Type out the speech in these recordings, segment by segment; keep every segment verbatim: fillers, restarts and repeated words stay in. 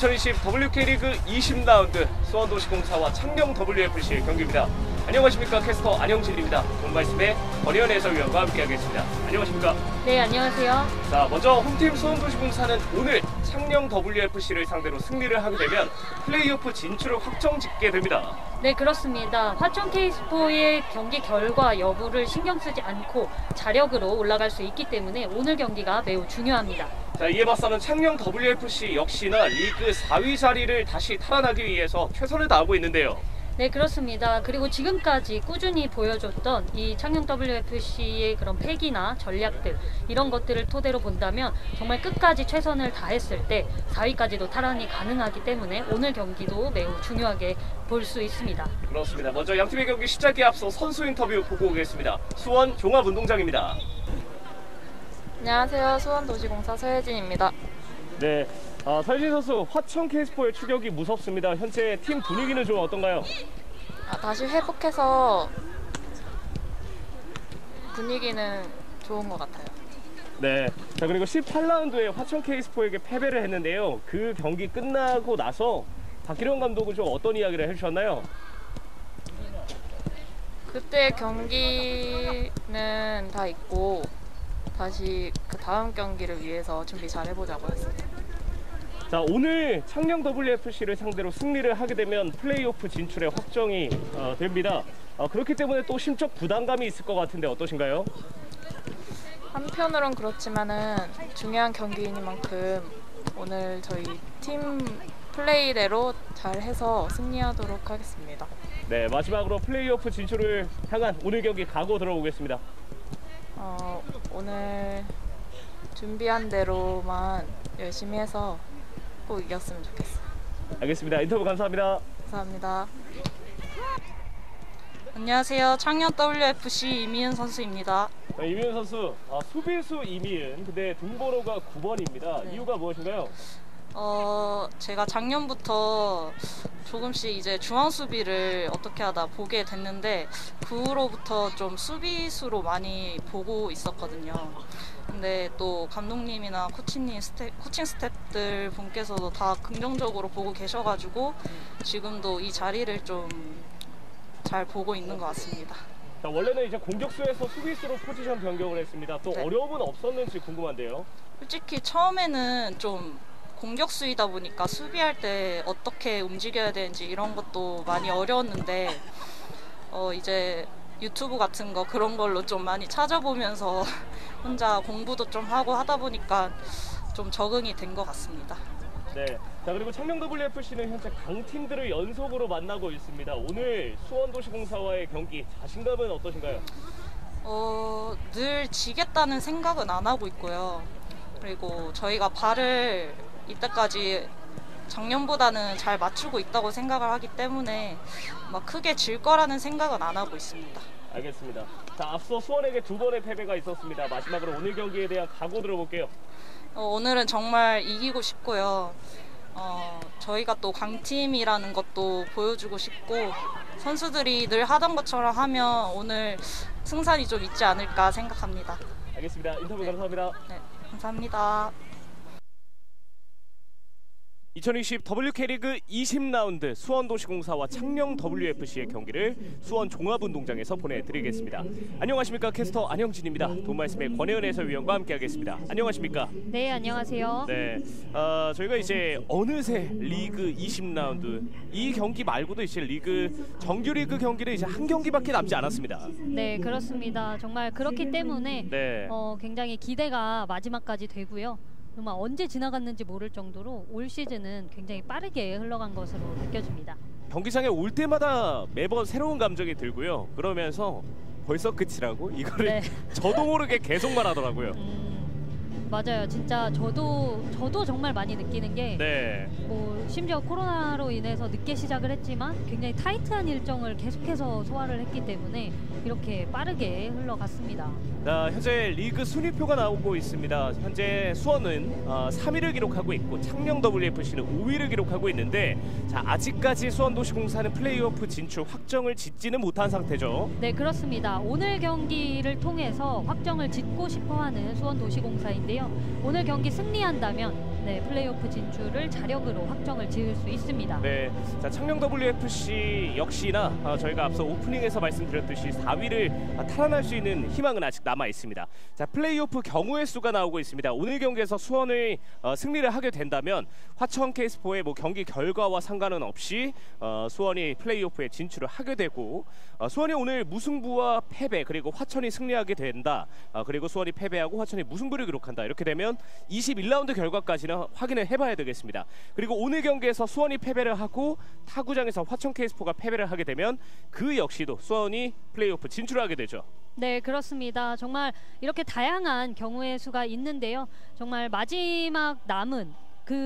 이천이십 더블유케이리그 이십 라운드 수원도시공사와 창녕 더블유에프씨의 경기입니다. 안녕하십니까. 캐스터 안영진입니다. 본 말씀에 권혜연 해설위원과 함께하겠습니다. 안녕하십니까. 네, 안녕하세요. 자, 먼저 홈팀 수원도시공사는 오늘 창녕 더블유에프씨를 상대로 승리를 하게 되면 플레이오프 진출을 확정짓게 됩니다. 네, 그렇습니다. 화천 케이스포의 경기 결과 여부를 신경 쓰지 않고 자력으로 올라갈 수 있기 때문에 오늘 경기가 매우 중요합니다. 자, 이에 맞서는 창녕 더블유에프씨 역시나 리그 사 위 자리를 다시 탈환하기 위해서 최선을 다하고 있는데요. 네, 그렇습니다. 그리고 지금까지 꾸준히 보여줬던 이 창녕 더블유에프씨의 그런 패기나 전략들, 이런 것들을 토대로 본다면 정말 끝까지 최선을 다했을 때 사 위까지도 탈환이 가능하기 때문에 오늘 경기도 매우 중요하게 볼 수 있습니다. 그렇습니다. 먼저 양팀의 경기 시작에 앞서 선수 인터뷰 보고 오겠습니다. 수원 종합운동장입니다. 안녕하세요. 수원도시공사 서혜진입니다. 네, 아, 서혜진 선수, 화천 케이스포의 추격이 무섭습니다. 현재 팀 분위기는 좀 어떤가요? 아, 다시 회복해서 분위기는 좋은 것 같아요. 네, 자, 그리고 십팔 라운드에 화천 케이스포에게 패배를 했는데요. 그 경기 끝나고 나서 박기령 감독은 좀 어떤 이야기를 해주셨나요? 그때 경기는 다 있고 다시 그 다음 경기를 위해서 준비 잘 해보자고 했습니다. 자, 오늘 창녕 더블유에프씨를 상대로 승리를 하게 되면 플레이오프 진출의 확정이 어, 됩니다. 어, 그렇기 때문에 또 심적 부담감이 있을 것 같은데 어떠신가요? 한편으론 그렇지만은 중요한 경기이니만큼 오늘 저희 팀 플레이대로 잘 해서 승리하도록 하겠습니다. 네, 마지막으로 플레이오프 진출을 향한 오늘 경기 각오 들어보겠습니다. 어, 오늘 준비한 대로만 열심히 해서 꼭 이겼으면 좋겠어요. 알겠습니다. 인터뷰 감사합니다. 감사합니다. 안녕하세요. 창녕 더블유에프씨 이미은 선수입니다. 네, 이미은 선수, 아, 수비수 이미은, 근데 등번호가 구 번입니다. 네. 이유가 무엇인가요? 어, 제가 작년부터 조금씩 이제 중앙 수비를 어떻게 하다 보게 됐는데 그 후로부터 좀 수비수로 많이 보고 있었거든요. 근데 또 감독님이나 코치님 스텝, 코칭 스태프들 분께서도 다 긍정적으로 보고 계셔가지고 지금도 이 자리를 좀 잘 보고 있는 것 같습니다. 자, 원래는 이제 공격수에서 수비수로 포지션 변경을 했습니다. 또 네. 어려움은 없었는지 궁금한데요. 솔직히 처음에는 좀 공격수이다 보니까 수비할 때 어떻게 움직여야 되는지 이런 것도 많이 어려웠는데 어 이제 유튜브 같은 거 그런 걸로 좀 많이 찾아보면서 혼자 공부도 좀 하고 하다 보니까 좀 적응이 된 것 같습니다. 네. 자, 그리고 창녕 더블유에프씨는 현재 강팀들을 연속으로 만나고 있습니다. 오늘 수원도시공사와의 경기 자신감은 어떠신가요? 어, 늘 지겠다는 생각은 안 하고 있고요. 그리고 저희가 발을 이때까지 작년보다는 잘 맞추고 있다고 생각을 하기 때문에 막 크게 질 거라는 생각은 안 하고 있습니다. 알겠습니다. 자, 앞서 수원에게 두 번의 패배가 있었습니다. 마지막으로 오늘 경기에 대한 각오 들어볼게요. 어, 오늘은 정말 이기고 싶고요. 어, 저희가 또 강팀이라는 것도 보여주고 싶고 선수들이 늘 하던 것처럼 하면 오늘 승산이 좀 있지 않을까 생각합니다. 알겠습니다. 인터뷰 네. 감사합니다. 네, 감사합니다. 이천이십 더블유케이리그 이십 라운드 수원도시공사와 창녕 더블유에프씨의 경기를 수원 종합운동장에서 보내드리겠습니다. 안녕하십니까. 캐스터 안영진입니다. 돈 말씀에 권혜연 해설위원과 함께하겠습니다. 안녕하십니까. 네, 안녕하세요. 네, 어, 저희가 이제 어느새 리그 이십 라운드 이 경기 말고도 이제 리그 정규리그 경기를 이제 한 경기밖에 남지 않았습니다. 네, 그렇습니다. 정말 그렇기 때문에 네. 어, 굉장히 기대가 마지막까지 되고요. 정말 언제 지나갔는지 모를 정도로 올 시즌은 굉장히 빠르게 흘러간 것으로 느껴집니다. 경기장에 올 때마다 매번 새로운 감정이 들고요. 그러면서 벌써 끝이라고? 이거를 네. 저도 모르게 계속 말하더라고요. 음, 맞아요. 진짜 저도 저도 정말 많이 느끼는 게 네. 뭐 심지어 코로나로 인해서 늦게 시작을 했지만 굉장히 타이트한 일정을 계속해서 소화를 했기 때문에 이렇게 빠르게 흘러갔습니다. 자, 현재 리그 순위표가 나오고 있습니다. 현재 수원은 어, 삼 위를 기록하고 있고 창녕 더블유에프씨는 오 위를 기록하고 있는데 자, 아직까지 수원도시공사는 플레이오프 진출 확정을 짓지는 못한 상태죠. 네, 그렇습니다. 오늘 경기를 통해서 확정을 짓고 싶어하는 수원도시공사인데요. 오늘 경기 승리한다면 네, 플레이오프 진출을 자력으로 확정을 지을 수 있습니다. 네, 자 창녕 더블유에프씨 역시나 어, 저희가 앞서 오프닝에서 말씀드렸듯이 사 위를 어, 탈환할 수 있는 희망은 아직 남아 있습니다. 자 플레이오프 경우의 수가 나오고 있습니다. 오늘 경기에서 수원을 어, 승리를 하게 된다면 화천 케이스포의 뭐 경기 결과와 상관은 없이 어, 수원이 플레이오프에 진출을 하게 되고 어, 수원이 오늘 무승부와 패배 그리고 화천이 승리하게 된다. 어, 그리고 수원이 패배하고 화천이 무승부를 기록한다. 이렇게 되면 이십일 라운드 결과까지는 확인을 해봐야 되겠습니다. 그리고 오늘 경기에서 수원이 패배를 하고 타구장에서 화천 케이스포가 패배를 하게 되면 그 역시도 수원이 플레이오프 진출하게 되죠. 네, 그렇습니다. 정말 이렇게 다양한 경우의 수가 있는데요. 정말 마지막 남은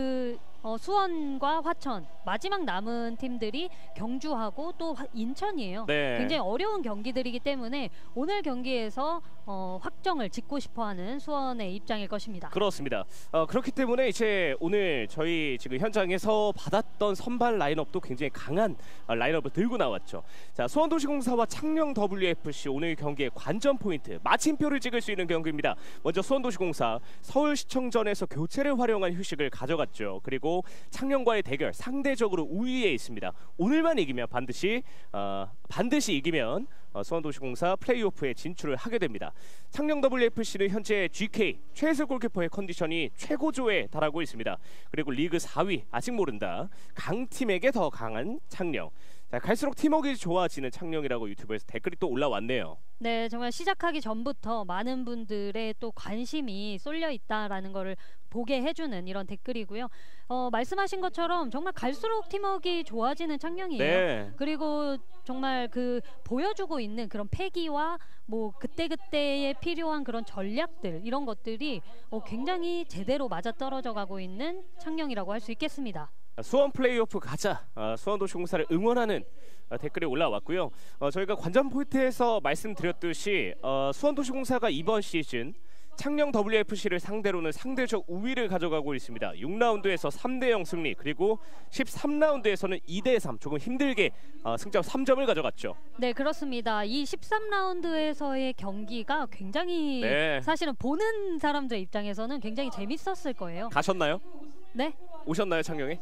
그 어, 수원과 화천 마지막 남은 팀들이 경주하고 또 화, 인천이에요. 네. 굉장히 어려운 경기들이기 때문에 오늘 경기에서 어, 확정을 짓고 싶어하는 수원의 입장일 것입니다. 그렇습니다. 어, 그렇기 때문에 이제 오늘 저희 지금 현장에서 받았던 선발 라인업도 굉장히 강한 어, 라인업을 들고 나왔죠. 자, 수원도시공사와 창녕 더블유에프씨 오늘 경기의 관전 포인트 마침표를 찍을 수 있는 경기입니다. 먼저 수원도시공사 서울시청전에서 교체를 활용한 휴식을 가져갔죠. 그리고 창녕과의 대결 상대적으로 우위에 있습니다. 오늘만 이기면 반드시 어, 반드시 이기면 어, 수원도시공사 플레이오프에 진출을 하게 됩니다. 창녕 더블유에프씨는 현재 지케이 최혜슬 골키퍼의 컨디션이 최고조에 달하고 있습니다. 그리고 리그 사 위 아직 모른다. 강팀에게 더 강한 창녕. 자, 갈수록 팀워크가 좋아지는 창녕이라고 유튜브에서 댓글이 또 올라왔네요. 네, 정말 시작하기 전부터 많은 분들의 또 관심이 쏠려 있다라는 거를 보게 해주는 이런 댓글이고요. 어, 말씀하신 것처럼 정말 갈수록 팀워크가 좋아지는 창녕이에요. 네. 그리고 정말 그 보여주고 있는 그런 패기와 뭐 그때그때에 필요한 그런 전략들 이런 것들이 어, 굉장히 제대로 맞아떨어져 가고 있는 창녕이라고 할 수 있겠습니다. 수원 플레이오프 가자. 어, 수원도시공사를 응원하는 어, 댓글이 올라왔고요. 어, 저희가 관전 포인트에서 말씀드렸듯이 어, 수원도시공사가 이번 시즌 창녕 더블유에프씨를 상대로는 상대적 우위를 가져가고 있습니다. 육 라운드에서 삼 대 영 승리 그리고 십삼 라운드에서는 이 대 삼 조금 힘들게 어, 승점 삼 점을 가져갔죠. 네, 그렇습니다. 이 십삼 라운드에서의 경기가 굉장히 네. 사실은 보는 사람들 입장에서는 굉장히 재밌었을 거예요. 가셨나요? 네? 오셨나요, 창녕에?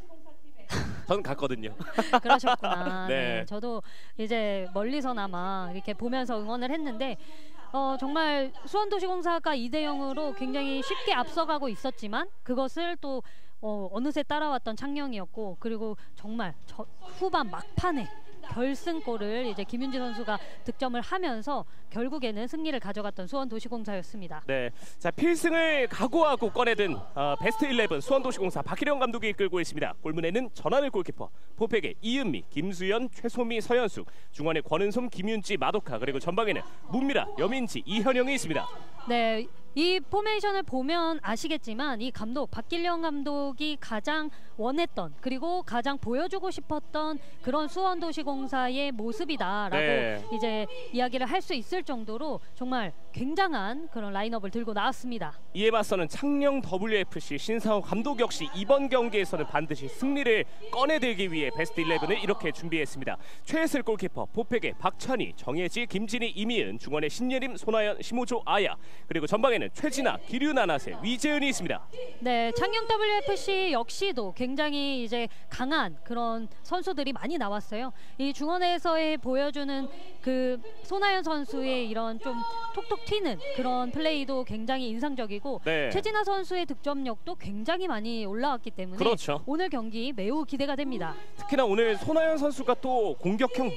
전 갔거든요. 그러셨구나. 네. 네, 저도 이제 멀리서나마 이렇게 보면서 응원을 했는데 어, 정말 수원도시공사가 이 대 영으로 굉장히 쉽게 앞서가고 있었지만 그것을 또 어, 어느새 따라왔던 창녕이었고 그리고 정말 저, 후반 막판에 결승골을 이제 김윤지 선수가 득점을 하면서 결국에는 승리를 가져갔던 수원도시공사였습니다. 네, 자 필승을 각오하고 꺼내든 어, 베스트 십일 수원도시공사 박희령 감독이 이끌고 있습니다. 골문에는 전하늘 골키퍼, 포백의 이은미, 김수연, 최소미, 서현숙, 중원에 권은솜, 김윤지, 마도카 그리고 전방에는 문미라, 여민지, 이현영이 있습니다. 네, 이 포메이션을 보면 아시겠지만 이 감독 박길령 감독이 가장 원했던 그리고 가장 보여주고 싶었던 그런 수원도시공사의 모습이다라고 네. 이제 이야기를 할 수 있을 정도로 정말 굉장한 그런 라인업을 들고 나왔습니다. 이에 맞서는 창녕 더블유에프씨 신상호 감독 역시 이번 경기에서는 반드시 승리를 꺼내들기 위해 베스트 십일을 이렇게 준비했습니다. 최혜슬 골키퍼, 포백의 박찬희, 정혜지, 김진희, 이미은, 중원의 신예림, 손아연, 심호조, 아야 그리고 전방에는 최진아, 기류나나세, 위재은이 있습니다. 네, 창녕 더블유에프씨 역시도 굉장히 이제 강한 그런 선수들이 많이 나왔어요. 이 중원에서의 보여주는 그 손아연 선수의 이런 좀 톡톡 튀는 그런 플레이도 굉장히 인상적이고 네. 최진아 선수의 득점력도 굉장히 많이 올라왔기 때문에 그렇죠. 오늘 경기 매우 기대가 됩니다. 특히나 오늘 손아연 선수가 또 공격형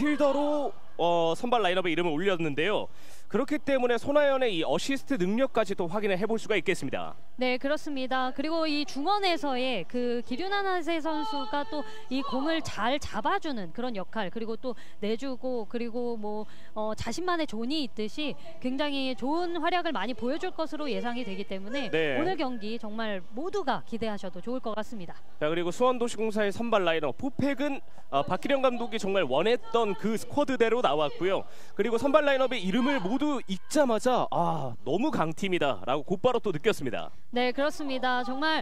미드필더로 어, 선발 라인업에 이름을 올렸는데요. 그렇기 때문에 손아연의 이 어시스트 능력까지도 확인을 해볼 수가 있겠습니다. 네, 그렇습니다. 그리고 이 중원에서의 그 기류나나세 선수가 또 이 공을 잘 잡아주는 그런 역할 그리고 또 내주고 그리고 뭐 어, 자신만의 존이 있듯이 굉장히 좋은 활약을 많이 보여줄 것으로 예상이 되기 때문에 네. 오늘 경기 정말 모두가 기대하셔도 좋을 것 같습니다. 자, 그리고 수원도시공사의 선발 라인업 포팩은 어, 박기령 감독이 정말 원했던 그 스쿼드대로 나왔고요. 그리고 선발 라인업의 이름을 모두 읽자마자 아 너무 강팀이다 라고 곧바로 또 느꼈습니다. 네, 그렇습니다. 정말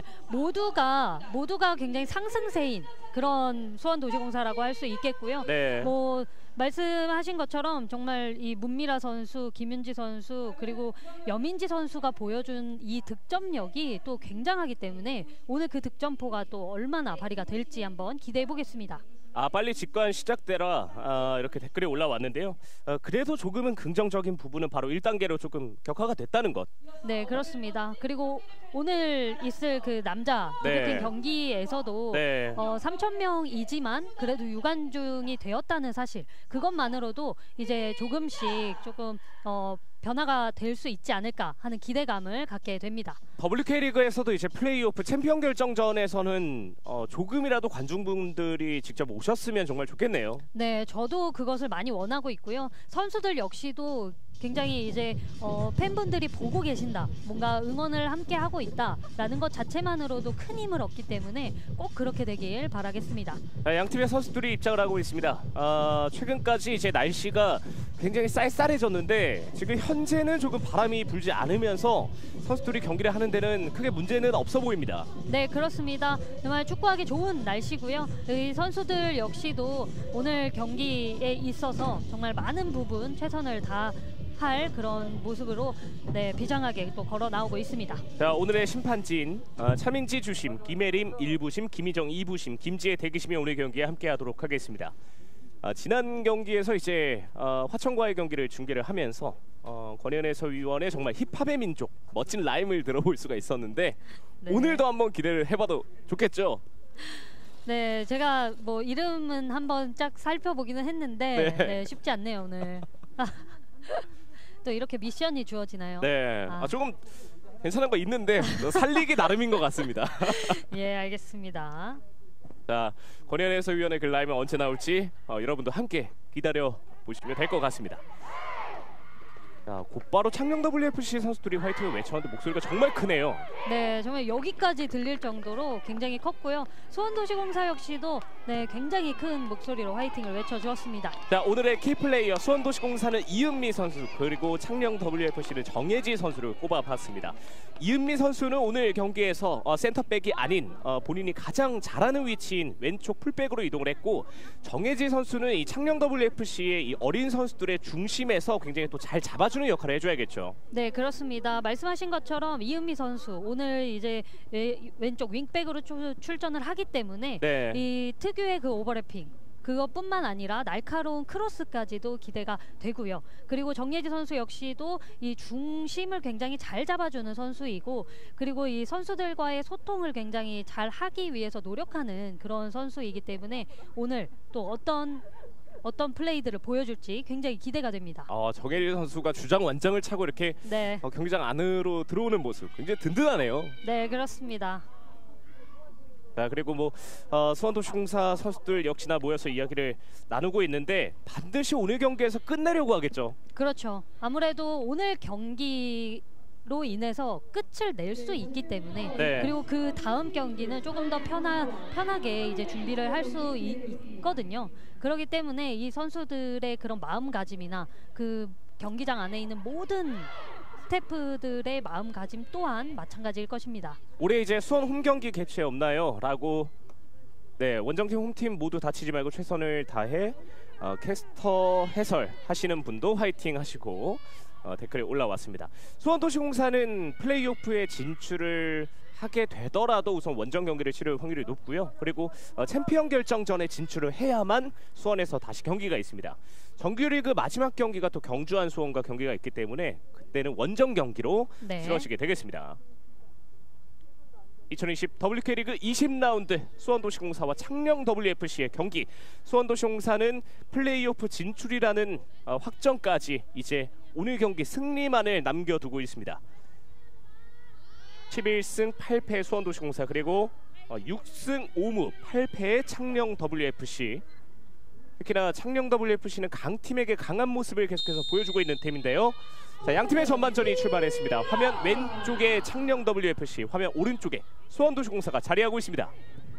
모두가 모두가 굉장히 상승세인 그런 수원도시공사라고 할 수 있겠고요. 네. 뭐 말씀하신 것처럼 정말 이 문미라 선수, 김윤지 선수 그리고 여민지 선수가 보여준 이 득점력이 또 굉장하기 때문에 오늘 그 득점포가 또 얼마나 발휘가 될지 한번 기대해 보겠습니다. 아 빨리 직관 시작되라 아, 이렇게 댓글이 올라왔는데요. 어, 그래도 조금은 긍정적인 부분은 바로 일 단계로 조금 격화가 됐다는 것. 네 그렇습니다. 그리고 오늘 있을 그 남자 네. 대표팀 경기에서도 네. 어, 삼천 명이지만 그래도 유관중이 되었다는 사실 그것만으로도 이제 조금씩 조금 어, 변화가 될 수 있지 않을까 하는 기대감을 갖게 됩니다. 더블유케이리그에서도 이제 플레이오프 챔피언 결정전에서는 어, 조금이라도 관중분들이 직접 오셨으면 정말 좋겠네요. 네, 저도 그것을 많이 원하고 있고요. 선수들 역시도 굉장히 이제 어, 팬분들이 보고 계신다, 뭔가 응원을 함께 하고 있다라는 것 자체만으로도 큰 힘을 얻기 때문에 꼭 그렇게 되길 바라겠습니다. 아, 양 팀의 선수들이 입장을 하고 있습니다. 아, 최근까지 이제 날씨가 굉장히 쌀쌀해졌는데 지금 현재는 조금 바람이 불지 않으면서 선수들이 경기를 하는 데는 크게 문제는 없어 보입니다. 네, 그렇습니다. 정말 축구하기 좋은 날씨고요. 이 선수들 역시도 오늘 경기에 있어서 정말 많은 부분 최선을 다 할 그런 모습으로 네, 비장하게 또 걸어 나오고 있습니다. 자, 오늘의 심판진 어, 차민지 주심, 김혜림 일 부심, 김희정 이 부심, 김지혜 대기심이 오늘 경기에 함께하도록 하겠습니다. 아, 지난 경기에서 이제 어, 화천과의 경기를 중계를 하면서 어, 권현 해설위원의 정말 힙합의 민족 멋진 라임을 들어볼 수가 있었는데 네. 오늘도 한번 기대를 해봐도 좋겠죠? 네, 제가 뭐 이름은 한번 쫙 살펴보기는 했는데 네. 네, 쉽지 않네요 오늘. 또 이렇게 미션이 주어지나요? 네, 아. 아, 조금 괜찮은 거 있는데 살리기 나름인 것 같습니다. 예, 알겠습니다. 자, 권현 해설위원의 그 라임은 언제 나올지 어, 여러분도 함께 기다려 보시면 될 것 같습니다. 자, 곧바로 창녕 더블유에프씨 선수들이 화이팅을 외쳤는데 목소리가 정말 크네요. 네, 정말 여기까지 들릴 정도로 굉장히 컸고요. 수원도시공사 역시도 네, 굉장히 큰 목소리로 화이팅을 외쳐주었습니다. 자, 오늘의 키플레이어 수원도시공사는 이은미 선수 그리고 창녕 더블유에프씨는 정예지 선수를 꼽아봤습니다. 이은미 선수는 오늘 경기에서 어, 센터백이 아닌 어, 본인이 가장 잘하는 위치인 왼쪽 풀백으로 이동을 했고, 정예지 선수는 이 창녕 더블유에프씨의 이 어린 선수들의 중심에서 굉장히 또 잘 잡아주는 역할을 해줘야겠죠. 네, 그렇습니다. 말씀하신 것처럼 이은미 선수 오늘 이제 왼, 왼쪽 윙백으로 출, 출전을 하기 때문에 네. 이 특유의 그 오버래핑 그것뿐만 아니라 날카로운 크로스까지도 기대가 되고요. 그리고 정예지 선수 역시도 이 중심을 굉장히 잘 잡아주는 선수이고, 그리고 이 선수들과의 소통을 굉장히 잘 하기 위해서 노력하는 그런 선수이기 때문에 오늘 또 어떤 어떤 플레이들을 보여줄지 굉장히 기대가 됩니다. 어, 정예지 선수가 주장 완장을 차고 이렇게 네, 어, 경기장 안으로 들어오는 모습 굉장히 든든하네요. 네 그렇습니다. 자, 그리고 뭐 어, 수원도시공사 선수들 역시나 모여서 이야기를 나누고 있는데 반드시 오늘 경기에서 끝내려고 하겠죠. 그렇죠. 아무래도 오늘 경기로 인해서 끝을 낼 수 있기 때문에 네. 그리고 그 다음 경기는 조금 더 편하, 편하게 이제 준비를 할 수 있거든요. 그렇기 때문에 이 선수들의 그런 마음가짐이나 그 경기장 안에 있는 모든 스태프들의 마음가짐 또한 마찬가지일 것입니다. 올해 이제 수원 홈경기 개최 없나요? 라고 네, 원정팀 홈팀 모두 다치지 말고 최선을 다해 어, 캐스터 해설 하시는 분도 화이팅 하시고 어, 댓글이 올라왔습니다. 수원도시공사는 플레이오프에 진출을 하게 되더라도 우선 원정 경기를 치를 확률이 높고요. 그리고 어, 챔피언 결정전에 진출을 해야만 수원에서 다시 경기가 있습니다. 정규리그 마지막 경기가 또 경주한 수원과 경기가 있기 때문에 그때는 원정 경기로 네. 치러지게 되겠습니다. 이천이십 더블유케이리그 이십 라운드 수원도시공사와 창녕 더블유에프씨의 경기. 수원도시공사는 플레이오프 진출이라는 어, 확정까지 이제 오늘 경기 승리만을 남겨두고 있습니다. 십일 승 팔 패 수원도시공사, 그리고 어, 육 승 오 무 팔 패의 창녕 더블유에프씨. 특히나 창녕 더블유에프씨는 강팀에게 강한 모습을 계속해서 보여주고 있는 팀인데요. 자, 양팀의 전반전이 출발했습니다. 화면 왼쪽에 창녕 더블유에프씨, 화면 오른쪽에 수원도시공사가 자리하고 있습니다.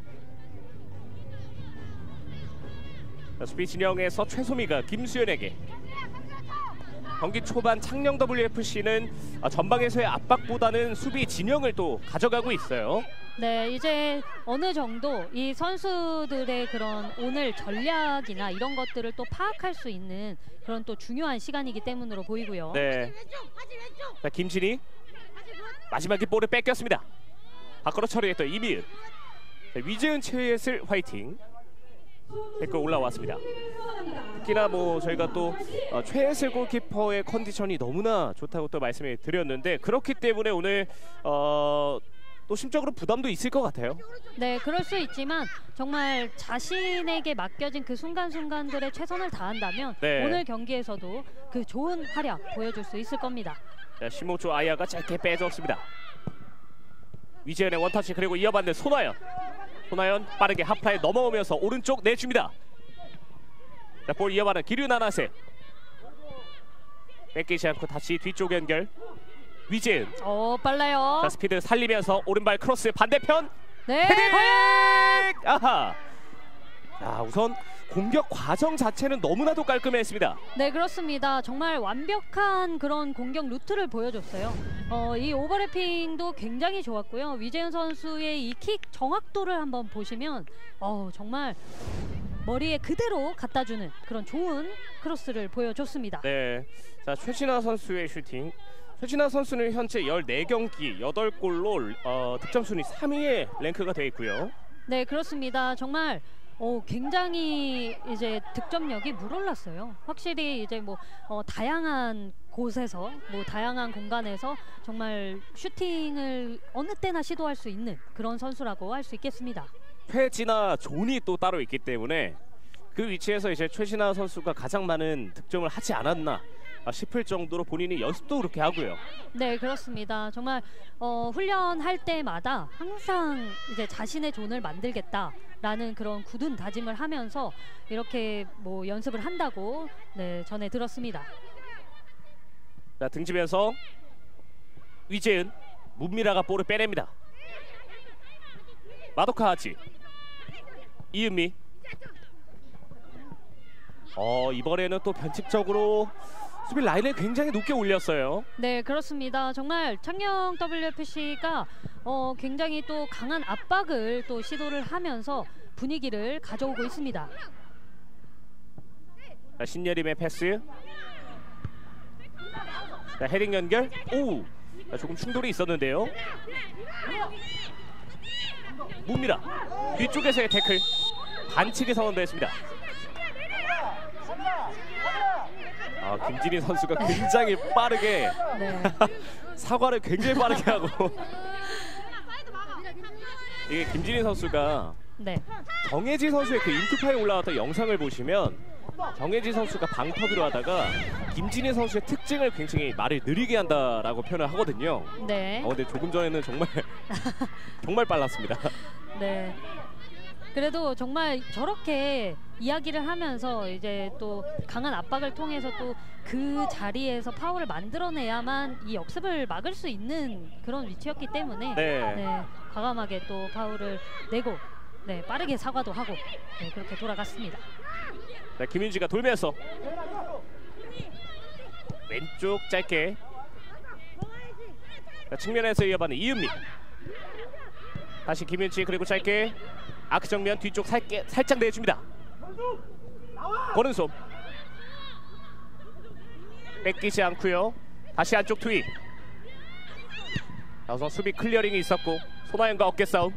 자, 수비 진영에서 최소미가 김수현에게, 경기 초반 창녕 더블유에프씨는 전방에서의 압박보다는 수비 진영을 또 가져가고 있어요. 네, 이제 어느 정도 이 선수들의 그런 오늘 전략이나 이런 것들을 또 파악할 수 있는 그런 또 중요한 시간이기 때문으로 보이고요. 네. 자, 김진희 마지막에 볼을 뺏겼습니다. 밖으로 처리했던 이미은. 자, 위재은 최예슬 화이팅. 댓글 올라왔습니다. 특히나 뭐 저희가 또 어, 최예슬 골키퍼의 컨디션이 너무나 좋다고 또 말씀을 드렸는데 그렇기 때문에 오늘 어, 또 심적으로 부담도 있을 것 같아요. 네, 그럴 수 있지만 정말 자신에게 맡겨진 그 순간순간들에 최선을 다한다면 네. 오늘 경기에서도 그 좋은 활약 보여줄 수 있을 겁니다. 자, 십오 초 아야가 짧게 빼줬습니다. 위재현의 원터치 그리고 이어받는 손아연. 손아연 빠르게 하프라인 넘어오면서 오른쪽 내줍니다. 자, 볼 이어받는 기류나나세. 뺏기지 않고 다시 뒤쪽 연결. 위재은. 어, 빨라요. 자, 스피드 살리면서 오른발 크로스 반대편. 네, 헤딩! 과연! 아하. 자, 우선 공격 과정 자체는 너무나도 깔끔했습니다. 네, 그렇습니다. 정말 완벽한 그런 공격 루트를 보여줬어요. 어, 이 오버래핑도 굉장히 좋았고요. 위재현 선수의 이 킥 정확도를 한번 보시면 어, 정말 머리에 그대로 갖다주는 그런 좋은 크로스를 보여줬습니다. 네. 자, 최진아 선수의 슈팅. 최진아 선수는 현재 열네 경기 여덟 골로 어, 득점 순위 삼 위에 랭크가 되어 있고요. 네, 그렇습니다. 정말 어, 굉장히 이제 득점력이 물올랐어요. 확실히 이제 뭐 어, 다양한 곳에서 뭐 다양한 공간에서 정말 슈팅을 어느 때나 시도할 수 있는 그런 선수라고 할 수 있겠습니다. 최진아 존이 또 따로 있기 때문에 그 위치에서 이제 최진아 선수가 가장 많은 득점을 하지 않았나 싶을 정도로 본인이 연습도 그렇게 하고요. 네, 그렇습니다. 정말 어, 훈련할 때마다 항상 이제 자신의 존을 만들겠다라는 그런 굳은 다짐을 하면서 이렇게 뭐 연습을 한다고 네, 전해 들었습니다. 자, 등지면서 위재은 문미라가 볼을 빼냅니다. 마도카 하지. 이은미. 어, 이번에는 또 변칙적으로 수비 라인을 굉장히 높게 올렸어요. 네, 그렇습니다. 정말 창녕 더블유에프씨가 어, 굉장히 또 강한 압박을 또 시도를 하면서 분위기를 가져오고 있습니다. 자, 신예림의 패스. 자, 헤딩 연결. 오, 자, 조금 충돌이 있었는데요. 문미라 뒤쪽에서의 태클. 반칙이 선언됐습니다. 아, 김진희 선수가 굉장히 빠르게 네. 사과를 굉장히 빠르게 하고 이게 김진희 선수가 네. 정혜지 선수의 그 인투파에 올라왔던 영상을 보시면 정혜지 선수가 방터비로 하다가 김진희 선수의 특징을 굉장히 말을 느리게 한다라고 표현을 하거든요. 네. 어, 근데 조금 전에는 정말 정말 빨랐습니다. 네. 그래도 정말 저렇게 이야기를 하면서 이제 또 강한 압박을 통해서 또 그 자리에서 파울을 만들어내야만 이 역습을 막을 수 있는 그런 위치였기 때문에 네. 네, 과감하게 또 파울을 내고 네, 빠르게 사과도 하고 네, 그렇게 돌아갔습니다. 네, 김윤지가 돌면서 왼쪽 짧게. 자, 측면에서 이어받는 이은미. 다시 김윤지 그리고 짧게 아크 정면 뒤쪽 살게, 살짝 내줍니다. 고른솜 뺏기지 않고요. 다시 안쪽 투입. 우선 수비 클리어링이 있었고 손아연과 어깨 싸움.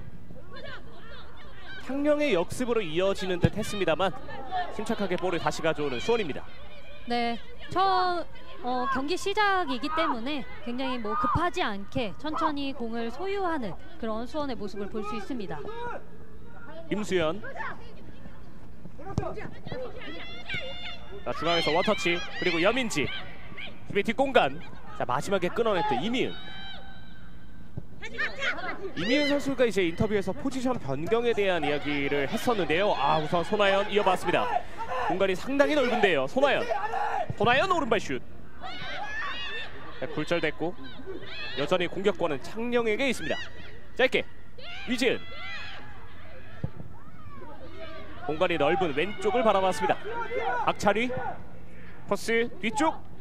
창녕의 역습으로 이어지는 듯 했습니다만 침착하게 볼을 다시 가져오는 수원입니다. 네, 첫 어, 경기 시작이기 때문에 굉장히 뭐 급하지 않게 천천히 공을 소유하는 그런 수원의 모습을 볼 수 있습니다. 김수현. 자, 중앙에서 원터치 그리고 여민지. 수비 뒷공간. 자, 마지막에 끊어냈던 이미은. 이미은 선수가 이제 인터뷰에서 포지션 변경에 대한 이야기를 했었는데요. 아, 우선 손아연 이어봤습니다. 공간이 상당히 넓은데요. 손아연. 손아연 오른발 슛. 자, 굴절됐고 여전히 공격권은 창녕에게 있습니다. 짧게 위지은. 공간이 넓은 왼쪽을 바라봤습니다. 박찬휘 퍼스 뒤쪽.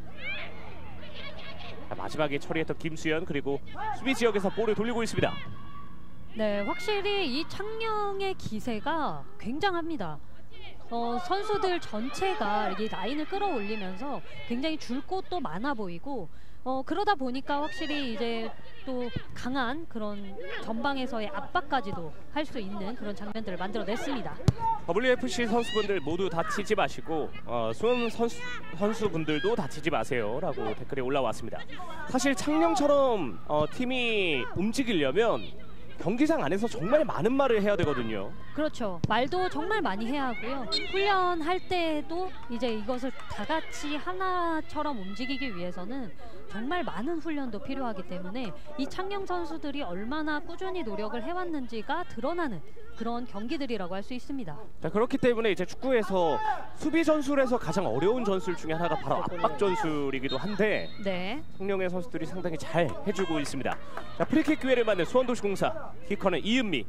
자, 마지막에 처리했던 김수현 그리고 수비 지역에서 볼을 돌리고 있습니다. 네, 확실히 이 창녕의 기세가 굉장합니다. 어, 선수들 전체가 이 라인을 끌어올리면서 굉장히 줄 곳도 많아 보이고 어, 그러다 보니까 확실히 이제 또 강한 그런 전방에서의 압박까지도 할 수 있는 그런 장면들을 만들어냈습니다. 더블유에프씨 선수분들 모두 다치지 마시고 어, 수원 선수, 선수분들도 다치지 마세요라고 댓글이 올라왔습니다. 사실 창녕처럼 어, 팀이 움직이려면 경기장 안에서 정말 많은 말을 해야 되거든요. 그렇죠. 말도 정말 많이 해야 하고요. 훈련할 때에도 이제 이것을 다 같이 하나처럼 움직이기 위해서는 정말 많은 훈련도 필요하기 때문에 이 창녕 선수들이 얼마나 꾸준히 노력을 해왔는지가 드러나는 그런 경기들이라고 할 수 있습니다. 자, 그렇기 때문에 이제 축구에서 수비 전술에서 가장 어려운 전술 중에 하나가 바로 압박 전술이기도 한데 네. 창녕의 선수들이 상당히 잘 해주고 있습니다. 자, 프리킥 기회를 맞는 수원도시공사. 키커는 이은미.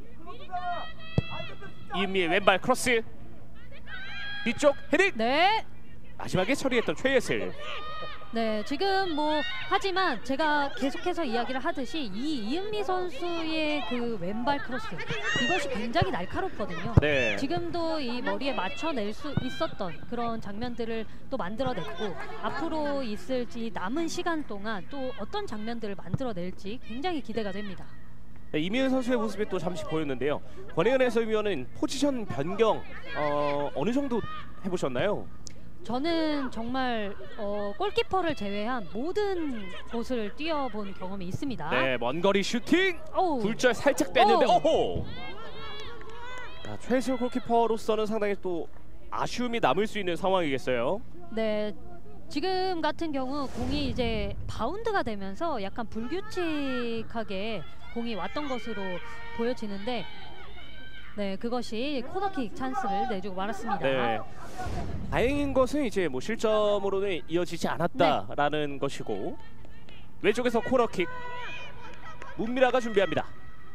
이은미의 왼발 크로스. 뒤쪽 헤딩. 네. 마지막에 처리했던 최예슬. 네, 지금 뭐 하지만 제가 계속해서 이야기를 하듯이 이 이은미 선수의 그 왼발 크로스 이것이 굉장히 날카롭거든요. 네. 지금도 이 머리에 맞춰낼 수 있었던 그런 장면들을 또 만들어냈고 앞으로 있을지 남은 시간 동안 또 어떤 장면들을 만들어낼지 굉장히 기대가 됩니다. 네, 이미은 선수의 모습이 또 잠시 보였는데요. 권혜은 해설위원은 포지션 변경 어, 어느 정도 해보셨나요? 저는 정말 어, 골키퍼를 제외한 모든 곳을 뛰어본 경험이 있습니다. 네, 먼 거리 슈팅. 오우. 굴절 살짝 뺐는데 오우. 오호. 자, 최혜슬 골키퍼로서는 상당히 또 아쉬움이 남을 수 있는 상황이겠어요. 네, 지금 같은 경우 공이 이제 바운드가 되면서 약간 불규칙하게 공이 왔던 것으로 보여지는데 네, 그것이 코너킥 찬스를 내주고 말았습니다. 네. 다행인 것은 이제 뭐 실점으로는 이어지지 않았다라는 네. 것이고 왼쪽에서 코너킥 문미라가 준비합니다.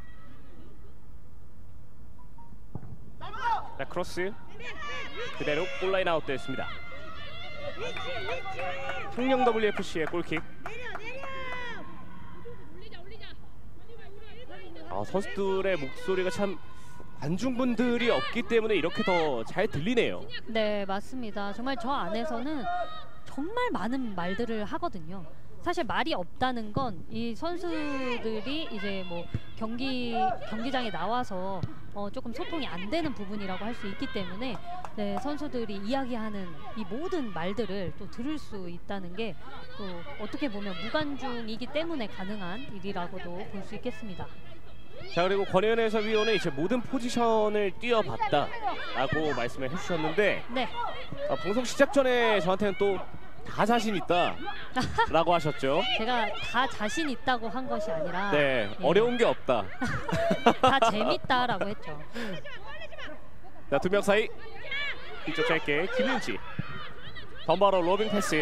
자, 크로스 그대로 골라인 아웃됐습니다. 창녕 더블유에프씨의 골킥. 아, 선수들의 목소리가 참 관중분들이 없기 때문에 이렇게 더 잘 들리네요. 네, 맞습니다. 정말 저 안에서는 정말 많은 말들을 하거든요. 사실 말이 없다는 건 이 선수들이 이제 뭐 경기 경기장에 나와서 어 조금 소통이 안 되는 부분이라고 할 수 있기 때문에 네, 선수들이 이야기하는 이 모든 말들을 또 들을 수 있다는 게 또 어떻게 보면 무관중이기 때문에 가능한 일이라고도 볼 수 있겠습니다. 자, 그리고 권혜은 해설위원은 이제 모든 포지션을 뛰어봤다라고 말씀을 해주셨는데 네. 어, 방송 시작 전에 저한테는 또 다 자신 있다 라고 하셨죠. 제가 다 자신 있다고 한 것이 아니라 네, 예. 어려운 게 없다. 다 재밌다라고 했죠. 자, 두 명 사이 뒤쪽 짧게 김윤지 덤바로 로빙 패스.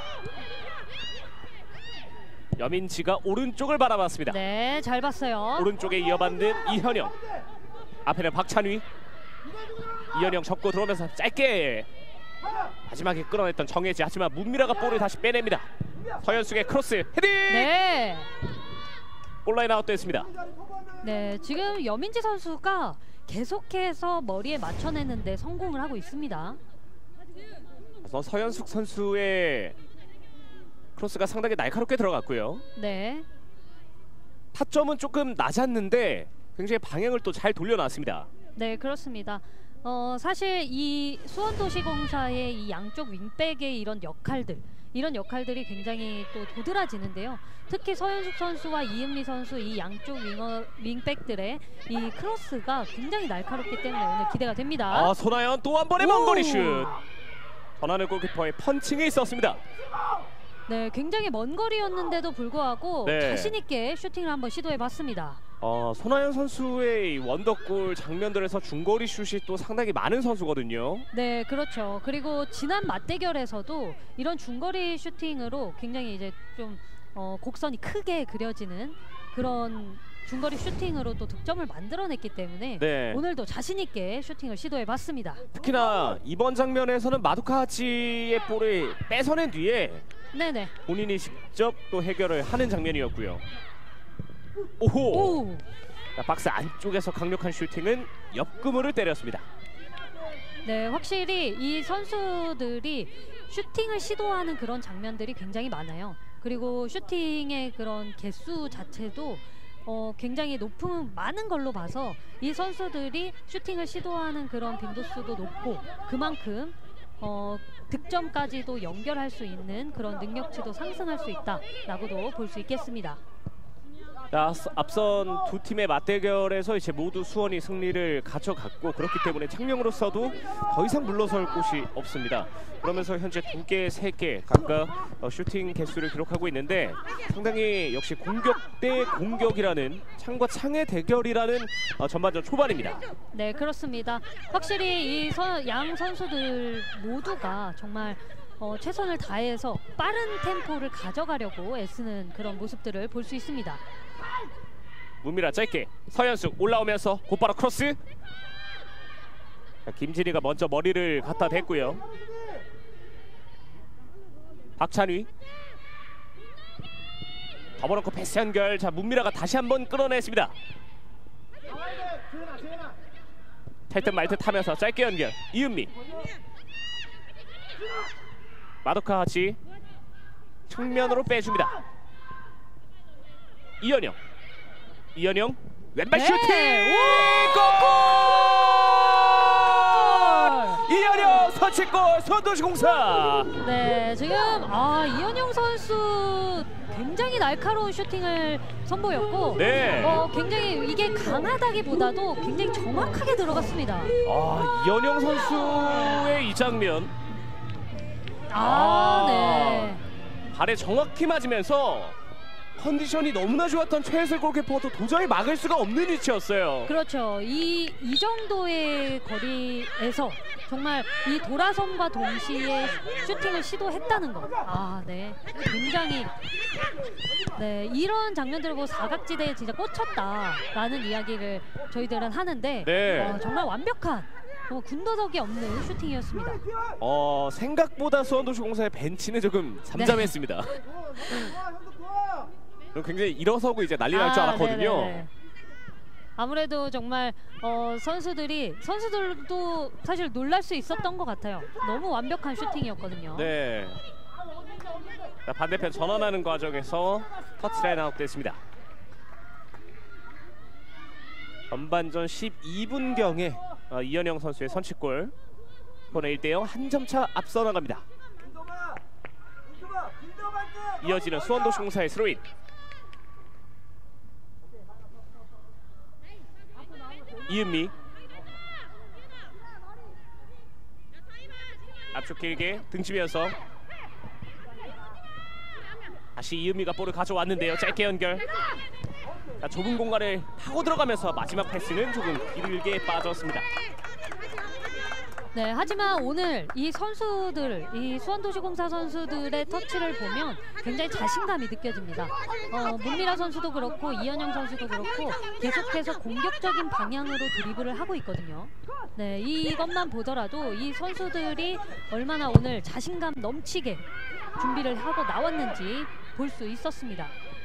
여민지가 오른쪽을 바라봤습니다. 네, 잘 봤어요. 오른쪽에 이어받는 이현영. 앞에는 박찬휘. 이현영 접고 들어오면서 짧게 마지막에 끌어냈던 정혜지. 하지만 문미라가 볼을 다시 빼냅니다. 서현숙의 크로스 헤딩. 네. 골라인 아웃됐습니다. 네, 지금 여민지 선수가 계속해서 머리에 맞춰내는데 성공을 하고 있습니다. 그래서 서현숙 선수의 크로스가 상당히 날카롭게 들어갔고요. 네. 타점은 조금 낮았는데 굉장히 방향을 또 잘 돌려놨습니다. 네, 그렇습니다. 어, 사실 이 수원도시공사의 이 양쪽 윙백의 이런 역할들 이런 역할들이 굉장히 또 도드라지는데요. 특히 서현숙 선수와 이은미 선수 이 양쪽 윙어, 윙백들의 이 크로스가 굉장히 날카롭기 때문에 오늘 기대가 됩니다. 아, 손아연 또 한 번의 먼거리 슛. 전하늘 골키퍼의 펀칭이 있었습니다. 네, 굉장히 먼 거리였는데도 불구하고 네. 자신 있게 슈팅을 한번 시도해봤습니다. 어, 손아연 선수의 원더골 장면들에서 중거리 슛이 또 상당히 많은 선수거든요. 네, 그렇죠. 그리고 지난 맞대결에서도 이런 중거리 슈팅으로 굉장히 이제 좀 어, 곡선이 크게 그려지는 그런 중거리 슈팅으로 또 득점을 만들어냈기 때문에 네. 오늘도 자신 있게 슈팅을 시도해봤습니다. 특히나 이번 장면에서는 마두카치의 볼을 뺏어낸 뒤에 네네. 본인이 직접 또 해결을 하는 장면이었고요. 오호. 오. 자, 박스 안쪽에서 강력한 슈팅은 옆구멍을 때렸습니다. 네, 확실히 이 선수들이 슈팅을 시도하는 그런 장면들이 굉장히 많아요. 그리고 슈팅의 그런 개수 자체도 어, 굉장히 높은 많은 걸로 봐서 이 선수들이 슈팅을 시도하는 그런 빈도수도 높고 그만큼 어, 득점까지도 연결할 수 있는 그런 능력치도 상승할 수 있다라고도 볼 수 있겠습니다. 자, 앞선 두 팀의 맞대결에서 이제 모두 수원이 승리를 가져갔고 그렇기 때문에 창녕으로서도 더 이상 물러설 곳이 없습니다. 그러면서 현재 두 개, 세 개 각각 어, 슈팅 개수를 기록하고 있는데 상당히 역시 공격 대 공격이라는 창과 창의 대결이라는 어, 전반전 초반입니다. 네, 그렇습니다. 확실히 이 양 선수들 모두가 정말 어, 최선을 다해서 빠른 템포를 가져가려고 애쓰는 그런 모습들을 볼 수 있습니다. 문미라 짧게 서현숙 올라오면서 곧바로 크로스. 자, 김진희가 먼저 머리를 갖다 댔고요. 박찬휘 더블어커 패스 연결. 자, 문미라가 다시 한번 끌어냈습니다. 탈듯 말듯 하면서 짧게 연결. 이은미 마도카 하치 측면으로 빼줍니다. 이현영 이현영 왼발 네. 슈팅! 골! 이현영 선취골 수원도시공사. 네, 지금 아 이현영 선수 굉장히 날카로운 슈팅을 선보였고 네. 어, 굉장히 이게 강하다기보다도 굉장히 정확하게 들어갔습니다. 아, 이현영 선수의 이 장면. 아, 아. 네. 발에 정확히 맞으면서 컨디션이 너무나 좋았던 최혜슬 골키퍼도 도저히 막을 수가 없는 위치였어요. 그렇죠. 이, 이 정도의 거리에서 정말 이 돌아섬과 동시에 슈팅을 시도했다는 것. 아, 네. 굉장히 네, 이런 장면들을 보고 사각지대에 진짜 꽂혔다라는 이야기를 저희들은 하는데 네. 어, 정말 완벽한 어, 군더더기 없는 슈팅이었습니다. 어, 생각보다 수원도시공사의 벤치는 조금 잠잠했습니다. 굉장히 일어서고 이제 난리 날 줄 아, 알았거든요. 네네네. 아무래도 정말 어, 선수들이 선수들도 사실 놀랄 수 있었던 것 같아요. 너무 완벽한 슈팅이었거든요. 네. 자, 반대편 전환하는 과정에서 터치라인 아웃됐습니다. 전반전 십이 분경에 어, 이현영 선수의 선취골. 이번에 일 대 영 한 점 차 앞서 나갑니다. 이어지는 수원도시공사의 스로인. 이은미 앞쪽 길게 등치면서 다시 이은미가 볼을 가져왔는데요. 짧게 연결. 자, 좁은 공간을 파고 들어가면서 마지막 패스는 조금 길게 빠졌습니다. 네, 하지만 오늘 이 선수들, 이 수원도시공사 선수들의 터치를 보면 굉장히 자신감이 느껴집니다. 어, 문미라 선수도 그렇고 이현영 선수도 그렇고 계속해서 공격적인 방향으로 드리블을 하고 있거든요. 네, 이것만 보더라도 이 선수들이 얼마나 오늘 자신감 넘치게 준비를 하고 나왔는지 볼 수 있었습니다.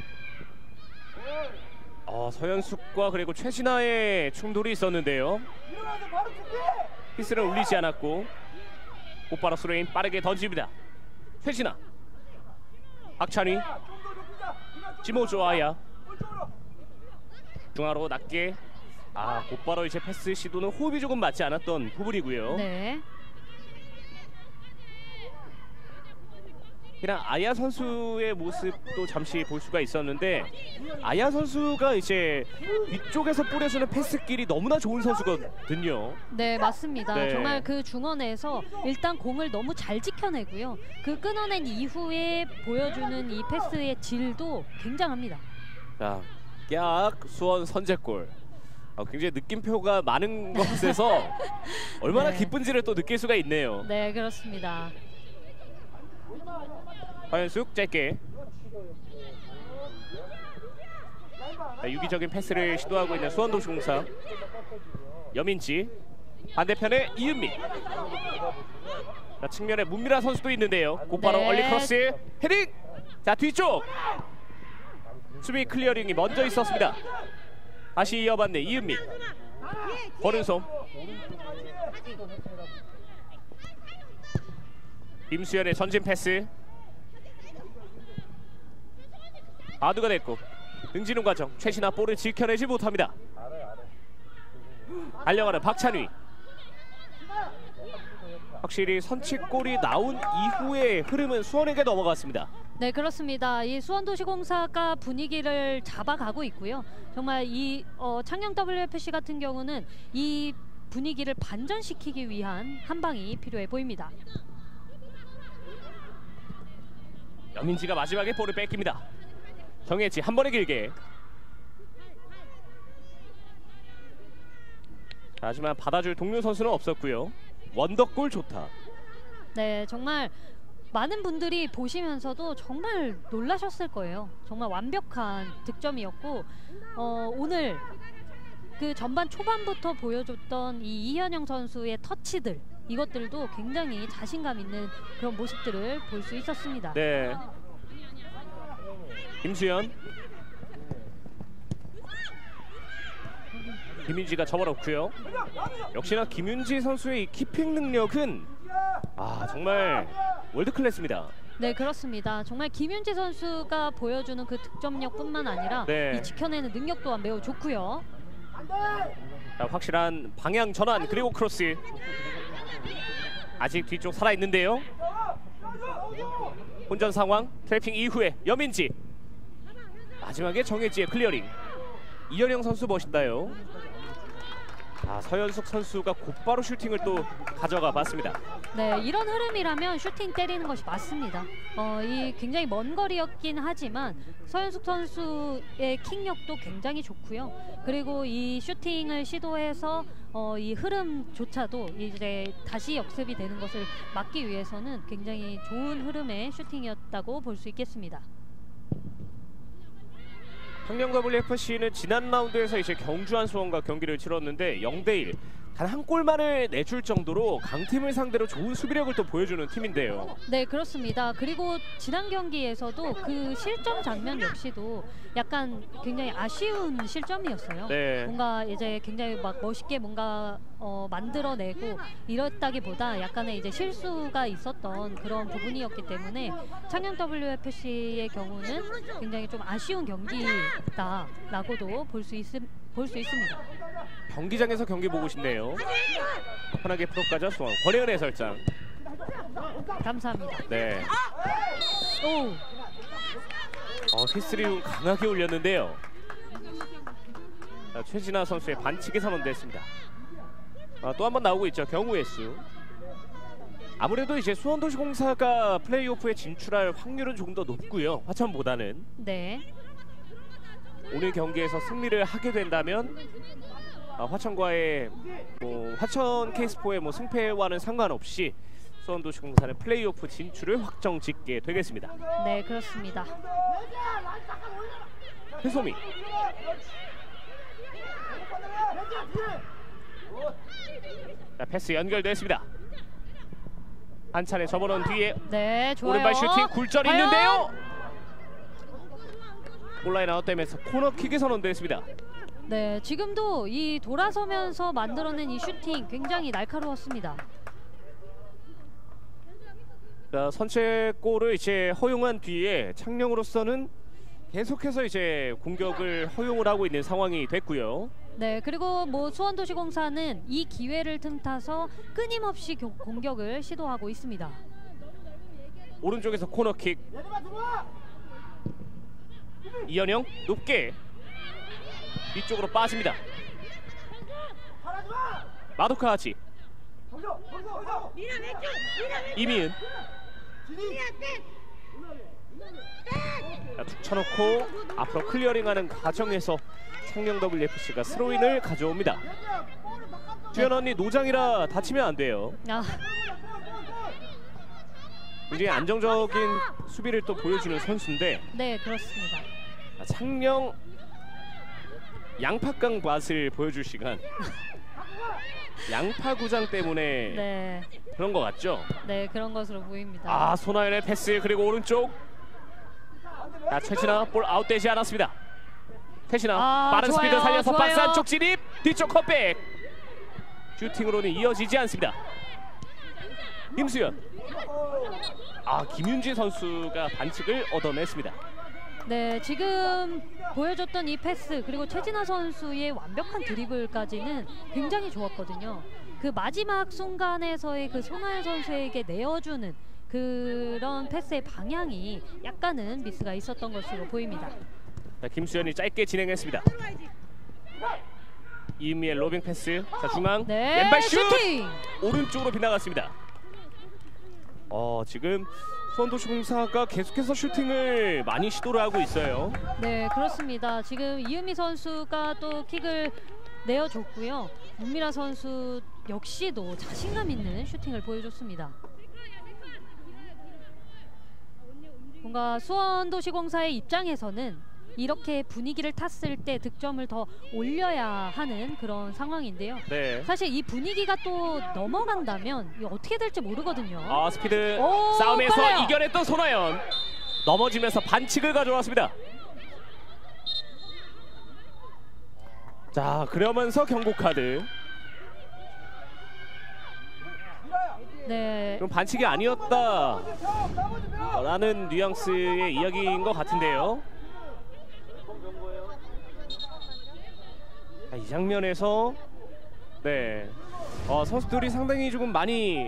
어, 서현숙과 그리고 최진아의 충돌이 있었는데요. 피스를 올리지 않았고 곧바로 스로인 빠르게 던집니다. 최진아, 박찬휘, 지모조아야 중앙으로 낮게. 아, 곧바로 이제 패스 시도는 호흡이 조금 맞지 않았던 부분이고요. 네. 그냥 아야 선수의 모습도 잠시 볼 수가 있었는데 아야 선수가 이제 위쪽에서 뿌려주는 패스길이 너무나 좋은 선수거든요. 네, 맞습니다. 네. 정말 그 중원에서 일단 공을 너무 잘 지켜내고요. 그 끊어낸 이후에 보여주는 이 패스의 질도 굉장합니다. 자, 깍 수원 선제골. 어, 굉장히 느낌표가 많은 것에서 얼마나 네. 기쁜지를 또 느낄 수가 있네요. 네, 그렇습니다. 서현숙 짧게. 자, 유기적인 패스를 시도하고 있는 수원도시공사. 여민지 반대편에 이은미. 자, 측면에 문미라 선수도 있는데요. 곧바로 네. 얼리 크로스 헤딩. 자, 뒤쪽 수비 클리어링이 먼저 있었습니다. 다시 이어받는 이은미. 오른손. 김수현의 전진 패스. 아두가 됐고 응진훈 과정. 최신아 볼을 지켜내지 못합니다. 달려가는 박찬휘. 확실히 선취골이 나온 이후의 흐름은 수원에게 넘어갔습니다. 네, 그렇습니다. 이 수원도시공사가 분위기를 잡아가고 있고요. 정말 이 어, 창녕 더블유에프씨 같은 경우는 이 분위기를 반전시키기 위한 한 방이 필요해 보입니다. 여민지가 마지막에 볼을 뺏깁니다. 정혜지 한 번에 길게. 하지만 받아줄 동료 선수는 없었고요. 원더골 좋다. 네, 정말 많은 분들이 보시면서도 정말 놀라셨을 거예요. 정말 완벽한 득점이었고 어, 오늘 그 전반 초반부터 보여줬던 이 이현영 선수의 터치들, 이것들도 굉장히 자신감 있는 그런 모습들을 볼 수 있었습니다. 네. 김수현. 김윤지가 접어놓고요. 역시나 김윤지 선수의 이 키핑 능력은 아 정말 월드 클래스입니다. 네, 그렇습니다. 정말 김윤지 선수가 보여주는 그 득점력뿐만 아니라 네. 이 지켜내는 능력 또한 매우 좋고요. 자, 확실한 방향 전환 그리고 크로스. 아직 뒤쪽 살아있는데요. 혼전 상황. 트래핑 이후에 여민지. 마지막에 정혜지의 클리어링. 이현영 선수 멋있다요. 아, 서현숙 선수가 곧바로 슈팅을 또 가져가 봤습니다. 네, 이런 흐름이라면 슈팅 때리는 것이 맞습니다. 어, 이 굉장히 먼 거리였긴 하지만 서현숙 선수의 킥력도 굉장히 좋고요. 그리고 이 슈팅을 시도해서 어, 이 흐름조차도 이제 다시 역습이 되는 것을 막기 위해서는 굉장히 좋은 흐름의 슈팅이었다고 볼 수 있겠습니다. 창녕 더블유에프씨는 지난 라운드에서 이제 경주한 수원과 경기를 치렀는데 영 대 일. 단 한 골만을 내줄 정도로 강팀을 상대로 좋은 수비력을 또 보여주는 팀인데요. 네, 그렇습니다. 그리고 지난 경기에서도 그 실점 장면 역시도 약간 굉장히 아쉬운 실점이었어요. 네. 뭔가 이제 굉장히 막 멋있게 뭔가 어, 만들어내고 이렇다기보다 약간의 이제 실수가 있었던 그런 부분이었기 때문에 창녕 더블유에프씨의 경우는 굉장히 좀 아쉬운 경기다라고도 볼 수 있, 볼 수 있습니다. 경기장에서 경기 보고 싶네요. 편하게 프로까지 수원. 권혜은 해설장. 감사합니다. 네. 오. 어, 히스리움 강하게 올렸는데요. 자, 최진아 선수의 반칙이 선언됐습니다. 아, 또 한 번 나오고 있죠. 경우의 수. 아무래도 이제 수원도시공사가 플레이오프에 진출할 확률은 조금 더 높고요. 화천보다는. 네. 오늘 경기에서 승리를 하게 된다면 아, 화천과의 뭐 화천 케이스포의 뭐 승패와는 상관없이 수원도시공사는 플레이오프 진출을 확정짓게 되겠습니다. 네, 그렇습니다. 해소미. 자, 패스 연결됐습니다. 한 차례 접어놓은 뒤에 네, 좋아요. 오른발 슈팅 굴절이 과연? 있는데요. 온라인 아웃되면서 코너킥이 선언됐습니다. 네, 지금도 이 돌아서면서 만들어낸 이 슈팅 굉장히 날카로웠습니다. 자, 선취골을 이제 허용한 뒤에 창녕으로서는 계속해서 이제 공격을 허용을 하고 있는 상황이 됐고요. 네, 그리고 뭐 수원도시공사는 이 기회를 틈타서 끊임없이 교, 공격을 시도하고 있습니다. 오른쪽에서 코너킥. 이현영 높게 뒤쪽으로 빠집니다. 마도카 하치. 이미은. 자, 툭 쳐놓고 앞으로 클리어링하는 과정에서 창녕 더블유에프씨가 스로인을 가져옵니다. 주연 언니 노장이라 다치면 안 돼요. 아, 굉장히 안정적인 수비를 또 보여주는 선수인데 네, 그렇습니다. 창녕 양파깡 맛을 보여줄 시간. 양파구장 때문에 네, 그런 것 같죠? 네, 그런 것으로 보입니다. 아, 손아연의 패스 그리고 오른쪽. 자, 최진아 볼 아웃되지 않았습니다. 태신아 아, 빠른 좋아요, 스피드 살려서 좋아요. 박스 안쪽 진입. 뒤쪽 컷백. 슈팅으로는 이어지지 않습니다. 임수연. 아, 김윤지 선수가 반칙을 얻어냈습니다. 네, 지금 보여줬던 이 패스 그리고 최진아 선수의 완벽한 드리블까지는 굉장히 좋았거든요. 그 마지막 순간에서의 그 손아연 선수에게 내어주는 그런 패스의 방향이 약간은 미스가 있었던 것으로 보입니다. 자, 김수현이 짧게 진행했습니다. 이은미의 로빙 패스. 자, 중앙 네, 왼발 슛! 슈팅! 오른쪽으로 빗나갔습니다. 어, 지금 수원도시공사가 계속해서 슈팅을 많이 시도를 하고 있어요. 네, 그렇습니다. 지금 이은미 선수가 또 킥을 내어줬고요. 문미라 선수 역시도 자신감 있는 슈팅을 보여줬습니다. 뭔가 수원도시공사의 입장에서는 이렇게 분위기를 탔을 때 득점을 더 올려야 하는 그런 상황인데요. 네. 사실 이 분위기가 또 넘어간다면 이거 어떻게 될지 모르거든요. 아, 스피드 오, 싸움에서 빨라요. 이겨냈던 손아연. 넘어지면서 반칙을 가져왔습니다. 자, 그러면서 경고 카드. 네. 그럼 반칙이 아니었다 라는 뉘앙스의 이야기인 것 같은데요. 자, 이 장면에서 네 어, 선수들이 상당히 조금 많이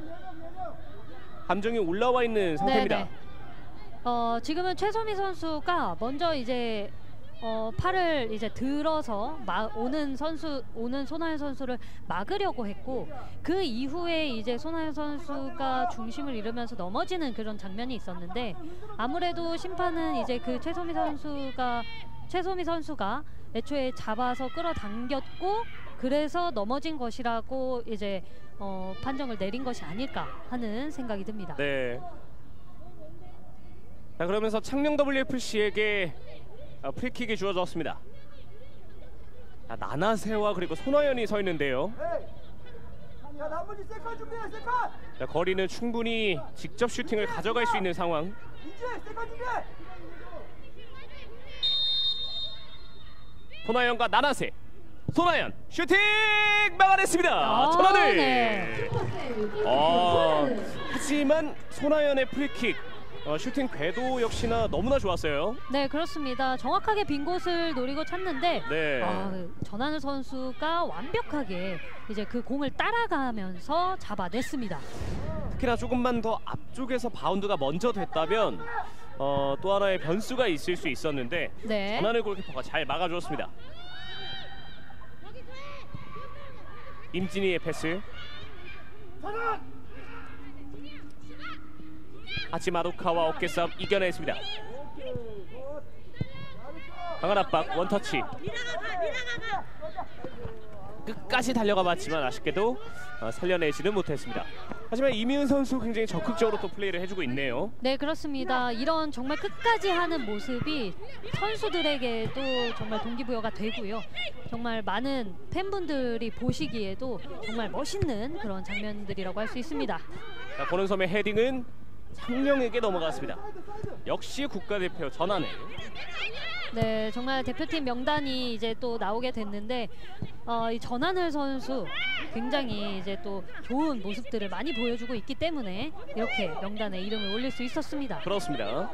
감정이 올라와 있는 상태입니다. 네네. 어, 지금은 최소미 선수가 먼저 이제 어, 팔을 이제 들어서 마, 오는 선수 오는 손아연 선수를 막으려고 했고, 그 이후에 이제 손아연 선수가 중심을 잃으면서 넘어지는 그런 장면이 있었는데, 아무래도 심판은 이제 그 최소미 선수가 최소미 선수가 애초에 잡아서 끌어당겼고 그래서 넘어진 것이라고 이제 어, 판정을 내린 것이 아닐까 하는 생각이 듭니다. 네. 자, 그러면서 창녕 더블유에프씨에게 어, 프리킥이 주어졌습니다. 자, 나나세와 그리고 손아연이 서 있는데요. 자, 나머지 세컨 준비해, 세컨. 자, 거리는 충분히 직접 슈팅을 가져갈 수 있는 상황. 이제 세컨 준비해. 손아연과 나나세. 손아연 슈팅 막아냈습니다. 아, 전환을. 네. 어, 하지만 손아연의 프리킥 어, 슈팅 궤도 역시나 너무나 좋았어요. 네, 그렇습니다. 정확하게 빈 곳을 노리고 찼는데 네. 아, 전하늘 선수가 완벽하게 이제 그 공을 따라가면서 잡아냈습니다. 특히나 조금만 더 앞쪽에서 바운드가 먼저 됐다면 어, 또 하나의 변수가 있을 수 있었는데 네. 전하늘 골키퍼가 잘 막아주었습니다. 임진희의 패스. 하치마도카와 어깨싸움 이겨냈습니다. 강한 압박 원터치. 끝까지 달려가 봤지만 아쉽게도 어, 살려내지는 못했습니다. 하지만 이미은 선수 굉장히 적극적으로 또 플레이를 해주고 있네요. 네, 그렇습니다. 이런 정말 끝까지 하는 모습이 선수들에게도 정말 동기부여가 되고요. 정말 많은 팬분들이 보시기에도 정말 멋있는 그런 장면들이라고 할 수 있습니다. 자, 고른섬의 헤딩은 창녕에게 넘어갔습니다. 역시 국가대표 전하늘. 네, 정말 대표팀 명단이 이제 또 나오게 됐는데 어, 이 전하늘 선수 굉장히 이제 또 좋은 모습들을 많이 보여주고 있기 때문에 이렇게 명단에 이름을 올릴 수 있었습니다. 그렇습니다.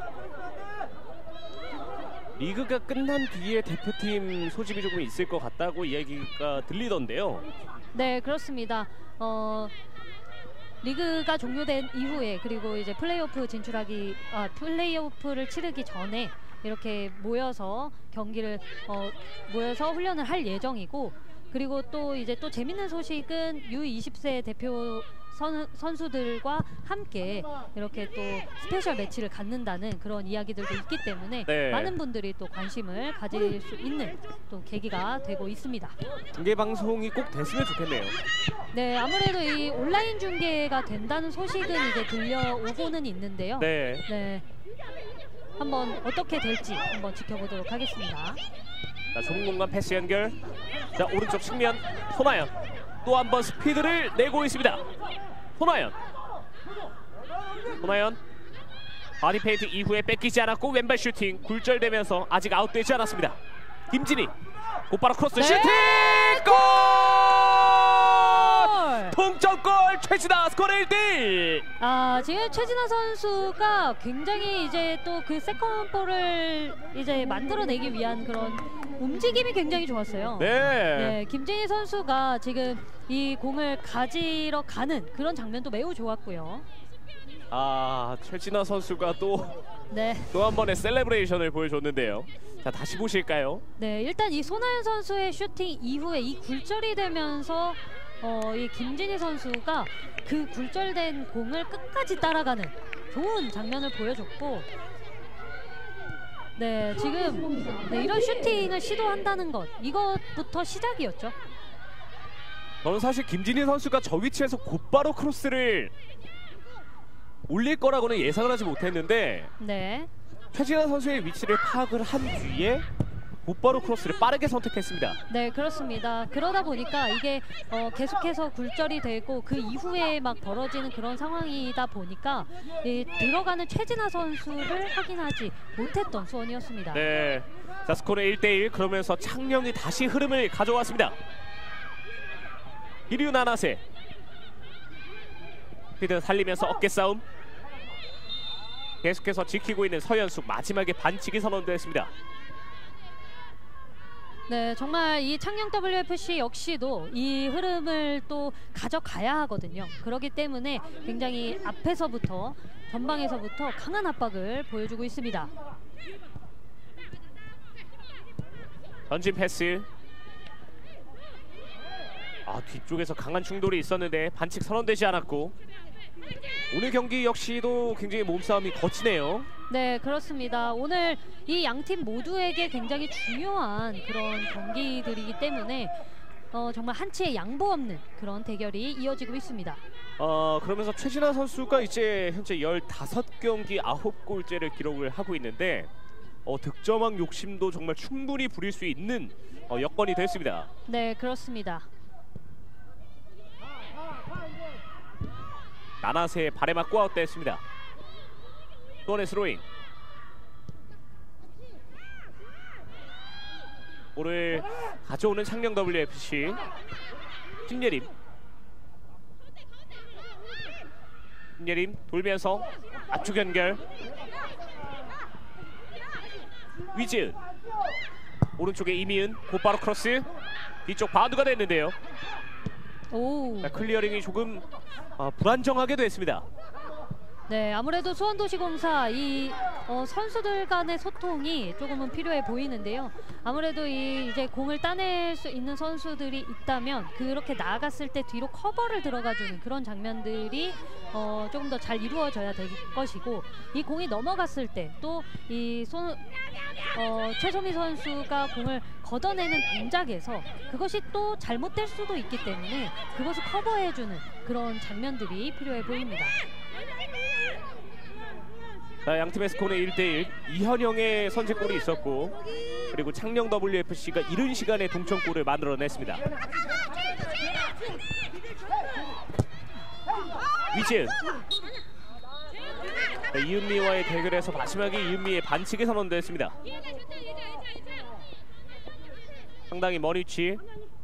리그가 끝난 뒤에 대표팀 소집이 조금 있을 것 같다고 이야기가 들리던데요. 네, 그렇습니다. 어, 리그가 종료된 이후에 그리고 이제 플레이오프 진출하기 아, 플레이오프를 치르기 전에 이렇게 모여서 경기를 어, 모여서 훈련을 할 예정이고, 그리고 또 이제 또 재밌는 소식은 유 이십 세 대표 선, 선수들과 함께 이렇게 또 스페셜 매치를 갖는다는 그런 이야기들도 있기 때문에 네. 많은 분들이 또 관심을 가질 수 있는 또 계기가 되고 있습니다. 중계 방송이 꼭 됐으면 좋겠네요. 네, 아무래도 이 온라인 중계가 된다는 소식은 이제 들려오고는 있는데요. 네. 네. 한번 어떻게 될지 한번 지켜보도록 하겠습니다. 자, 좁은 공간 패스 연결. 자, 오른쪽 측면 손아연 또 한 번 스피드를 내고 있습니다. 손아연 손아연 바디 페인트 이후에 뺏기지 않았고 왼발 슈팅 굴절되면서 아직 아웃되지 않았습니다. 김진희 곧바로 크로스 네. 슈팅! 골! 골! 동점골 최진아 스코어 일 대 일. 아, 지금 최진아 선수가 굉장히 이제 또 그 세컨볼을 이제 만들어내기 위한 그런 움직임이 굉장히 좋았어요. 네. 네, 김진희 선수가 지금 이 공을 가지러 가는 그런 장면도 매우 좋았고요. 아, 최진아 선수가 또 네. 또 한 번의 셀레브레이션을 보여줬는데요. 자, 다시 보실까요? 네, 일단 이 손아연 선수의 슈팅 이후에 이 굴절이 되면서 어, 이 김진희 선수가 그 굴절된 공을 끝까지 따라가는 좋은 장면을 보여줬고, 네, 지금 네, 이런 슈팅을 시도한다는 것, 이것부터 시작이었죠. 저는 사실 김진희 선수가 저 위치에서 곧바로 크로스를 올릴 거라고는 예상을 하지 못했는데 네. 최진아 선수의 위치를 파악을 한 뒤에 곧바로 크로스를 빠르게 선택했습니다. 네, 그렇습니다. 그러다 보니까 이게 어, 계속해서 굴절이 되고 그 이후에 막 벌어지는 그런 상황이다 보니까 이 들어가는 최진아 선수를 확인하지 못했던 수원이었습니다. 네, 자 스코어는 일 대 일. 그러면서 창녕이 다시 흐름을 가져왔습니다. 이류 나나세 피드 살리면서 어깨 싸움. 계속해서 지키고 있는 서현숙, 마지막에 반칙이 선언됐습니다. 네, 정말 이 창녕 더블유에프씨 역시도 이 흐름을 또 가져가야 하거든요. 그렇기 때문에 굉장히 앞에서부터 전방에서부터 강한 압박을 보여주고 있습니다. 던진 패스. 아, 뒤쪽에서 강한 충돌이 있었는데 반칙 선언되지 않았고, 오늘 경기 역시도 굉장히 몸싸움이 거치네요. 네, 그렇습니다. 오늘 이 양팀 모두에게 굉장히 중요한 그런 경기들이기 때문에 어, 정말 한치의 양보 없는 그런 대결이 이어지고 있습니다. 어, 그러면서 최진아 선수가 이제 현재 열다섯 경기 아홉 골째를 기록을 하고 있는데 어, 득점왕 욕심도 정말 충분히 부릴 수 있는 어, 여건이 됐습니다. 네, 그렇습니다. 나나세의 발에 맞고 아웃됐습니다. 또한의 스로잉. 볼을 가져오는 창녕 더블유에프씨. 신예림. 신예림 돌면서 앞쪽 연결. 위지은. 오른쪽에 이미은. 곧바로 크로스. 뒤쪽 바운드가 됐는데요. 오. 자, 클리어링이 조금 어, 불안정하게 됐습니다. 네, 아무래도 수원도시공사 이 어, 선수들 간의 소통이 조금은 필요해 보이는데요. 아무래도 이 이제 공을 따낼 수 있는 선수들이 있다면 그렇게 나아갔을 때 뒤로 커버를 들어가주는 그런 장면들이 어, 조금 더 잘 이루어져야 될 것이고, 이 공이 넘어갔을 때 또 이 손 어, 최소미 선수가 공을 걷어내는 동작에서 그것이 또 잘못될 수도 있기 때문에 그것을 커버해주는 그런 장면들이 필요해 보입니다. 자, 양팀의 스코어는 일 대 일. 이현영의 선제골이 있었고, 그리고 창녕 더블유에프씨가 이른 시간에 동점골을 만들어냈습니다. 위지은. 자, 이은미와의 대결에서 마지막에 이은미의 반칙이 선언됐습니다. 상당히 먼 위치.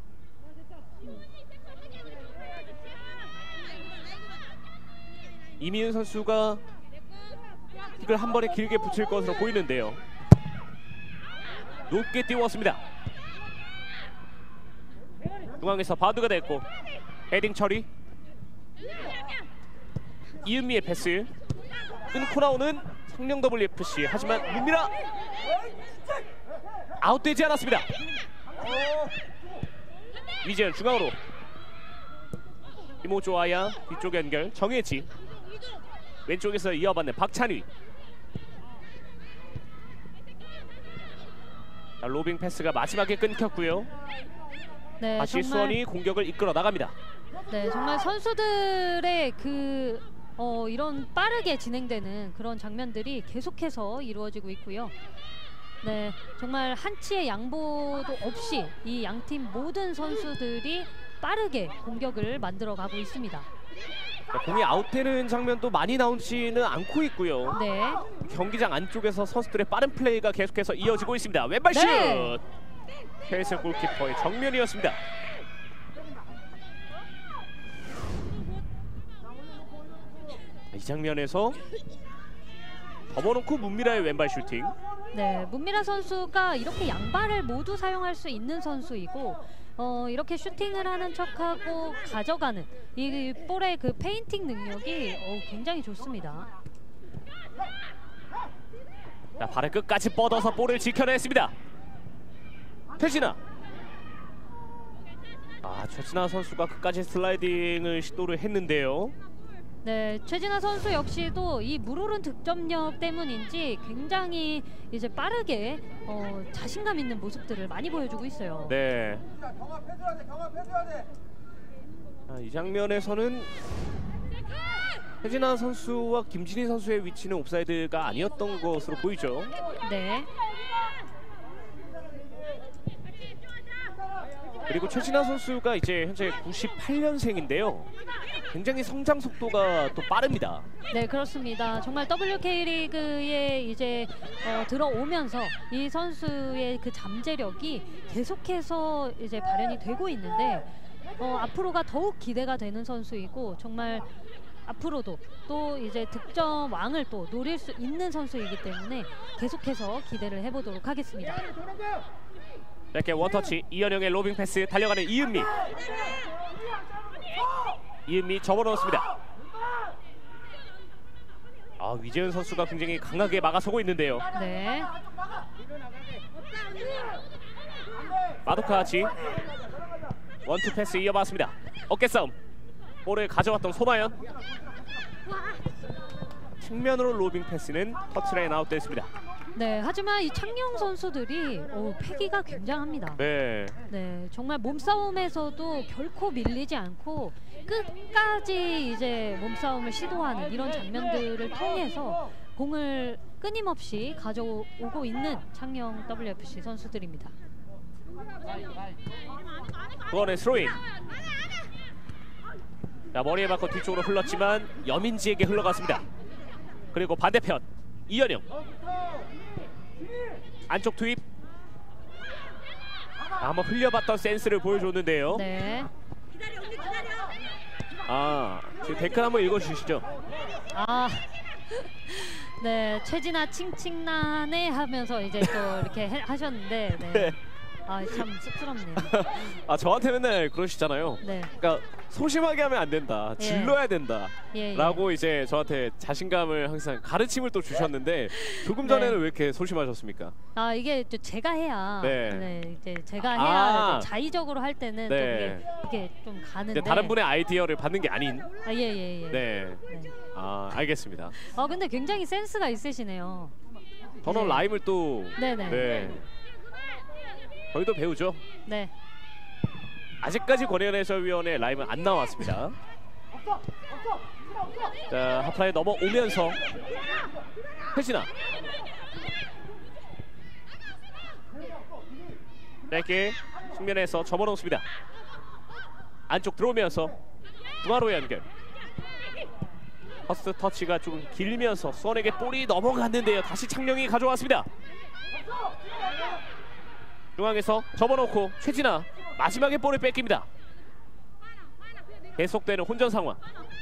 이미은 선수가 이걸 한 번에 길게 붙일 것으로 보이는데요. 높게 띄웠습니다. 중앙에서 바운드가 됐고 헤딩 처리. 이은미의 패스 끊고 나오는 창녕 더블유에프씨. 하지만 문미라 아웃되지 않았습니다. 위지은 중앙으로. 이모조아야 뒤쪽 연결. 정혜지 왼쪽에서 이어받는 박찬휘. 자, 로빙 패스가 마지막에 끊겼고요. 네, 다시 정말, 수원이 공격을 이끌어 나갑니다. 네, 정말 선수들의 그 어, 이런 빠르게 진행되는 그런 장면들이 계속해서 이루어지고 있고요. 네, 정말 한치의 양보도 없이 이 양팀 모든 선수들이 빠르게 공격을 만들어가고 있습니다. 자, 공이 아웃되는 장면도 많이 나오지는 않고 있고요. 네. 경기장 안쪽에서 선수들의 빠른 플레이가 계속해서 이어지고 있습니다. 왼발 슛! 네. 최혜승 골키퍼의 정면이었습니다. 이 장면에서 접어놓고 문미라의 왼발 슈팅. 네, 문미라 선수가 이렇게 양발을 모두 사용할 수 있는 선수이고 어, 이렇게 슈팅을 하는 척하고 가져가는 이 볼의 그 페인팅 능력이 어, 굉장히 좋습니다. 자, 발을 끝까지 뻗어서 볼을 지켜냈습니다. 최진아. 아, 최진아 선수가 끝까지 슬라이딩을 시도를 했는데요. 네, 최진아 선수 역시도 이 물오른 득점력 때문인지 굉장히 이제 빠르게 어, 자신감 있는 모습들을 많이 보여주고 있어요. 네. 경합해줘야 돼. 경합해줘야 돼. 아, 이 장면에서는 최진아 선수와 김진희 선수의 위치는 옵사이드가 아니었던 것으로 보이죠. 네. 그리고 최진아 선수가 이제 현재 구십팔 년생인데요. 굉장히 성장 속도가 또 빠릅니다. 네, 그렇습니다. 정말 더블유케이 리그에 이제 어, 들어오면서 이 선수의 그 잠재력이 계속해서 이제 발현이 되고 있는데 어, 앞으로가 더욱 기대가 되는 선수이고 정말 앞으로도 또 이제 득점 왕을 또 노릴 수 있는 선수이기 때문에 계속해서 기대를 해보도록 하겠습니다. 짧게 원터치, 이현영의 로빙 패스, 달려가는 이은미. 이은미 접어넣었습니다. 아, 위재은 선수가 굉장히 강하게 막아서고 있는데요. 네. 마도카치 원투 패스 이어봤습니다. 어깨 싸움. 볼을 가져왔던 손아연. 측면으로 로빙 패스는 터치라인 아웃됐습니다. 네, 하지만 이 창녕 선수들이 오, 패기가 굉장합니다. 네. 네, 정말 몸싸움에서도 결코 밀리지 않고 끝까지 이제 몸싸움을 시도하는 이런 장면들을 통해서 공을 끊임없이 가져오고 있는 창녕 더블유에프씨 선수들입니다. 구원의 스로잉. 자, 머리에 맞고 뒤쪽으로 흘렀지만 여민지에게 흘러갔습니다. 그리고 반대편 이현영. 안쪽 투입. 아, 한번 흘려봤던 센스를 보여줬는데요. 네. 아, 지금 댓글 한번 읽어주시죠. 아, 네, 최진아 칭칭나네 하면서 이제 또 이렇게 해, 하셨는데, 네. 네. 아, 참 쑥스럽네요. 아, 저한테 맨날 그러시잖아요. 네. 그러니까 소심하게 하면 안 된다, 예. 질러야 된다 예, 예. 라고 이제 저한테 자신감을 항상 가르침을 또 주셨는데 조금 전에는 네. 왜 이렇게 소심하셨습니까? 아, 이게 또 제가 해야, 네. 네, 이제 제가 해야 아. 이제 자의적으로 할 때는 네. 또 이게, 이게 좀 가는데. 이제 다른 분의 아이디어를 받는 게 아닌. 아, 예, 예, 예. 네. 네. 아, 알겠습니다. 어, 근데 굉장히 센스가 있으시네요. 저는 네. 라임을 또 네네. 네. 저희도 배우죠. 네. 아직까지 권혜연 해설위원의 라임은 안 나왔습니다. 자, 하프라인 넘어오면서 혜진아. 짧게 측면에서 접어놓습니다. 안쪽 들어오면서 중앙으로 연결. 퍼스트 터치가 좀 길면서 수원에게 볼이 넘어갔는데요. 다시 창녕이 가져왔습니다. 중앙에서 접어놓고 최진아 마지막에 볼을 뺏깁니다. 계속되는 혼전 상황.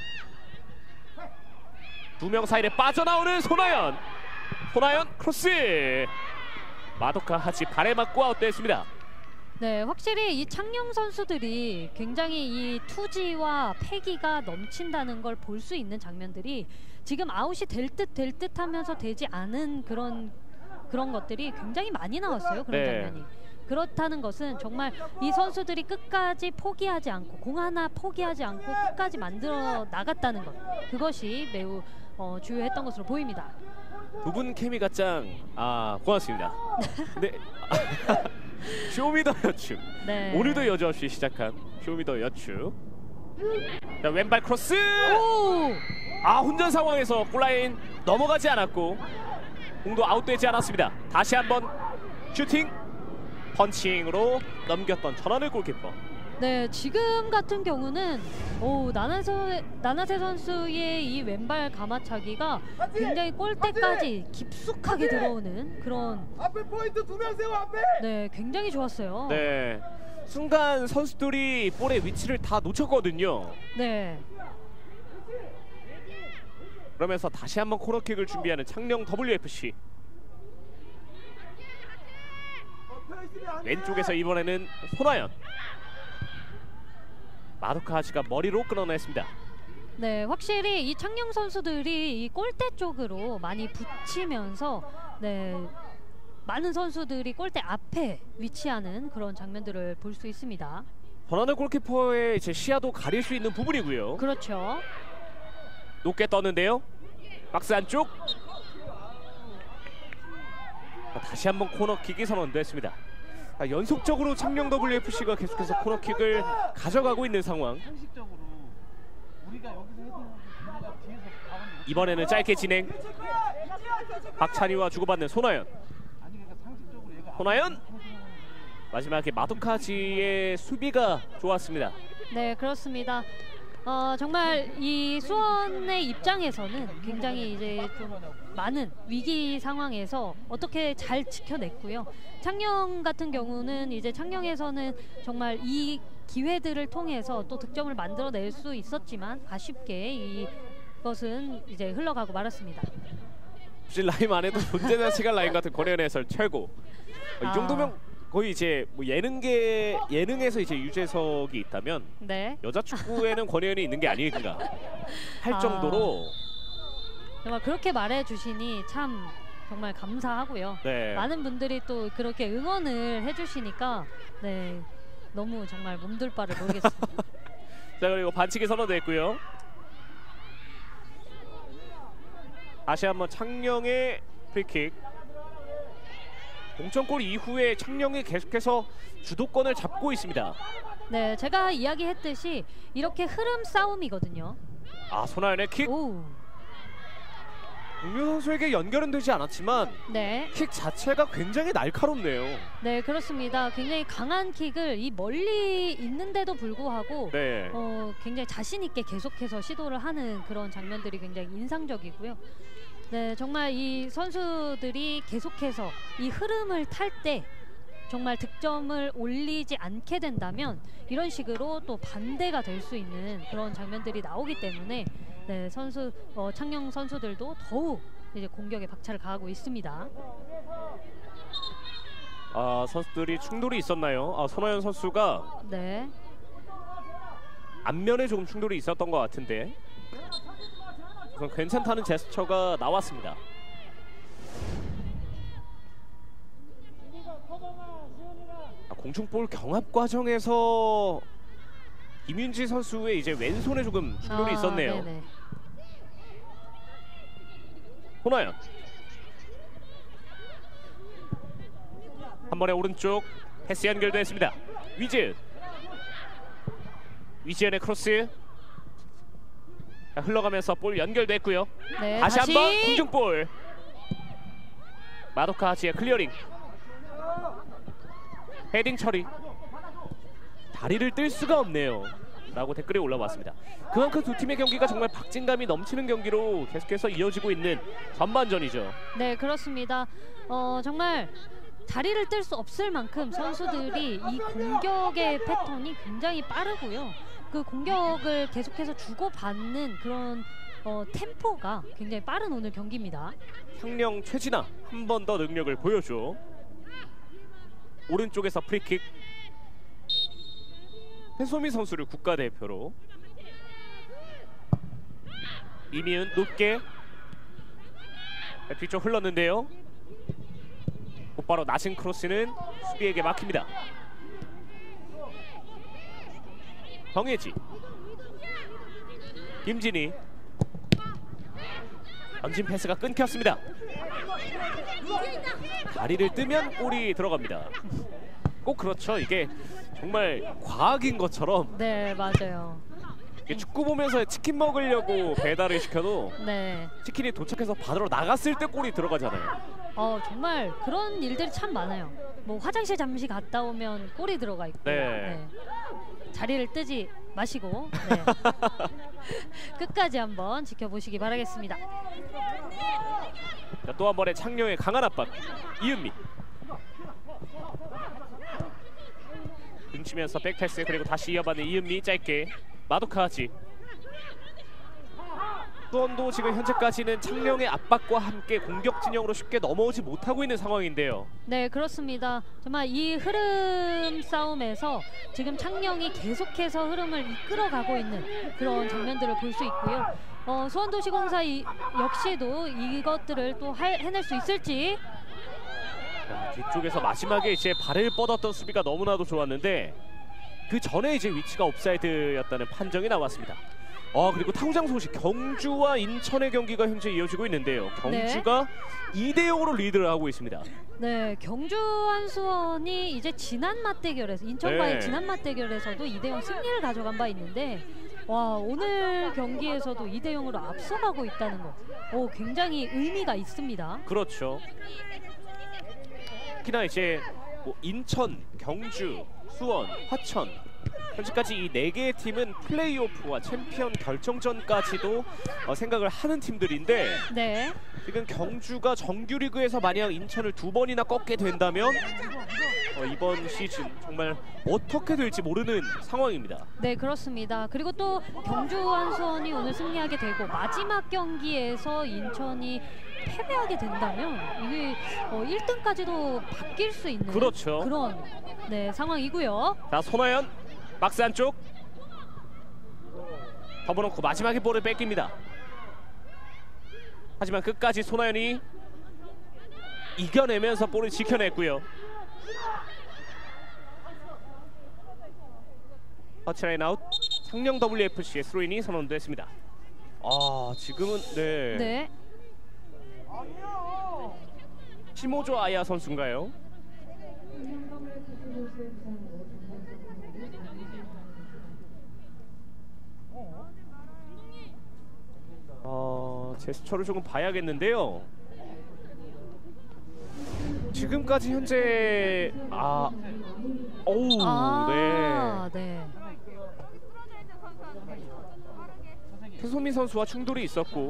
두 명 사이에 빠져나오는 손아연. 손아연 크로스. 마도카 하치 발에 맞고 아웃됐습니다. 네, 확실히 이 창녕 선수들이 굉장히 이 투지와 패기가 넘친다는 걸 볼 수 있는 장면들이 지금 아웃이 될 듯 될 듯 하면서 되지 않은 그런 그런 것들이 굉장히 많이 나왔어요. 그런 네. 장면이. 그렇다는 것은 정말 이 선수들이 끝까지 포기하지 않고 공 하나 포기하지 않고 끝까지 만들어 나갔다는 것. 그것이 매우 어, 주요했던 것으로 보입니다. 두 분 케미가 짱. 아, 고맙습니다. 네. 쇼미더 여축. 네. 오늘도 여지없이 시작한 쇼미더 여축. 자, 왼발 크로스. 오! 아, 혼전 상황에서 골라인 넘어가지 않았고 공도 아웃되지 않았습니다. 다시 한번 슈팅. 펀칭으로 넘겼던 전환을 골키퍼. 네, 지금 같은 경우는 오, 나나세, 나나세 선수의 이 왼발 가마차기가 굉장히 골대까지 깊숙하게 들어오는 그런 앞에 포인트 두 명 세워 앞에. 네, 굉장히 좋았어요. 네, 순간 선수들이 볼의 위치를 다 놓쳤거든요. 네. 그러면서 다시 한번 코너킥을 준비하는 창녕 더블유에프씨. 왼쪽에서 이번에는 손아연. 마도카 아지가 머리로 끌어냈습니다. 네, 확실히 이 창녕 선수들이 이 골대 쪽으로 많이 붙이면서 네, 많은 선수들이 골대 앞에 위치하는 그런 장면들을 볼 수 있습니다. 권하는 골키퍼의 이제 시야도 가릴 수 있는 부분이고요. 그렇죠. 높게 떴는데요. 박스 안쪽. 다시 한번 코너킥이 선언됐습니다. 아, 연속적으로 창녕 더블유에프씨가 계속해서 코너킥을 가져가고 있는 상황. 상식적으로 우리가 여기서 헤딩하고 우리가 뒤에서 가운데 이번에는 짧게 진행. 박찬희와 주고받는 손아연. 아니 그러니까 상식적으로 얘가 손아연. 마지막에 마도카지의 수비가 좋았습니다. 네, 그렇습니다. 어, 정말 이 수원의 입장에서는 굉장히 이제 좀 많은 위기 상황에서 어떻게 잘 지켜냈고요. 창녕 같은 경우는 이제 창녕에서는 정말 이 기회들을 통해서 또 득점을 만들어낼 수 있었지만 아쉽게 이것은 이제 흘러가고 말았습니다. 혹시 라임 안에도 존재나 시간 라임 같은 권혜연 해설 최고. 어, 이 아. 정도면 거의 이제 뭐 예능계 예능에서 이제 유재석이 있다면 네. 여자 축구에는 권혜연이 있는 게 아닐까 할 아. 정도로. 정말 그렇게 말해 주시니 참 정말 감사하고요. 네. 많은 분들이 또 그렇게 응원을 해주시니까 네, 너무 정말 몸둘 바를 모르겠습니다. 자, 그리고 반칙이 선언됐고요. 다시 한번 창녕의 프리킥. 동점골 이후에 창녕이 계속해서 주도권을 잡고 있습니다. 네, 제가 이야기했듯이 이렇게 흐름 싸움이거든요. 아, 손아연의 킥. 오, 동료 선수에게 연결은 되지 않았지만 네, 킥 자체가 굉장히 날카롭네요. 네 그렇습니다. 굉장히 강한 킥을 이 멀리 있는데도 불구하고 네. 어, 굉장히 자신 있게 계속해서 시도를 하는 그런 장면들이 굉장히 인상적이고요. 네, 정말 이 선수들이 계속해서 이 흐름을 탈 때 정말 득점을 올리지 않게 된다면 이런 식으로 또 반대가 될 수 있는 그런 장면들이 나오기 때문에 네, 선수 어, 창녕 선수들도 더욱 이제 공격에 박차를 가하고 있습니다. 아, 선수들이 충돌이 있었나요? 아, 손아연 선수가 네, 앞면에 조금 충돌이 있었던 것 같은데 우선 괜찮다는 제스처가 나왔습니다. 아, 공중볼 경합 과정에서 김윤지 선수의 이제 왼손에 조금 충돌이 아, 있었네요. 네네. 손아연 한 번에 오른쪽 패스 연결됐습니다. 위즈 위지연의 크로스. 자, 흘러가면서 볼 연결됐고요. 네, 다시 다시. 한번 공중볼. 마도카 아지의 클리어링. 헤딩 처리. 다리를 뜰 수가 없네요 라고 댓글이 올라왔습니다. 그만큼 두 팀의 경기가 정말 박진감이 넘치는 경기로 계속해서 이어지고 있는 전반전이죠. 네, 그렇습니다. 어, 정말 다리를 뜰 수 없을 만큼 선수들이 이 공격의 패턴이 굉장히 빠르고요. 그 공격을 계속해서 주고받는 그런 어, 템포가 굉장히 빠른 오늘 경기입니다. 창녕 최진아 한 번 더 능력을 보여줘. 오른쪽에서 프리킥. 해소미 선수를 국가대표로. 이미은 높게 뒤쪽 흘렀는데요. 곧바로 낮은 크로스는 수비에게 막힙니다. 정혜지, 김진희. 던진 패스가 끊겼습니다. 다리를 뜨면 골이 들어갑니다. 꼭 그렇죠. 이게 정말 과학인 것처럼. 네, 맞아요. 이게 축구 보면서 치킨 먹으려고 배달을 시켜도 네, 치킨이 도착해서 받으러 나갔을 때 골이 들어가잖아요. 어, 정말 그런 일들이 참 많아요. 뭐 화장실 잠시 갔다 오면 골이 들어가 있고. 네. 자리를 뜨지 마시고 네. 끝까지 한번 지켜보시기 바라겠습니다. 또 한 번의 창녕의 강한 압박. 이은미. 등치면서 백패스 그리고 다시 이어받는 이은미 짧게 마도카지. 수원도 지금 현재까지는 창녕의 압박과 함께 공격 진영으로 쉽게 넘어오지 못하고 있는 상황인데요. 네, 그렇습니다. 정말 이 흐름 싸움에서 지금 창녕이 계속해서 흐름을 이끌어가고 있는 그런 장면들을 볼 수 있고요. 어, 수원도시공사 이, 역시도 이것들을 또 할, 해낼 수 있을지. 야, 뒤쪽에서 마지막에 이제 발을 뻗었던 수비가 너무나도 좋았는데 그 전에 이제 위치가 옵사이드였다는 판정이 나왔습니다. 아, 그리고 탕장 소식, 경주와 인천의 경기가 현재 이어지고 있는데요. 경주가 네. 이 대 영으로 리드를 하고 있습니다. 네, 경주 한수원이 이제 지난 맞대결에서 인천과의 네. 지난 맞대결에서도 이 대 영 승리를 가져간 바 있는데 와, 오늘 경기에서도 이 대 영으로 앞서가고 있다는 거 오, 굉장히 의미가 있습니다. 그렇죠. 특히나 이제 뭐 인천, 경주, 수원, 화천 현재까지 이 네 개의 팀은 플레이오프와 챔피언 결정전까지도 어, 생각을 하는 팀들인데 네. 지금 경주가 정규리그에서 만약 인천을 두 번이나 꺾게 된다면 어, 이번 시즌 정말 어떻게 될지 모르는 상황입니다. 네, 그렇습니다. 그리고 또 경주 한수원이 오늘 승리하게 되고 마지막 경기에서 인천이 패배하게 된다면 이게 어, 일 등까지도 바뀔 수 있는 그렇죠. 그런 네, 상황이고요. 자, 손아연 박스 안쪽 접어놓고 마지막에 볼을 뺏깁니다. 하지만 끝까지 손아연이 이겨내면서 볼을 지켜냈고요. 터치라인 아웃. 창녕 더블유에프씨의 스로인이 선언됐습니다. 아, 지금은 네. 네. 시모조 아야 선수인가요? 어, 제스처를 조금 봐야겠는데요. 지금까지 현재 아, 오우, 아, 네. 네. 표소민 선수와 충돌이 있었고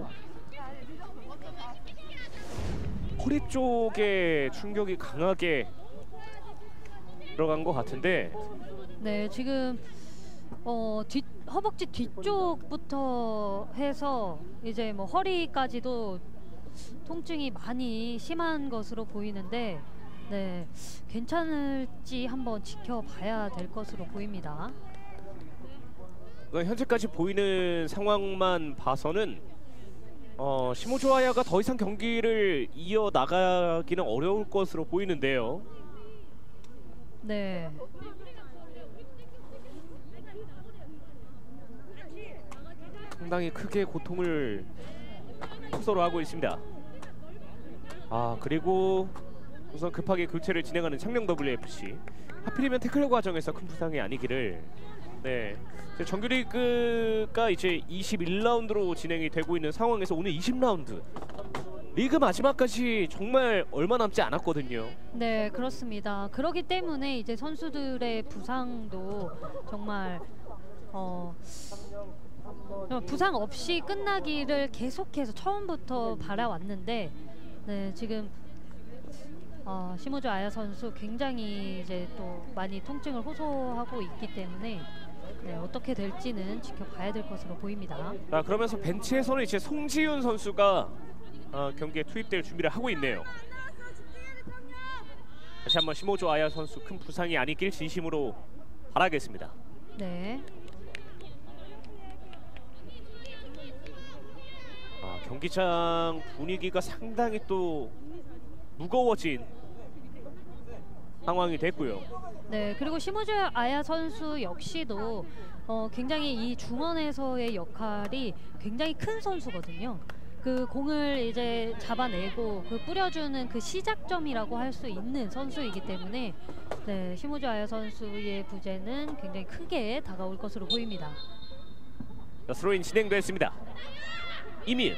허리 쪽에 충격이 강하게 들어간 것 같은데 네, 지금 어, 뒤, 허벅지 뒤쪽부터 해서 이제 뭐 허리까지도 통증이 많이 심한 것으로 보이는데 네, 괜찮을지 한번 지켜봐야 될 것으로 보입니다. 현재까지 보이는 상황만 봐서는 어, 시모조 아야가 더 이상 경기를 이어나가기는 어려울 것으로 보이는데요. 네. 상당히 크게 고통을 호소로 하고 있습니다. 아, 그리고 우선 급하게 교체를 진행하는 창녕 더블유에프씨. 하필이면 태클 과정에서 큰 부상이 아니기를. 네, 정규리그가 이제 이십일 라운드로 진행이 되고 있는 상황에서 오늘 이십 라운드 리그 마지막까지 정말 얼마 남지 않았거든요. 네, 그렇습니다. 그렇기 때문에 이제 선수들의 부상도 정말 어, 부상 없이 끝나기를 계속해서 처음부터 바라왔는데 네, 지금 어, 시모조 아야 선수 굉장히 이제 또 많이 통증을 호소하고 있기 때문에 네, 어떻게 될지는 지켜봐야 될 것으로 보입니다. 자, 그러면서 벤치에서는 이제 송지윤 선수가 어, 경기에 투입될 준비를 하고 있네요. 다시 한번 시모조 아야 선수 큰 부상이 아니길 진심으로 바라겠습니다. 네. 아, 경기장 분위기가 상당히 또 무거워진 상황이 됐고요. 네, 그리고 시모조 아야 선수 역시도 어, 굉장히 이 중원에서의 역할이 굉장히 큰 선수거든요. 그 공을 이제 잡아내고 그 뿌려주는 그 시작점이라고 할 수 있는 선수이기 때문에 네, 시모조 아야 선수의 부재는 굉장히 크게 다가올 것으로 보입니다. 자, 스로인 진행됐습니다. 이민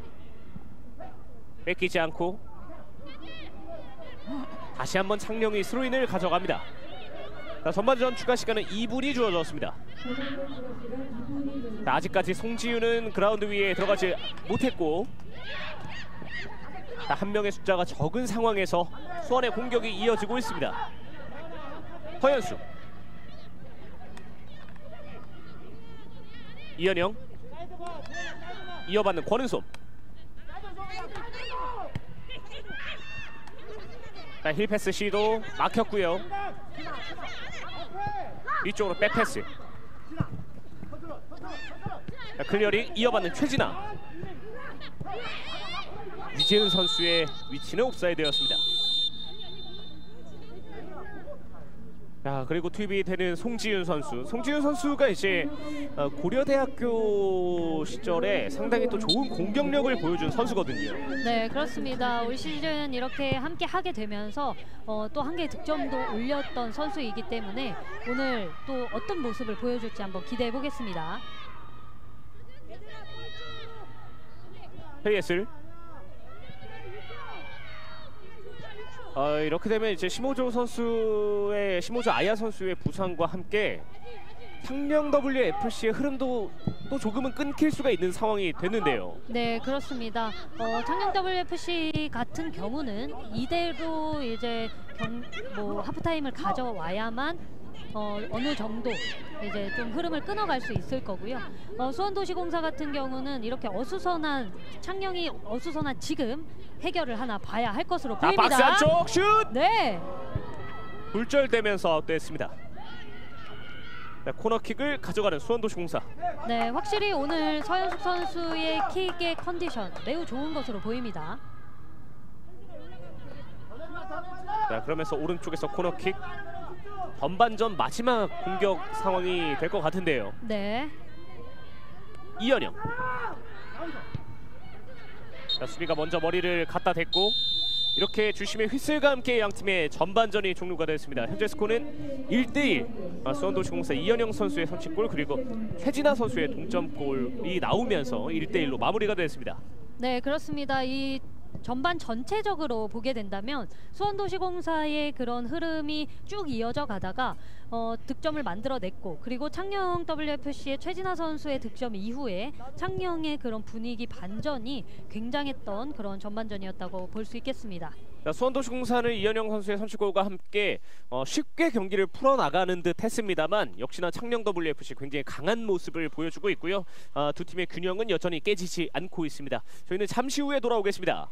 뺏기지 않고 다시 한번 창녕이 스로인을 가져갑니다. 자, 전반전 추가 시간은 이 분이 주어졌습니다. 자, 아직까지 송지윤은 그라운드 위에 들어가지 못했고, 자, 한 명의 숫자가 적은 상황에서 수원의 공격이 이어지고 있습니다. 허연수, 이현영, 이어받는 권은솜. 자, 힐패스 시도 막혔고요. 위쪽으로 백패스. 자, 클리어링 이어받는 최진아. 위재은 선수의 위치는 옵사이드였습니다. 자, 그리고 투입이 되는 송지윤 선수. 송지윤 선수가 이제 고려대학교 시절에 상당히 또 좋은 공격력을 보여준 선수거든요. 네, 그렇습니다. 올 시즌 이렇게 함께 하게 되면서 어, 또 한 개의 득점도 올렸던 선수이기 때문에 오늘 또 어떤 모습을 보여줄지 한번 기대해 보겠습니다. 페이에슬. 어, 이렇게 되면 이제 심호조 선수의 심호조 아야 선수의 부상과 함께 창녕 더블유에프씨의 흐름도 또 조금은 끊길 수가 있는 상황이 됐는데요. 네, 그렇습니다. 어, 창녕 더블유에프씨 같은 경우는 이대로 이제 경, 뭐 하프타임을 가져와야만 어, 어느 정도 이제 좀 흐름을 끊어갈 수 있을 거고요. 어, 수원도시공사 같은 경우는 이렇게 어수선한 창녕이 어수선한 지금 해결을 하나 봐야 할 것으로 자, 보입니다. 박스 안쪽 슛! 네. 굴절되면서 아웃됐습니다. 네, 코너킥을 가져가는 수원도시공사. 네, 확실히 오늘 서현숙 선수의 킥의 컨디션 매우 좋은 것으로 보입니다. 자, 그러면서 오른쪽에서 코너킥. 전반전 마지막 공격 상황이 될 것 같은데요. 네. 이현영. 자, 수비가 먼저 머리를 갖다 댔고, 이렇게 주심의 휘슬과 함께 양팀의 전반전이 종료가 됐습니다. 현재 스코어는 일 대 일. 아, 수원도시공사 이현영 선수의 선취골 그리고 최진아 선수의 동점골이 나오면서 일 대 일로 마무리가 됐습니다. 네, 그렇습니다. 이 전반 전체적으로 보게 된다면 수원도시공사의 그런 흐름이 쭉 이어져 가다가 어, 득점을 만들어냈고, 그리고 창녕 더블유에프씨의 최진아 선수의 득점 이후에 창녕의 그런 분위기 반전이 굉장했던 그런 전반전이었다고 볼 수 있겠습니다. 자, 수원도시공사는 이현영 선수의 선취골과 함께 어, 쉽게 경기를 풀어나가는 듯 했습니다만 역시나 창녕 더블유에프씨 굉장히 강한 모습을 보여주고 있고요. 어, 두 팀의 균형은 여전히 깨지지 않고 있습니다. 저희는 잠시 후에 돌아오겠습니다.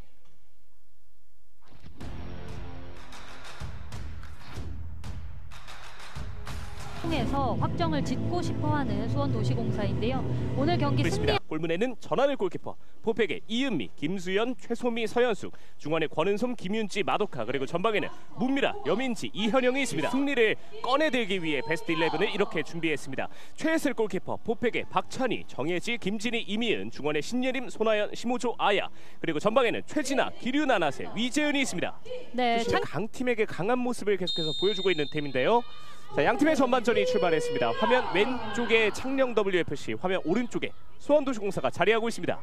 통해서 확정을 짓고 싶어하는 수원도시공사인데요. 오늘 경기 승리. 골문에는 전하늘 골키퍼, 포백의 이은미, 김수연, 최소미, 서현숙, 중원의 권은솜, 김윤지, 마도카, 그리고 전방에는 문미라, 여민지, 이현영이 있습니다. 승리를 꺼내들기 위해 베스트 십일을 이렇게 준비했습니다. 최혜슬 골키퍼, 포백의 박찬희, 정혜지, 김진희, 이미은, 중원의 신예림, 손아연, 심호조, 아야, 그리고 전방에는 최진아, 기류나나세, 위재은이 있습니다. 네, 창... 강팀에게 강한 모습을 계속해서 보여주고 있는 팀인데요. 자, 양팀의 전반전이 출발했습니다. 화면 왼쪽에 창녕 더블유에프씨, 화면 오른쪽에 수원도시공사가 자리하고 있습니다.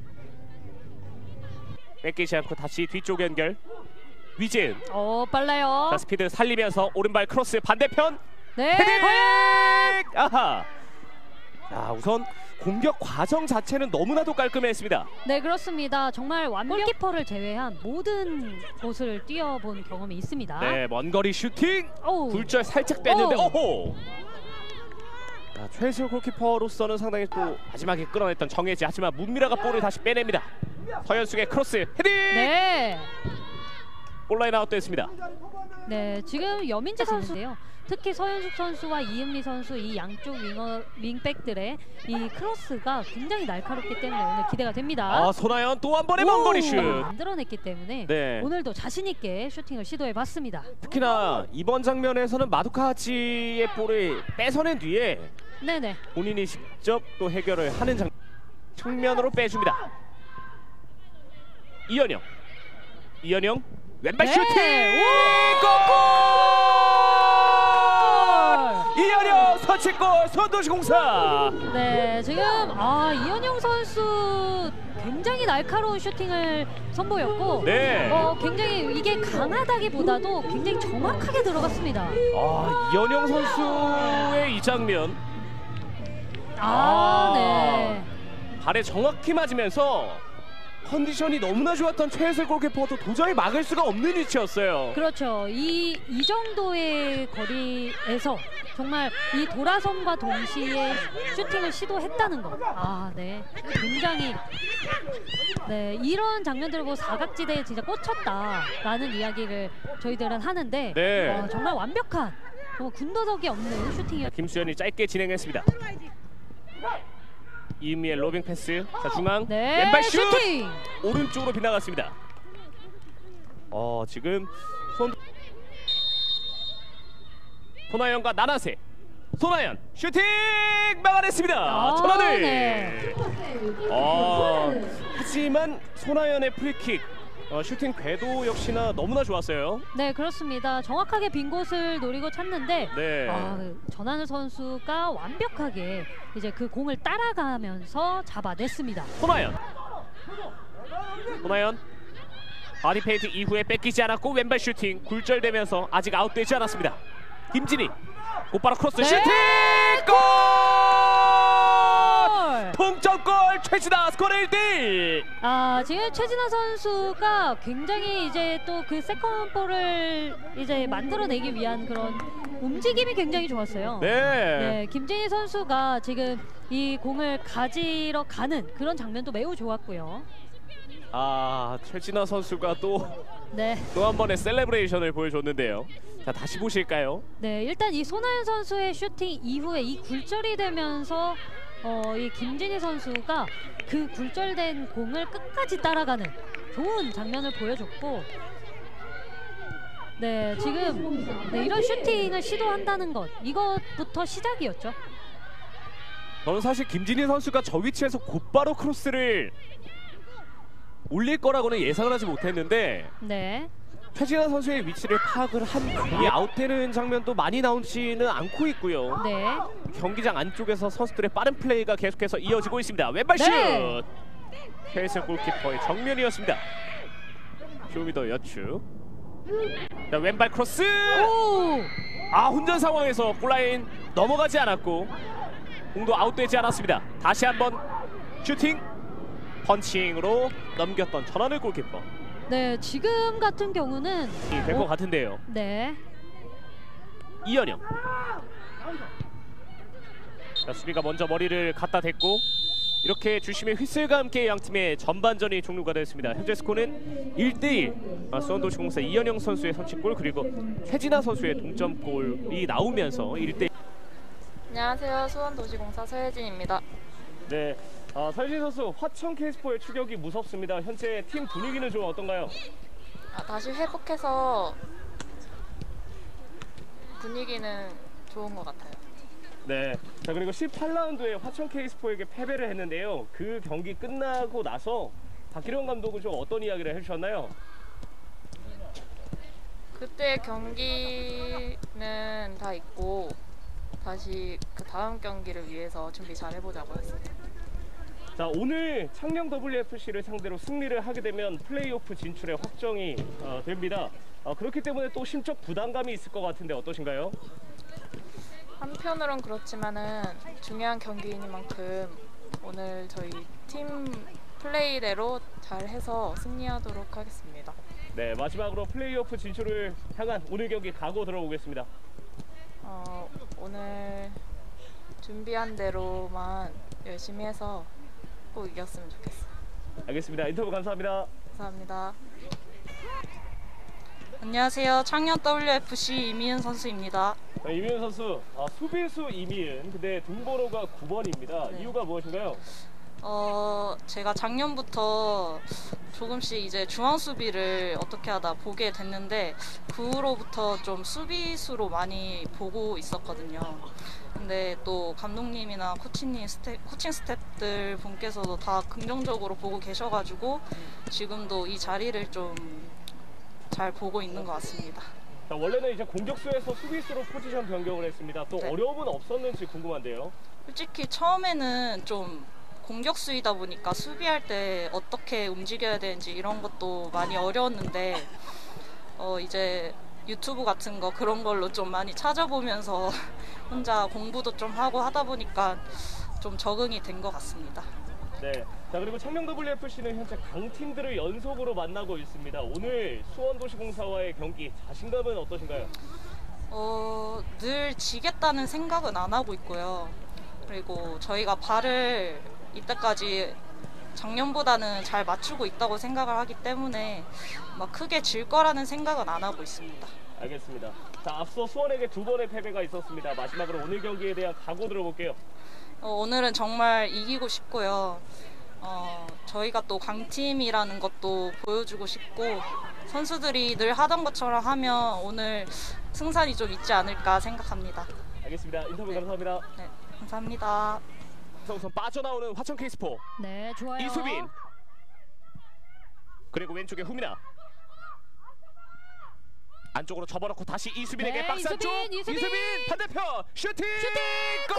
뺏기지 않고 다시 뒤쪽 연결. 위재은. 어, 빨라요. 자, 스피드 살리면서 오른발 크로스 반대편. 네, 헤딩! 아하. 자, 우선 공격 과정 자체는 너무나도 깔끔했습니다. 네, 그렇습니다. 정말 완벽. 골키퍼를 제외한 모든 곳을 뛰어본 경험이 있습니다. 네, 먼 거리 슈팅. 오우. 굴절 살짝 뺐는데 오우. 오호. 자, 최혜슬 골키퍼로서는 상당히 또 마지막에 끌어냈던 정혜지, 하지만 문미라가 볼을 다시 빼냅니다. 서현숙의 크로스 헤딩. 네. 골라인 아웃됐습니다. 네, 지금 여민지 선수인데요. 특히 서현숙 선수와 이은미 선수 이 양쪽 윙어 윙백들의 이 크로스가 굉장히 날카롭기 때문에 오늘 기대가 됩니다. 아, 손아연 또 한 번의 먼거리 슛. 만들어냈기 때문에 네. 오늘도 자신 있게 슈팅을 시도해봤습니다. 특히나 이번 장면에서는 마두카치의 볼을 뺏어낸 뒤에 네네. 본인이 직접 또 해결을 하는 장... 측면으로 빼줍니다. 이현영. 이현영 왼발 네. 슈팅. 골! 이현영 선취골 수원도시공사. 네, 지금 아 이현영 선수 굉장히 날카로운 슈팅을 선보였고 네. 어, 굉장히 이게 강하다기보다도 굉장히 정확하게 들어갔습니다. 아, 이현영 선수의 이 장면. 아, 네. 발에 정확히 맞으면서 컨디션이 너무나 좋았던 최혜슬 골키퍼도 도저히 막을 수가 없는 위치였어요. 그렇죠. 이, 이 정도의 거리에서 정말 이 돌아섬과 동시에 슈팅을 시도했다는 거. 아, 네. 굉장히 네, 이런 장면들을 보고 사각지대에 진짜 꽂혔다라는 이야기를 저희들은 하는데 네. 어, 정말 완벽한 정말 군더더기 없는 슈팅이었. 김수현이 짧게 진행했습니다. 이미의 로빙 패스. 자, 중앙 네, 왼발 슛! 슈팅! 오른쪽으로 빗나갔습니다. 어, 지금 손 손아연과 나나세. 손아연 슈팅 막아냈습니다. 아, 전환을. 네. 어, 하지만 손아연의 프리킥 어, 슈팅 궤도 역시나 너무나 좋았어요. 네, 그렇습니다. 정확하게 빈 곳을 노리고 찾는데 네. 아, 전하늘 선수가 완벽하게 이제 그 공을 따라가면서 잡아냈습니다. 손아연. 손아연 바디 페인트 이후에 뺏기지 않았고 왼발 슈팅 굴절되면서 아직 아웃되지 않았습니다. 김진희 곧바로 크로스 네. 슈팅 골! 동점골 최진아 스코어 일 대 일. 아, 지금 최진아 선수가 굉장히 이제 또 그 세컨 볼을 이제 만들어내기 위한 그런 움직임이 굉장히 좋았어요. 네. 네, 김진희 선수가 지금 이 공을 가지러 가는 그런 장면도 매우 좋았고요. 아, 최진아 선수가 또 네. 또 한 번의 셀레브레이션을 보여줬는데요. 자, 다시 보실까요? 네, 일단 이 손아연 선수의 슈팅 이후에 이 굴절이 되면서 어, 이 김진희 선수가 그 굴절된 공을 끝까지 따라가는 좋은 장면을 보여줬고, 네, 지금 네, 이런 슈팅을 시도한다는 것, 이것부터 시작이었죠. 저는 사실 김진희 선수가 저 위치에서 곧바로 크로스를 올릴 거라고는 예상을 하지 못했는데 네. 최진아 선수의 위치를 파악을 한 공이 아웃되는 장면도 많이 나오지는 않고 있고요. 네. 경기장 안쪽에서 선수들의 빠른 플레이가 계속해서 이어지고 있습니다. 왼발 슛! 네. 최혜슬 골키퍼의 정면이었습니다. 쇼미더 여추. 자, 왼발 크로스! 오! 아, 혼전 상황에서 골라인 넘어가지 않았고 공도 아웃되지 않았습니다. 다시 한번 슈팅! 펀칭으로 넘겼던 전하늘 골키퍼. 네, 지금 같은 경우는 될 것 같은데요. 네. 이현영. 자, 수비가 먼저 머리를 갖다 댔고 이렇게 주심의 휘슬과 함께 양팀의 전반전이 종료가 됐습니다. 현재 스코어는 일 대 일. 아, 수원도시공사 이현영 선수의 선취골 그리고 최진아 선수의 동점골이 나오면서 일 대 일. 안녕하세요. 수원도시공사 서혜진입니다. 네, 아, 설진 선수 화천 케이스포의 추격이 무섭습니다. 현재 팀 분위기는 좀 어떤가요? 아, 다시 회복해서 분위기는 좋은 것 같아요. 네, 자 그리고 십팔 라운드에 화천 케이스포에게 패배를 했는데요. 그 경기 끝나고 나서 박기룡 감독은 좀 어떤 이야기를 해주셨나요? 그때 경기는 다 있고 다시 그 다음 경기를 위해서 준비 잘 해보자고 했습니다. 자, 오늘 창녕 더블유에프씨를 상대로 승리를 하게 되면 플레이오프 진출의 확정이 어, 됩니다. 어, 그렇기 때문에 또 심적 부담감이 있을 것 같은데 어떠신가요? 한편으론 그렇지만은 중요한 경기이니만큼 오늘 저희 팀 플레이대로 잘 해서 승리하도록 하겠습니다. 네, 마지막으로 플레이오프 진출을 향한 오늘 경기 각오 들어보겠습니다. 어, 오늘 준비한 대로만 열심히 해서 꼭 이겼으면 좋겠어요. 알겠습니다. 인터뷰 감사합니다. 감사합니다. 안녕하세요. 창녕 더블유에프씨 이미은 선수입니다. 자, 이미은 선수, 아, 수비수 이미은, 근데 등번호가 구 번입니다. 네. 이유가 무엇인가요? 어, 제가 작년부터 조금씩 이제 중앙 수비를 어떻게 하다 보게 됐는데 그 후로부터 좀 수비수로 많이 보고 있었거든요. 근데 또 감독님이나 코치님 스텝, 코칭 스태프들 분께서도 다 긍정적으로 보고 계셔가지고 지금도 이 자리를 좀 잘 보고 있는 것 같습니다. 자, 원래는 이제 공격수에서 수비수로 포지션 변경을 했습니다. 또 네. 어려움은 없었는지 궁금한데요. 솔직히 처음에는 좀 공격수이다 보니까 수비할 때 어떻게 움직여야 되는지 이런 것도 많이 어려웠는데 어 이제 유튜브 같은 거 그런 걸로 좀 많이 찾아보면서 혼자 공부도 좀 하고 하다 보니까 좀 적응이 된 것 같습니다. 네. 자, 그리고 창녕 더블유에프씨는 현재 강팀들을 연속으로 만나고 있습니다. 오늘 수원도시공사와의 경기 자신감은 어떠신가요? 어, 늘 지겠다는 생각은 안 하고 있고요. 그리고 저희가 발을 이때까지 작년보다는 잘 맞추고 있다고 생각을 하기 때문에 막 크게 질 거라는 생각은 안 하고 있습니다. 알겠습니다. 자, 앞서 수원에게 두 번의 패배가 있었습니다. 마지막으로 오늘 경기에 대한 각오 들어볼게요. 어, 오늘은 정말 이기고 싶고요. 어, 저희가 또 강팀이라는 것도 보여주고 싶고 선수들이 늘 하던 것처럼 하면 오늘 승산이 좀 있지 않을까 생각합니다. 알겠습니다. 인터뷰 네. 감사합니다. 네, 감사합니다. 우선 빠져나오는 화천 케이스포. 네, 좋아요. 이수빈. 그리고 왼쪽에 후미나. 안쪽으로 접어놓고 다시 이수빈에게 네, 박스 안쪽. 이수빈, 이수빈. 반대편 슈팅. 슈팅! 골!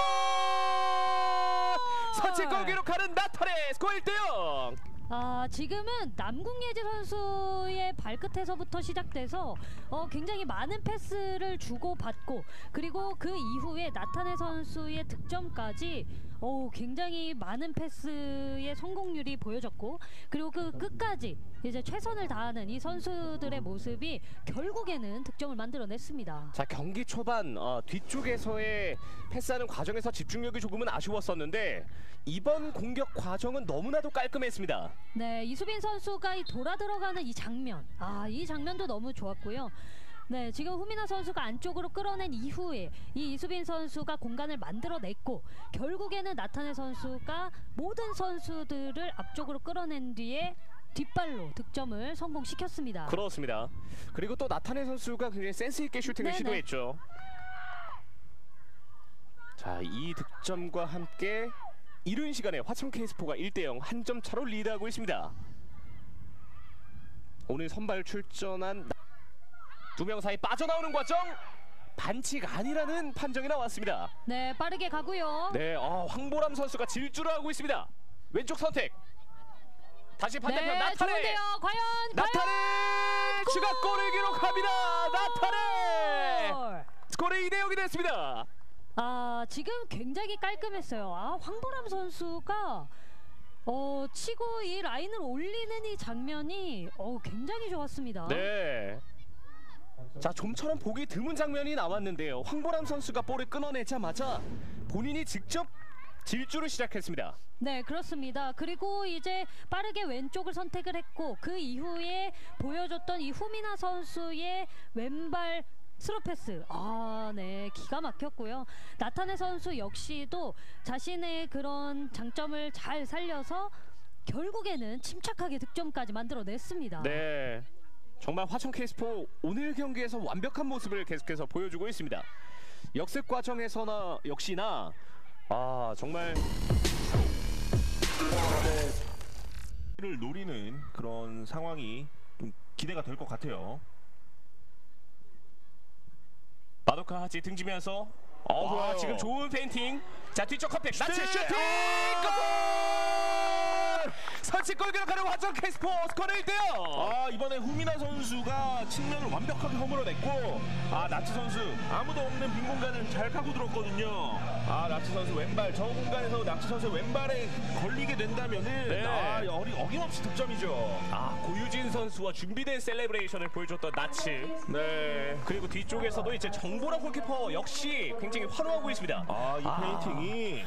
선취골 기록하는 나타레 스코어 일 대 영. 아, 지금은 남궁예지 선수의 발끝에서부터 시작돼서 어, 굉장히 많은 패스를 주고받고 그리고 그 이후에 나타네 선수의 득점까지 어, 굉장히 많은 패스의 성공률이 보여졌고 그리고 그 끝까지 이제 최선을 다하는 이 선수들의 모습이 결국에는 득점을 만들어냈습니다. 자, 경기 초반 어, 뒤쪽에서의 패스하는 과정에서 집중력이 조금은 아쉬웠었는데 이번 공격 과정은 너무나도 깔끔했습니다. 네, 이수빈 선수가 이 돌아 들어가는 이 장면, 아, 이 장면도 너무 좋았고요. 네, 지금 후미나 선수가 안쪽으로 끌어낸 이후에 이 이수빈 선수가 공간을 만들어냈고 결국에는 나타네 선수가 모든 선수들을 앞쪽으로 끌어낸 뒤에 뒷발로 득점을 성공시켰습니다. 그렇습니다. 그리고 또 나타네 선수가 굉장히 센스 있게 슈팅을 네네. 시도했죠. 자, 이 득점과 함께 이른 시간에 화천 케이스포가 일 대 영 한 점 차로 리드하고 있습니다. 오늘 선발 출전한 두 명 사이 빠져나오는 과정 반칙 아니라는 판정이 나왔습니다. 네, 빠르게 가고요. 네, 어, 황보람 선수가 질주를 하고 있습니다. 왼쪽 선택. 다시 반대편 네, 나타네. 좋은데요. 과연 나타네 골! 추가골을 기록합니다. 나타네 골! 스코어는 이 대 영이 됐습니다. 아, 지금 굉장히 깔끔했어요. 아, 황보람 선수가 어, 치고 이 라인을 올리는 이 장면이 어, 굉장히 좋았습니다. 네. 자, 좀처럼 보기 드문 장면이 나왔는데요. 황보람 선수가 볼을 끊어내자마자 본인이 직접 질주를 시작했습니다. 네, 그렇습니다. 그리고 이제 빠르게 왼쪽을 선택을 했고 그 이후에 보여줬던 이 후미나 선수의 왼발 스루 패스, 아, 네, 기가 막혔고요. 나타네 선수 역시도 자신의 그런 장점을 잘 살려서 결국에는 침착하게 득점까지 만들어냈습니다. 네, 정말 화천 케이스포 오늘 경기에서 완벽한 모습을 계속해서 보여주고 있습니다. 역습 과정에서나 역시나 아, 정말 를 노리는 그런 상황이 좀 기대가 될 것 같아요. 마도카 하지 등지면서 어, 와, 좋아요. 지금 좋은 페인팅. 자, 뒤쪽 컵백 나치 슈팅! 슈팅! 골! 선취골 기록하는 화천 케이스포 스코어는 일 대 영. 아, 이번에 후미나 선수가 측면을 완벽하게 허물어냈고, 아, 나치 선수 아무도 없는 빈 공간을 잘 파고들었거든요. 아, 나치 선수 왼발, 저 공간에서 나치 선수 왼발에 걸리게 된다면은 네. 아, 어리, 어김없이 득점이죠. 아, 고유진 선수와 준비된 셀레브레이션을 보여줬던 나치. 네. 그리고 뒤쪽에서도 이제 정보라 골키퍼 역시 굉장히 환호하고 있습니다. 아, 이 아. 페인팅이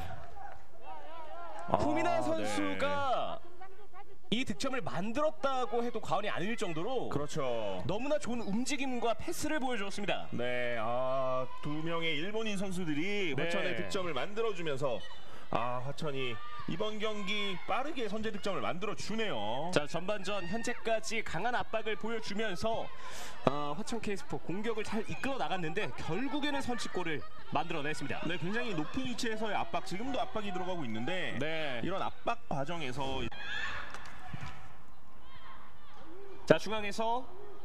후미나 아, 선수가 이 득점을 만들었다고 해도 과언이 아닐 정도로 그렇죠. 너무나 좋은 움직임과 패스를 보여줬습니다. 네, 아, 두 명의 일본인 선수들이 네. 화천의 득점을 만들어주면서 아, 화천이 이번 경기 빠르게 선제 득점을 만들어 주네요. 자, 전반전 현재까지 강한 압박을 보여주면서 어, 화천 케이스포 공격을 잘 이끌어 나갔는데 결국에는 선취골을 만들어냈습니다. 네, 굉장히 높은 위치에서의 압박, 지금도 압박이 들어가고 있는데 네. 이런 압박 과정에서 자, 중앙에서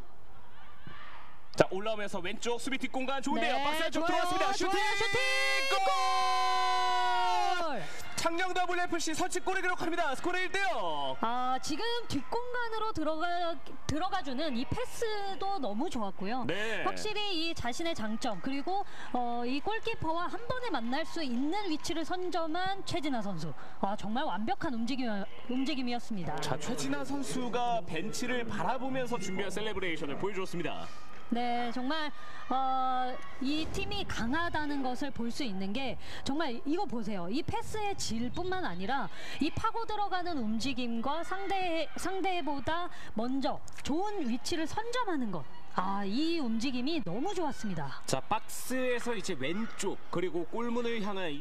자, 올라오면서 왼쪽 수비 뒷공간 좋은데요. 네, 박스 안쪽 좋아요, 들어왔습니다. 슈팅! 좋아요, 슈팅! 골! 골! 창녕 더블유에프씨 선취골을 기록합니다. 스코어 일 대 영. 아, 지금 뒷공간으로 들어가 들어가주는 이 패스도 너무 좋았고요. 네. 확실히 이 자신의 장점 그리고 어, 이 골키퍼와 한 번에 만날 수 있는 위치를 선점한 최진아 선수. 아, 정말 완벽한 움직임 움직임이었습니다. 자, 최진아 선수가 벤치를 바라보면서 준비한 셀레브레이션을 보여주었습니다. 네, 정말 어, 이 팀이 강하다는 것을 볼 수 있는 게 정말 이거 보세요. 이 패스의 질뿐만 아니라 이 파고 들어가는 움직임과 상대 상대보다 먼저 좋은 위치를 선점하는 것. 아, 이 움직임이 너무 좋았습니다. 자, 박스에서 이제 왼쪽 그리고 골문을 향한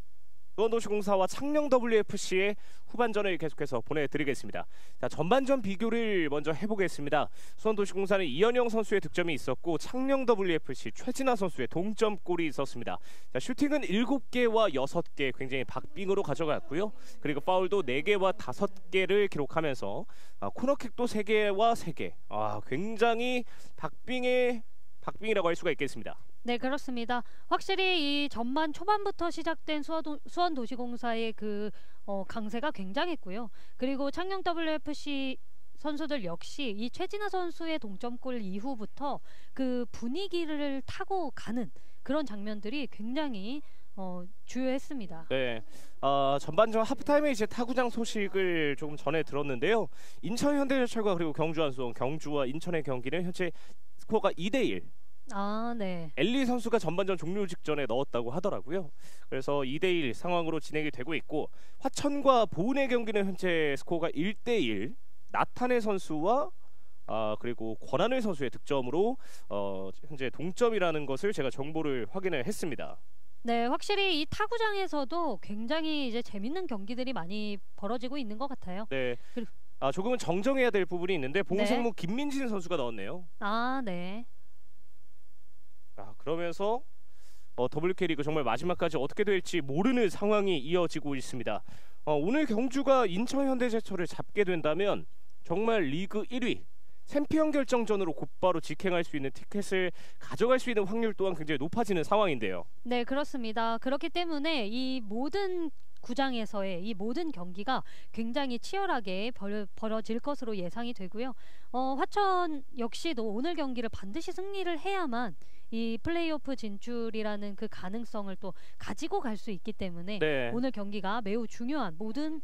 수원도시공사와 창녕 더블유에프씨의 후반전을 계속해서 보내드리겠습니다. 자, 전반전 비교를 먼저 해보겠습니다. 수원도시공사는 이현영 선수의 득점이 있었고 창녕 더블유에프씨 최진아 선수의 동점골이 있었습니다. 자, 슈팅은 일곱 개와 여섯 개 굉장히 박빙으로 가져갔고요. 그리고 파울도 네 개와 다섯 개를 기록하면서 아, 코너킥도 세 개와 세 개. 아, 굉장히 박빙의 박빙이라고 할 수가 있겠습니다. 네, 그렇습니다. 확실히 이 전반 초반부터 시작된 수원도, 수원도시공사의 그 어, 강세가 굉장했고요. 그리고 창녕 더블유에프씨 선수들 역시 이 최진아 선수의 동점골 이후부터 그 분위기를 타고 가는 그런 장면들이 굉장히 어, 주요했습니다. 네, 어, 전반전 하프타임에 이제 타구장 소식을 조금 전해 들었는데요. 인천 현대제철과 그리고 경주 안수원, 경주와 인천의 경기는 현재 스코어가 이 대 일. 아, 네. 엘리 선수가 전반전 종료 직전에 넣었다고 하더라고요. 그래서 이 대 일 상황으로 진행이 되고 있고, 화천과 보은의 경기는 현재 스코어가 일 대 일. 나타네 선수와 아, 그리고 권한을 선수의 득점으로 어, 현재 동점이라는 것을 제가 정보를 확인을 했습니다. 네, 확실히 이 타구장에서도 굉장히 이제 재밌는 경기들이 많이 벌어지고 있는 것 같아요. 네. 그리고... 아, 조금은 정정해야 될 부분이 있는데 봉성무 네. 김민진 선수가 넣었네요. 아, 네. 아, 그러면서 어, 더블유케이 리그 정말 마지막까지 어떻게 될지 모르는 상황이 이어지고 있습니다. 어, 오늘 경주가 인천 현대제철을 잡게 된다면 정말 리그 일 위 챔피언 결정전으로 곧바로 직행할 수 있는 티켓을 가져갈 수 있는 확률 또한 굉장히 높아지는 상황인데요. 네, 그렇습니다. 그렇기 때문에 이 모든 구장에서의 이 모든 경기가 굉장히 치열하게 벌, 벌어질 것으로 예상이 되고요. 어, 화천 역시도 오늘 경기를 반드시 승리를 해야만 이 플레이오프 진출이라는 그 가능성을 또 가지고 갈 수 있기 때문에 네. 오늘 경기가 매우 중요한 모든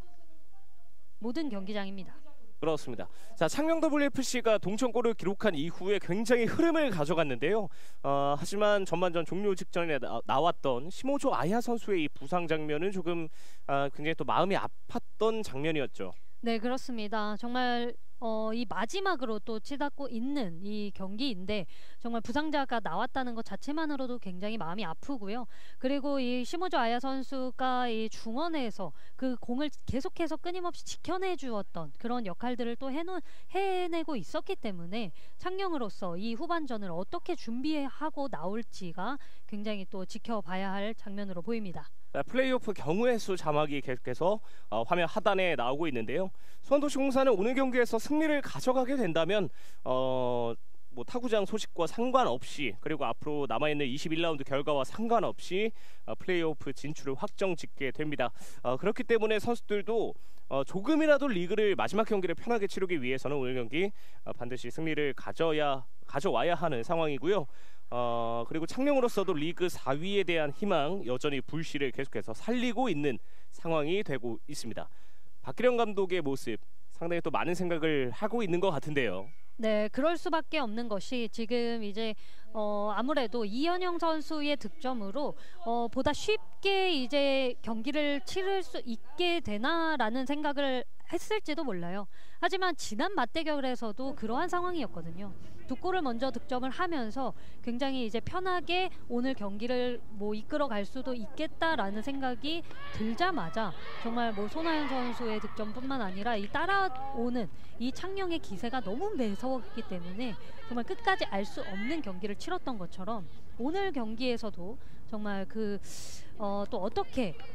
모든 경기장입니다. 그렇습니다. 자, 창녕 더블유에프씨가 동점골을 기록한 이후에 굉장히 흐름을 가져갔는데요. 어, 하지만 전반전 종료 직전에 나, 나왔던 심호조 아야 선수의 이 부상 장면은 조금 아, 굉장히 또 마음이 아팠던 장면이었죠. 네, 그렇습니다. 정말 어, 이 마지막으로 또 치닫고 있는 이 경기인데 정말 부상자가 나왔다는 것 자체만으로도 굉장히 마음이 아프고요. 그리고 이 심호조 아야 선수가 이 중원에서 그 공을 계속해서 끊임없이 지켜내 주었던 그런 역할들을 또 해놓, 해내고 있었기 때문에 창녕으로서 이 후반전을 어떻게 준비하고 나올지가 굉장히 또 지켜봐야 할 장면으로 보입니다. 플레이오프 경우의 수 자막이 계속해서 어, 화면 하단에 나오고 있는데요. 수원도시공사는 오늘 경기에서 승리를 가져가게 된다면 어, 뭐 타구장 소식과 상관없이 그리고 앞으로 남아있는 이십일 라운드 결과와 상관없이 어, 플레이오프 진출을 확정짓게 됩니다. 어, 그렇기 때문에 선수들도 어, 조금이라도 리그를 마지막 경기를 편하게 치르기 위해서는 오늘 경기 어, 반드시 승리를 가져야 가져와야 하는 상황이고요. 어, 그리고 창녕으로서도 리그 사 위에 대한 희망 여전히 불씨를 계속해서 살리고 있는 상황이 되고 있습니다. 박기령 감독의 모습 상당히 또 많은 생각을 하고 있는 것 같은데요. 네, 그럴 수밖에 없는 것이 지금 이제 어, 아무래도 이현영 선수의 득점으로 어, 보다 쉽게 이제 경기를 치를 수 있게 되나라는 생각을 했을지도 몰라요. 하지만 지난 맞대결에서도 그러한 상황이었거든요. 두 골을 먼저 득점을 하면서 굉장히 이제 편하게 오늘 경기를 뭐 이끌어 갈 수도 있겠다라는 생각이 들자마자 정말 뭐 손아연 선수의 득점뿐만 아니라 이 따라오는 이 창녕의 기세가 너무 매서웠기 때문에 정말 끝까지 알 수 없는 경기를 치렀던 것처럼 오늘 경기에서도 정말 그 어, 또 어떻게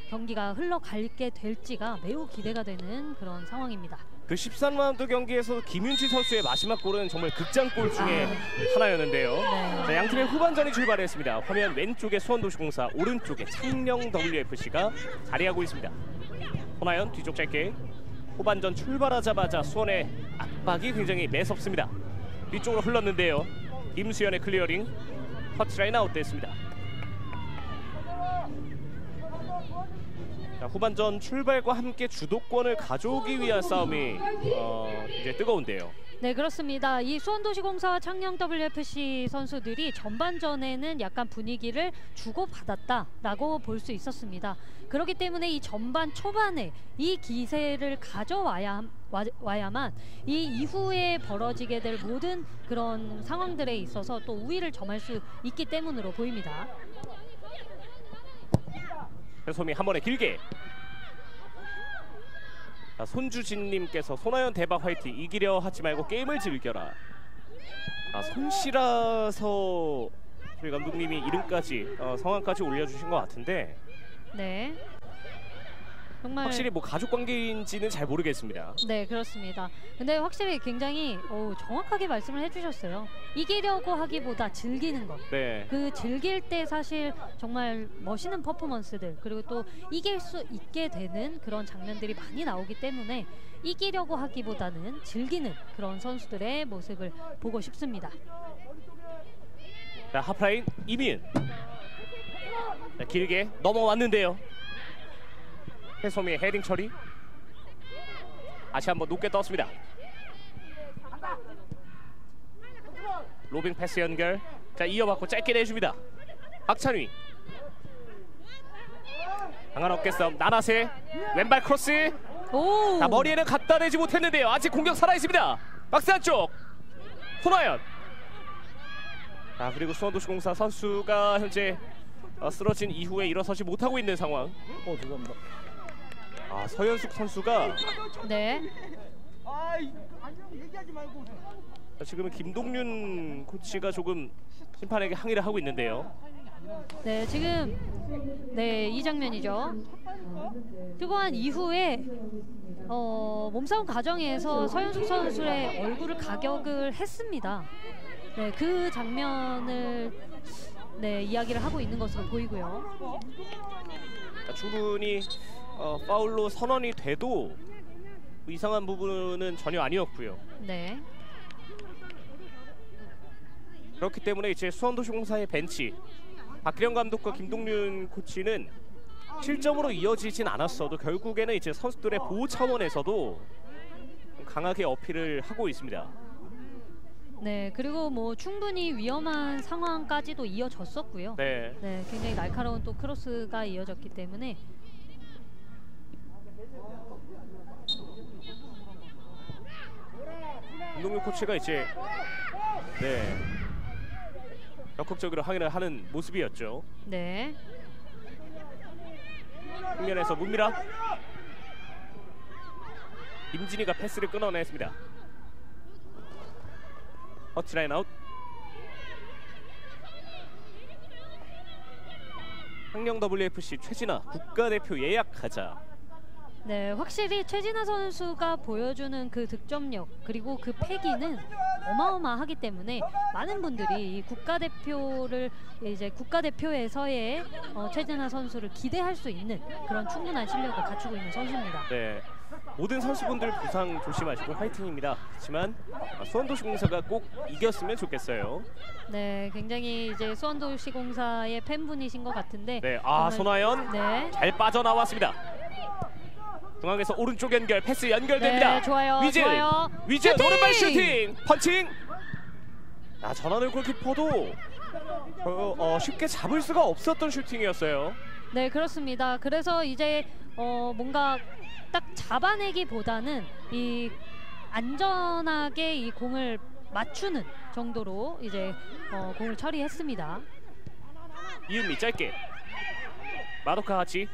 경기가 흘러갈게 될지가 매우 기대가 되는 그런 상황입니다. 그 십삼 라운드 경기에서 김윤지 선수의 마지막 골은 정말 극장골 중에 아. 하나였는데요. 네. 자, 양팀의 후반전이 출발했습니다. 화면 왼쪽에 수원도시공사, 오른쪽에 창녕 더블유에프씨가 자리하고 있습니다. 손아연 뒤쪽 짧게. 후반전 출발하자마자 수원의 압박이 굉장히 매섭습니다. 뒤쪽으로 흘렀는데요. 김수현의 클리어링, 터치라인 아웃됐습니다. 자, 후반전 출발과 함께 주도권을 가져오기 위한 싸움이 어, 이제 뜨거운데요. 네, 그렇습니다. 이 수원도시공사와 창녕 더블유에프씨 선수들이 전반전에는 약간 분위기를 주고받았다라고 볼 수 있었습니다. 그렇기 때문에 이 전반 초반에 이 기세를 가져와야 와, 와야만 이 이후에 벌어지게 될 모든 그런 상황들에 있어서 또 우위를 점할 수 있기 때문으로 보입니다. 배소미 한 번에 길게. 자, 손주진님께서 손아연 대박 화이팅, 이기려 하지 말고 게임을 즐겨라. 아, 손씨라서 저희 감독님이 이름까지 어, 성함까지 올려주신 것 같은데 네, 정말 확실히 뭐 가족 관계인지는 잘 모르겠습니다. 네, 그렇습니다. 근데 확실히 굉장히 오, 정확하게 말씀을 해주셨어요. 이기려고 하기보다 즐기는 것. 네. 그 즐길 때 사실 정말 멋있는 퍼포먼스들, 그리고 또 이길 수 있게 되는 그런 장면들이 많이 나오기 때문에 이기려고 하기보다는 즐기는 그런 선수들의 모습을 보고 싶습니다. 자, 하프라인 이민. 자, 길게 넘어왔는데요. 해소미의 헤딩 처리. 다시 한번 높게 떴습니다. 로빙 패스 연결. 자, 이어받고 짧게 내줍니다. 박찬휘. 강한 어깨 싸움. 나나세 왼발 크로스. 오! 자, 머리에는 갖다 대지 못했는데요. 아직 공격 살아있습니다. 박스 안쪽 손아연. 자, 그리고 수원도시공사 선수가 현재 어, 쓰러진 이후에 일어서지 못하고 있는 상황. 어, 죄송합니다. 아, 서현숙 선수가 네. 아이, 안녕 얘기하지 말고. 자, 지금은 김동윤 코치가 조금 심판에게 항의를 하고 있는데요. 네, 지금 네, 이 장면이죠. 뜨거운 이후에 어, 몸싸움 과정에서 서현숙 선수의 얼굴을 가격을 했습니다. 네, 그 장면을 네, 이야기를 하고 있는 것으로 보이고요. 자, 충분히 어, 파울로 선언이 돼도 이상한 부분은 전혀 아니었고요. 네. 그렇기 때문에 이제 수원도시공사의 벤치, 박기령 감독과 김동윤 코치는 실점으로 이어지진 않았어도 결국에는 이제 선수들의 보호 차원에서도 강하게 어필을 하고 있습니다. 네, 그리고 뭐 충분히 위험한 상황까지도 이어졌었고요. 네. 네, 굉장히 날카로운 또 크로스가 이어졌기 때문에 김동윤 코치가 이제 네 적극적으로 항의를 하는 모습이었죠. 네. 측면에서 문미라. 김진희가 패스를 끊어냈습니다. 터치라인 아웃. 창녕 더블유에프씨 최진아 국가대표 예약하자. 네, 확실히 최진아 선수가 보여주는 그 득점력 그리고 그 패기는 어마어마하기 때문에 많은 분들이 이 국가대표를 이제 국가대표에서의 어, 최진아 선수를 기대할 수 있는 그런 충분한 실력을 갖추고 있는 선수입니다. 네, 모든 선수분들 부상 조심하시고 화이팅입니다. 하지만 수원도시공사가 꼭 이겼으면 좋겠어요. 네, 굉장히 이제 수원도시공사의 팬분이신 것 같은데. 네, 아 정말, 손아연 네. 잘 빠져나왔습니다. 중앙에서 오른쪽 연결, 패스 연결됩니다. 네, 좋아요. 위즈, 좋아요. 위즈 슈팅! 오른발 슈팅, 펀칭. 아, 전환을 골키퍼도 어, 어, 쉽게 잡을 수가 없었던 슈팅이었어요. 네, 그렇습니다. 그래서 이제 어, 뭔가 딱 잡아내기보다는 이 안전하게 이 공을 맞추는 정도로 이제 어, 공을 처리했습니다. 이은미 짧게. 마도카 하치.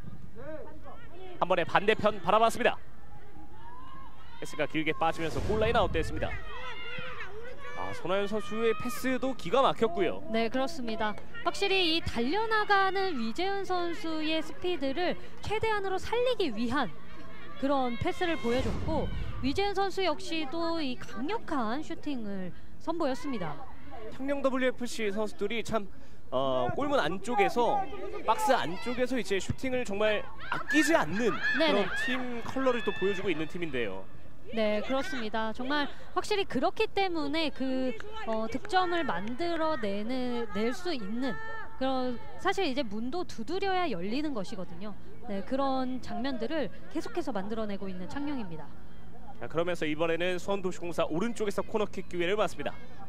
한 번에 반대편 바라봤습니다. 패스가 길게 빠지면서 골라인 아웃됐습니다. 아, 손아연 선수의 패스도 기가 막혔고요. 네, 그렇습니다. 확실히 이 달려나가는 위재은 선수의 스피드를 최대한으로 살리기 위한 그런 패스를 보여줬고, 위재은 선수 역시도 이 강력한 슈팅을 선보였습니다. 창녕 더블유에프씨 선수들이 참 어, 골문 안쪽에서, 박스 안쪽에서 이제 슈팅을 정말 아끼지 않는 네네. 그런 팀 컬러를 또 보여주고 있는 팀인데요. 네, 그렇습니다. 정말 확실히 그렇기 때문에 그 어, 득점을 만들어내는 낼 수 있는 그런, 사실 이제 문도 두드려야 열리는 것이거든요. 네, 그런 장면들을 계속해서 만들어내고 있는 창녕입니다. 자, 그러면서 이번에는 수원도시공사 오른쪽에서 코너킥 기회를 맞습니다.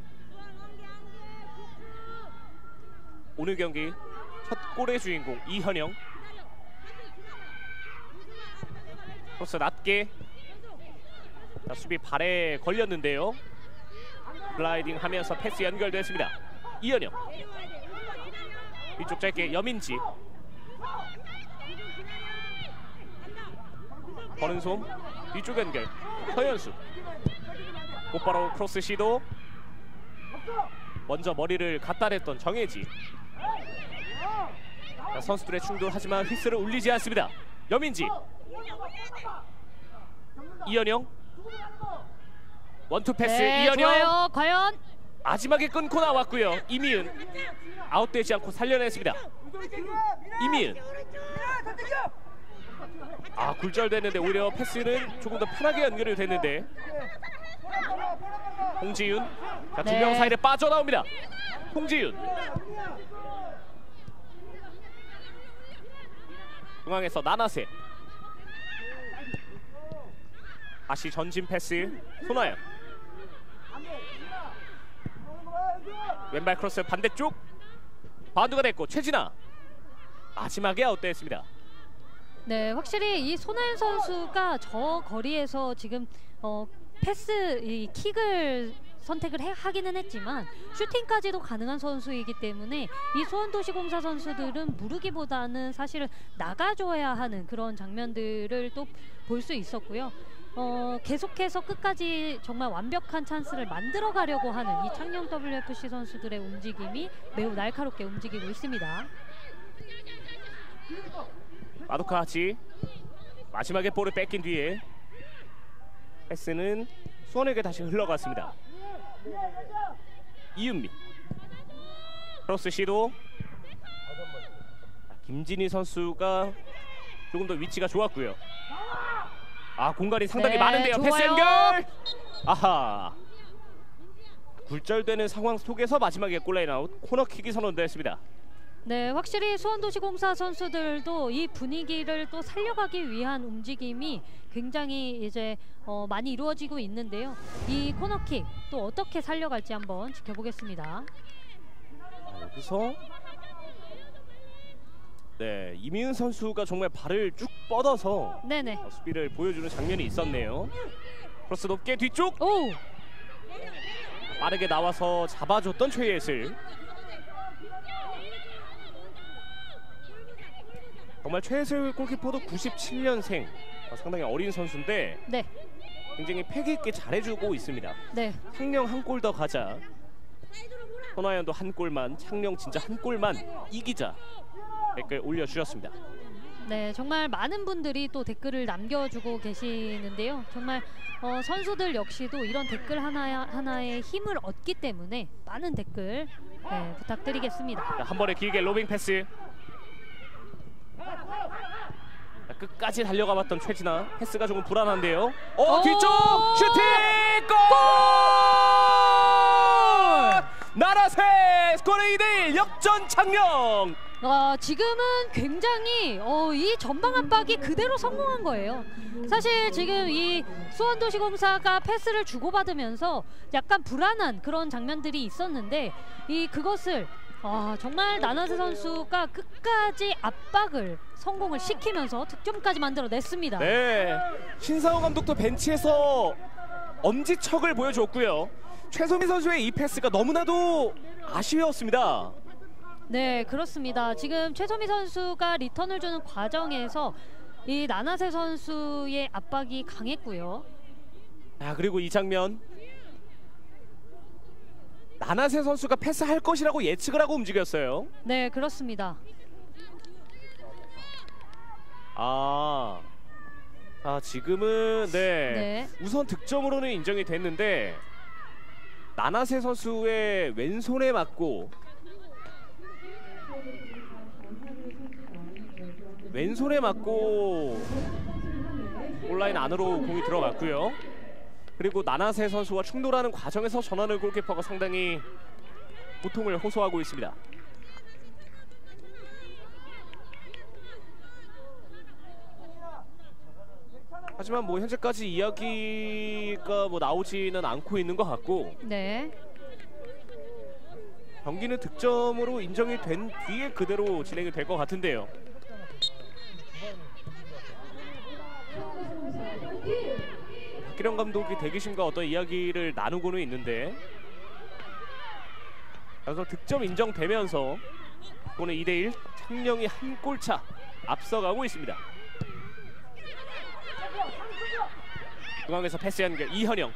오늘 경기 첫 골의 주인공 이현영. 크로스 낮게. 자, 수비 발에 걸렸는데요. 글라이딩 하면서 패스 연결됐습니다. 이현영. 위쪽 짧게 여민지. 버른솜 뒤쪽 연결. 허연수. 곧바로 크로스 시도. 먼저 머리를 갖다 댔던 정혜지. 자, 선수들의 충돌, 하지만 휘슬을 울리지 않습니다. 여민지. 이현영. 원투 패스. 네, 이현영. 좋아요. 과연? 마지막에 끊고 나왔고요. 이미은 아웃되지 않고 살려냈습니다. 이미은. 아, 굴절됐는데 오히려 패스는 조금 더 편하게 연결이 됐는데. 홍지윤. 자, 두 명 네. 사이를 빠져나옵니다. 홍지윤. 중앙에서 나나세. 다시 전진 패스. 손아연. 왼발 크로스 반대쪽. 바운드가 됐고 최진아. 마지막에 아웃됐습니다. 네, 확실히 이 손아연 선수가 저 거리에서 지금 어, 패스, 이 킥을 선택을 해, 하기는 했지만 슈팅까지도 가능한 선수이기 때문에 이 수원도시공사 선수들은 무르기보다는 사실은 나가줘야 하는 그런 장면들을 또 볼 수 있었고요. 어, 계속해서 끝까지 정말 완벽한 찬스를 만들어 가려고 하는 이 창녕 더블유에프씨 선수들의 움직임이 매우 날카롭게 움직이고 있습니다. 마도카 하치. 마지막에 볼을 뺏긴 뒤에 패스는 수원에게 다시 흘러갔습니다. 이은미. 크로스 시도. 김진희 선수가 조금 더 위치가 좋았고요. 아, 공간이 상당히 네, 많은데요. 좋아요. 패스 연결. 아하. 굴절되는 상황 속에서 마지막에 골라인 아웃. 코너킥이 선언됐습니다. 네, 확실히 수원도시공사 선수들도 이 분위기를 또 살려가기 위한 움직임이 굉장히 이제 어, 많이 이루어지고 있는데요. 이 코너킥 또 어떻게 살려갈지 한번 지켜보겠습니다. 자, 여기서 네, 이미은 선수가 정말 발을 쭉 뻗어서 네네. 어, 수비를 보여주는 장면이 있었네요. 크로스 높게 뒤쪽. 오! 빠르게 나와서 잡아줬던 최예슬. 정말 최예슬 골키퍼도 구십칠 년생, 어, 상당히 어린 선수인데 네, 굉장히 패기 있게 잘해주고 있습니다. 네. 창녕 한 골 더 가자. 손아연도 한 골만, 창녕 진짜 한 골만 이기자. 댓글 올려주셨습니다. 네, 정말 많은 분들이 또 댓글을 남겨주고 계시는데요. 정말 어, 선수들 역시도 이런 댓글 하나, 하나에 힘을 얻기 때문에 많은 댓글 네, 부탁드리겠습니다. 자, 한 번에 길게 로빙 패스. 자, 끝까지 달려가 봤던 최진아. 패스가 조금 불안한데요. 어, 오! 뒤쪽 슈팅! 골! 나라세 스코어 이 대 일 역전 창녕. 어, 지금은 굉장히 어, 이 전방 압박이 그대로 성공한 거예요. 사실 지금 이 수원도시공사가 패스를 주고받으면서 약간 불안한 그런 장면들이 있었는데 이 그것을 아, 정말 나나세 선수가 끝까지 압박을 성공을 시키면서 득점까지 만들어냈습니다. 네, 신상호 감독도 벤치에서 엄지척을 보여줬고요. 최소민 선수의 이 패스가 너무나도 아쉬웠습니다. 네, 그렇습니다. 지금 최소미 선수가 리턴을 주는 과정에서 이 나나세 선수의 압박이 강했고요. 아, 그리고 이 장면 나나세 선수가 패스할 것이라고 예측을 하고 움직였어요. 네, 그렇습니다. 아, 아 지금은 네, 네. 우선 득점으로는 인정이 됐는데 나나세 선수의 왼손에 맞고 왼손에 맞고 온라인 안으로 공이 들어갔고요. 그리고 나나세 선수와 충돌하는 과정에서 전환을 골키퍼가 상당히 고통을 호소하고 있습니다. 하지만 뭐 현재까지 이야기가 뭐 나오지는 않고 있는 것 같고 네. 경기는 득점으로 인정이 된 뒤에 그대로 진행이 될 것 같은데요. 박기령 감독이 대기심과 어떤 이야기를 나누고는 있는데 그래서 득점 인정되면서 오늘 이 대 일 창녕이 한 골차 앞서가고 있습니다. 중앙에서 패스 연결 이현영.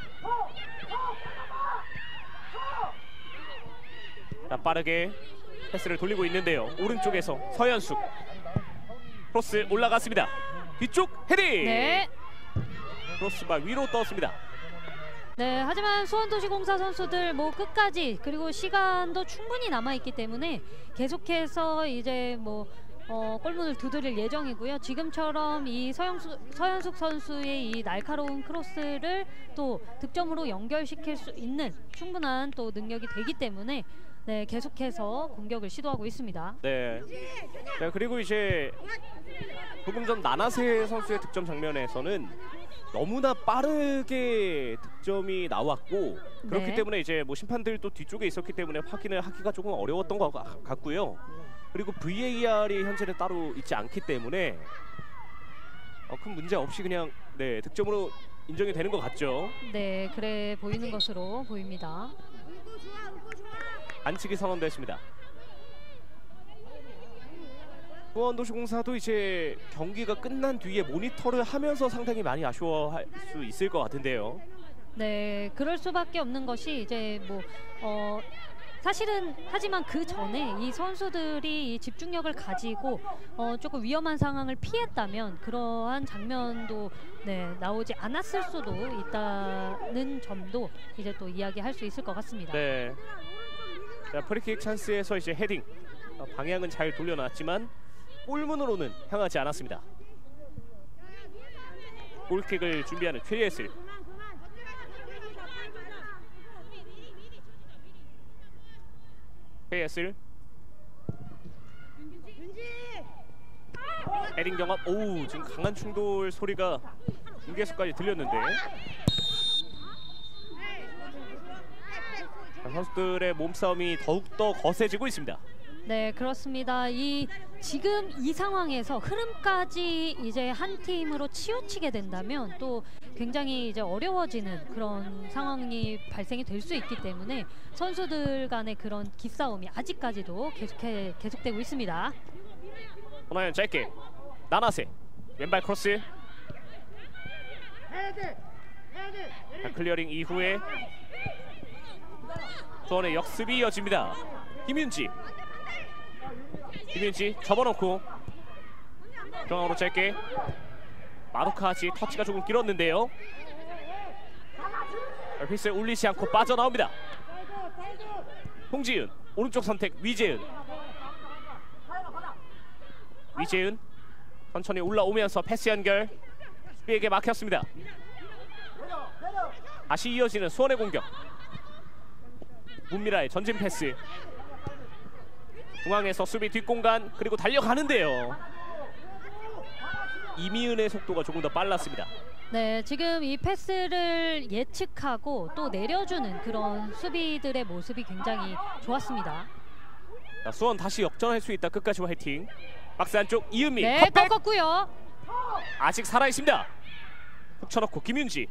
자, 빠르게 패스를 돌리고 있는데요. 오른쪽에서 서현숙 크로스 올라갔습니다. 뒤쪽 헤딩. 네. 크로스바 위로 떴습니다. 네, 하지만 수원도시공사 선수들 뭐 끝까지 그리고 시간도 충분히 남아 있기 때문에 계속해서 이제 뭐 어, 골문을 두드릴 예정이고요. 지금처럼 이 서영수, 서현숙 선수의 이 날카로운 크로스를 또 득점으로 연결시킬 수 있는 충분한 또 능력이 되기 때문에 네, 계속해서 공격을 시도하고 있습니다. 네. 네, 그리고 이제 조금 전 나나세 선수의 득점 장면에서는 너무나 빠르게 득점이 나왔고 그렇기 네. 때문에 이제 뭐 심판들도 뒤쪽에 있었기 때문에 확인을 하기가 조금 어려웠던 것 같고요. 그리고 브이에이알이 현재는 따로 있지 않기 때문에 어, 큰 문제 없이 그냥 네, 득점으로 인정이 되는 것 같죠. 네, 그래 보이는 것으로 보입니다. 반칙이 선언됐습니다. 수원도시공사도 이제 경기가 끝난 뒤에 모니터를 하면서 상당히 많이 아쉬워할 수 있을 것 같은데요. 네, 그럴 수밖에 없는 것이 이제 뭐 어, 사실은 하지만 그 전에 이 선수들이 이 집중력을 가지고 어, 조금 위험한 상황을 피했다면 그러한 장면도 네, 나오지 않았을 수도 있다는 점도 이제 또 이야기할 수 있을 것 같습니다. 네. 자, 프리킥 찬스에서 이제 헤딩 어, 방향은 잘 돌려놨지만 골문으로는 향하지 않았습니다. 골킥을 준비하는 최예슬. 최예슬. 헤딩 경합. 오우, 지금 강한 충돌 소리가 중계석까지 들렸는데 자, 선수들의 몸싸움이 더욱더 거세지고 있습니다. 네, 그렇습니다. 이 지금 이 상황에서 흐름까지 이제 한 팀으로 치우치게 된다면 또 굉장히 이제 어려워지는 그런 상황이 발생이 될 수 있기 때문에 선수들 간의 그런 기싸움이 아직까지도 계속해 계속되고 있습니다. 호나연 짧게 나나세 왼발 크로스. 자, 클리어링 이후에 수원의 역습이 이어집니다. 김윤지. 김윤지 접어놓고 중앙으로 짧게 마루카지. 터치가 조금 길었는데요. 휘슬 울리지 않고 빠져나옵니다. 홍지은 오른쪽 선택. 위재은. 위재은 천천히 올라오면서 패스 연결. 수비에게 막혔습니다. 다시 이어지는 수원의 공격. 문미라의 전진 패스. 중앙에서 수비 뒷공간 그리고 달려가는데요. 이미은의 속도가 조금 더 빨랐습니다. 네, 지금 이 패스를 예측하고 또 내려주는 그런 수비들의 모습이 굉장히 좋았습니다. 자, 수원 다시 역전할 수 있다. 끝까지 화이팅. 박스 안쪽 이은미. 네, 컵백. 꺾었고요. 아직 살아있습니다. 훅 쳐놓고 김윤지.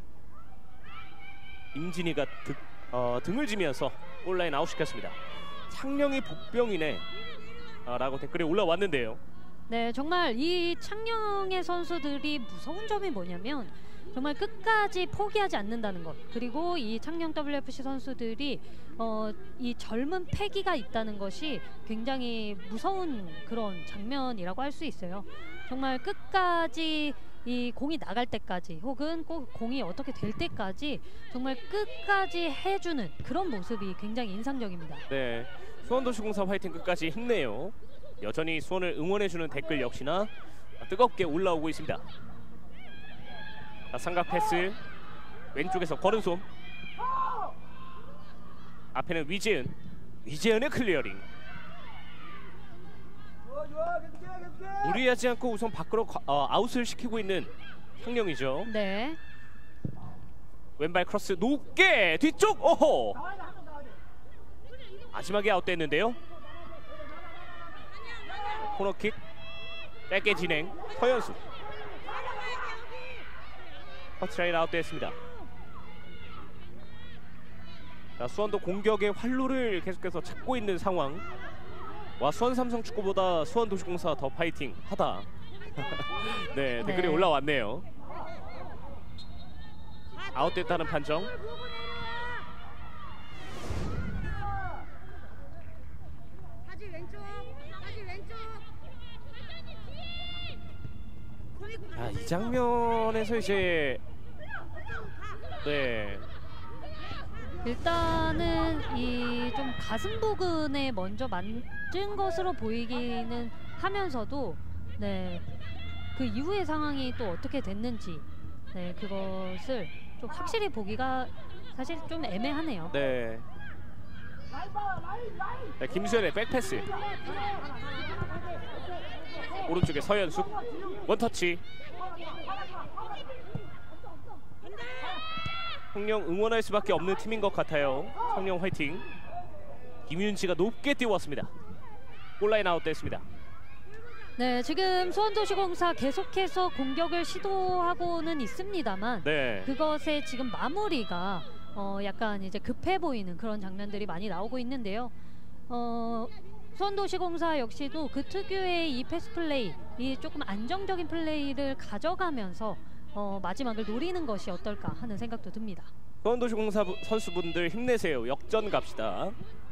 임진이가 득, 어, 등을 지면서 온라인 아웃시켰습니다. 창녕이 복병이네 아, 라고 댓글이 올라왔는데요. 네, 정말 이 창녕의 선수들이 무서운 점이 뭐냐면 정말 끝까지 포기하지 않는다는 것, 그리고 이 창녕 더블유에프씨 선수들이 어, 이 젊은 패기가 있다는 것이 굉장히 무서운 그런 장면이라고 할 수 있어요. 정말 끝까지 이 공이 나갈 때까지 혹은 꼭 공이 어떻게 될 때까지 정말 끝까지 해주는 그런 모습이 굉장히 인상적입니다. 네, 수원도시공사 화이팅 끝까지 힘내요. 여전히 수원을 응원해주는 댓글 역시나 뜨겁게 올라오고 있습니다. 자, 삼각 패스 왼쪽에서 걸은솜, 앞에는 위재은, 위재은의 클리어링. 무리하지 않고 우선 밖으로 어, 아웃을 시키고 있는 창녕이죠. 네. 왼발 크로스 높게 뒤쪽. 오호, 마지막에 아웃됐는데요. 코너킥 짧게 진행. 서현수 터치라인 아웃됐습니다. 자, 수원도 공격의 활로를 계속해서 찾고 있는 상황. 와, 수원 삼성축구보다 수원도시공사 더 파이팅 하다. 네, 댓글이 네. 올라왔네요. 아웃됐다는 판정. 다시 왼쪽, 다시 왼쪽. 아, 이 장면에서 이제 네, 일단은 이 좀 가슴 부근에 먼저 만진 것으로 보이기는 하면서도 네, 그 이후의 상황이 또 어떻게 됐는지 네, 그것을 좀 확실히 보기가 사실 좀 애매하네요. 네. 네, 김수현의 백패스. 오른쪽에 서현숙 원터치. 청룡 응원할 수밖에 없는 팀인 것 같아요. 청룡 화이팅. 김윤지가 높게 띄웠습니다. 골라인 아웃됐습니다. 네, 지금 수원도시공사 계속해서 공격을 시도하고는 있습니다만 네. 그것의 지금 마무리가 어 약간 이제 급해 보이는 그런 장면들이 많이 나오고 있는데요. 어 수원도시공사 역시도 그 특유의 이 패스 플레이, 이 조금 안정적인 플레이를 가져가면서 어 마지막을 노리는 것이 어떨까 하는 생각도 듭니다. 수원도시공사 선수분들 힘내세요. 역전 갑시다.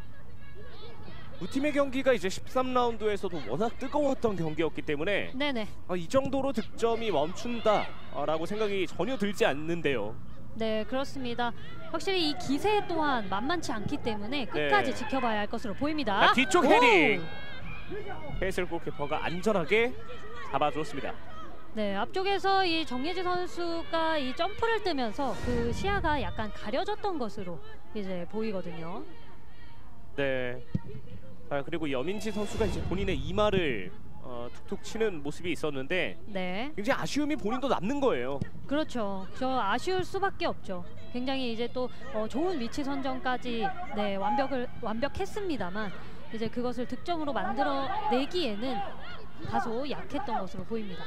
두 팀의 경기가 이제 십삼 라운드에서도 워낙 뜨거웠던 경기였기 때문에 네네. 아, 이 정도로 득점이 멈춘다라고 생각이 전혀 들지 않는데요. 네, 그렇습니다. 확실히 이 기세 또한 만만치 않기 때문에 끝까지 네. 지켜봐야 할 것으로 보입니다. 자, 뒤쪽 오! 헤딩. 페이슬 골키퍼가 안전하게 잡아줬습니다. 네, 앞쪽에서 이 정예지 선수가 이 점프를 뜨면서 그 시야가 약간 가려졌던 것으로 이제 보이거든요. 네. 자, 그리고 여민지 선수가 이제 본인의 이마를 어, 툭툭 치는 모습이 있었는데 네, 굉장히 아쉬움이 본인도 남는 거예요. 그렇죠. 저 아쉬울 수밖에 없죠. 굉장히 이제 또 어, 좋은 위치 선정까지 네 완벽을 완벽했습니다만 이제 그것을 득점으로 만들어내기에는 다소 약했던 것으로 보입니다.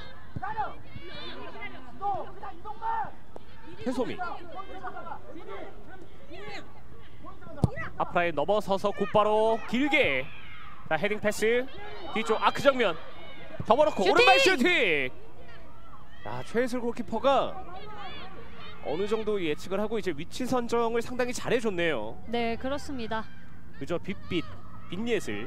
해소미 앞라인 넘어서서 곧바로 길게 자, 헤딩 패스 뒤쪽 아크 정면 접어놓고 슈팅! 오른발 슈팅. 자, 최혜슬 골키퍼가 어느 정도 예측을 하고 이제 위치 선정을 상당히 잘해줬네요. 네, 그렇습니다. 그저 빛빛 빛예슬.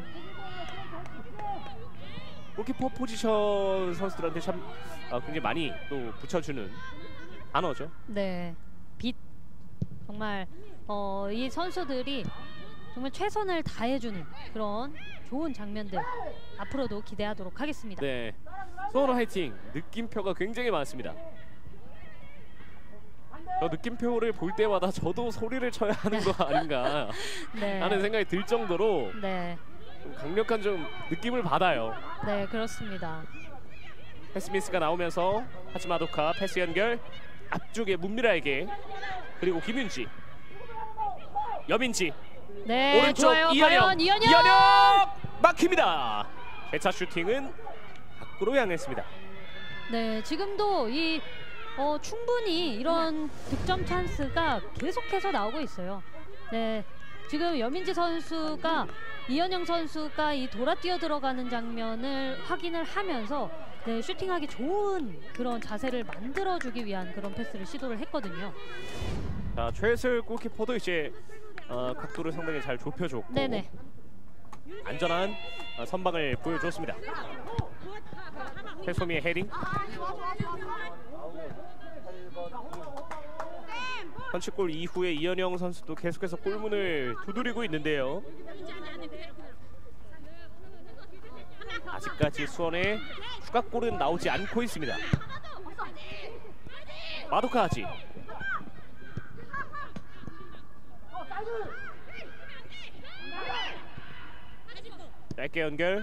골키퍼 포지션 선수들한테 참 아, 굉장히 많이 또 붙여주는 단어죠. 네, 빛. 정말 어, 이 선수들이 정말 최선을 다해주는 그런 좋은 장면들 앞으로도 기대하도록 하겠습니다. 네, 수원 화이팅. 느낌표가 굉장히 많습니다. 저 느낌표를 볼 때마다 저도 소리를 쳐야 하는 거 아닌가 네, 하는 생각이 들 정도로 네, 좀 강력한 좀 느낌을 받아요. 네, 그렇습니다. 패스미스가 나오면서 하지마도카 패스 연결 앞쪽에 문미라에게 그리고 김윤지 여민지 네, 오른쪽 좋아요. 이현영 과연 이현영! 이현영 막힙니다. 대차 슈팅은 밖으로 향했습니다. 네, 지금도 이 어, 충분히 이런 득점 찬스가 계속해서 나오고 있어요. 네, 지금 여민지 선수가 이현영 선수가 이 돌아 뛰어 들어가는 장면을 확인을 하면서 네, 슈팅하기 좋은 그런 자세를 만들어주기 위한 그런 패스를 시도를 했거든요. 자, 최슬 골키퍼도 이제 어, 각도를 상당히 잘 좁혀줬고 네네. 안전한 어, 선방을 보여줬습니다. 최소미의 헤딩. 선취골 이후에 이현영 선수도 계속해서 골문을 두드리고 있는데요. 아직까지 수원의 추가골은 나오지 않고 있습니다. 마도카하지. 짧게 연결.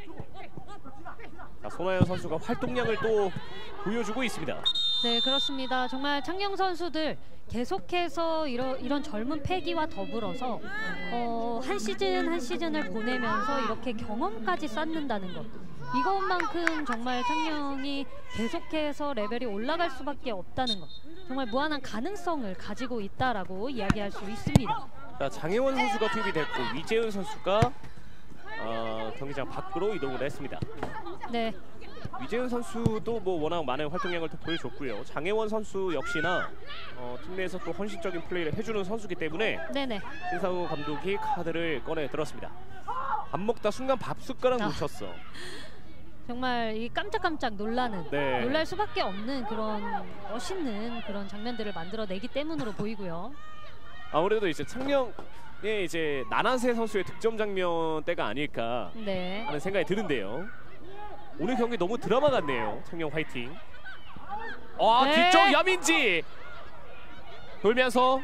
자, 손아연 선수가 활동량을 또 보여주고 있습니다. 네, 그렇습니다. 정말 창녕 선수들 계속해서 이런 이런 젊은 패기와 더불어서 어, 한 시즌 한 시즌을 보내면서 이렇게 경험까지 쌓는다는 것, 이것만큼 정말 창녕이 계속해서 레벨이 올라갈 수밖에 없다는 것, 정말 무한한 가능성을 가지고 있다라고 이야기할 수 있습니다. 자, 장혜원 선수가 투입이 됐고 위재은 선수가 어, 경기장 밖으로 이동을 했습니다. 네. 위재은 선수도 뭐 워낙 많은 활동량을 또 보여줬고요. 장혜원 선수 역시나 어, 팀 내에서 또 헌신적인 플레이를 해주는 선수이기 때문에 네네. 신상우 감독이 카드를 꺼내 들었습니다. 밥 먹다 순간 밥 숟가락 아. 묻혔어. 정말 이 깜짝깜짝 놀라는, 네. 놀랄 수밖에 없는 그런 멋있는 그런 장면들을 만들어내기 때문으로 보이고요. 아무래도 이제 창녕의 이제 나나세 선수의 득점 장면 때가 아닐까 네. 하는 생각이 드는데요. 오늘 경기 너무 드라마 같네요. 창녕 화이팅. 아, 네. 뒤쪽 여민지 돌면서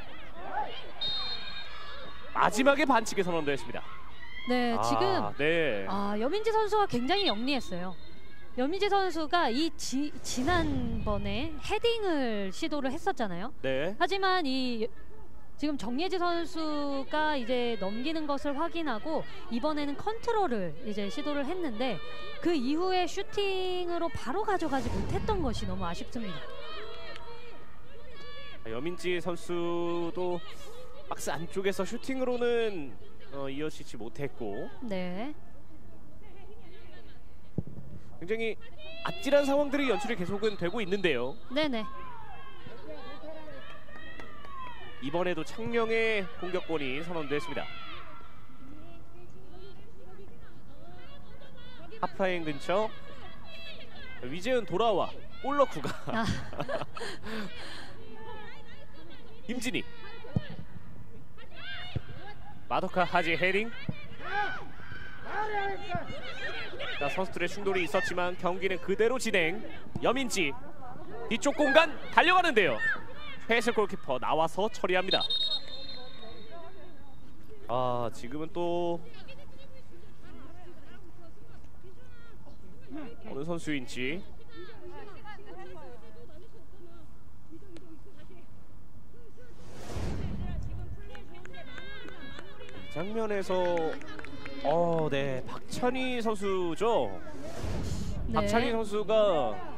마지막에 반칙에 선언됐습니다. 네, 아, 지금 네. 아, 여민지 선수가 굉장히 영리했어요. 여민지 선수가 이 지, 지난번에 헤딩을 시도를 했었잖아요. 네. 하지만 이 지금 정예지 선수가 이제 넘기는 것을 확인하고 이번에는 컨트롤을 이제 시도를 했는데 그 이후에 슈팅으로 바로 가져가지 못했던 것이 너무 아쉽습니다. 여민지 선수도 박스 안쪽에서 슈팅으로는 어, 이어지지 못했고 네. 굉장히 아찔한 상황들이 연출이 계속은 되고 있는데요. 네네. 이번에도 창녕의 공격권이 선언됐습니다. 하프라인 근처 위재은 돌아와 골러쿠가 아. 임진희 마도카 하지 헤딩. 자, 선수들의 충돌이 있었지만 경기는 그대로 진행. 여민지 뒤쪽 공간 달려가는데요. 최슬 골키퍼 나와서 처리합니다. 아, 지금은 또 어느 선수인지 이 장면에서 어, 네, 박찬희 선수죠. 네. 박찬희 선수가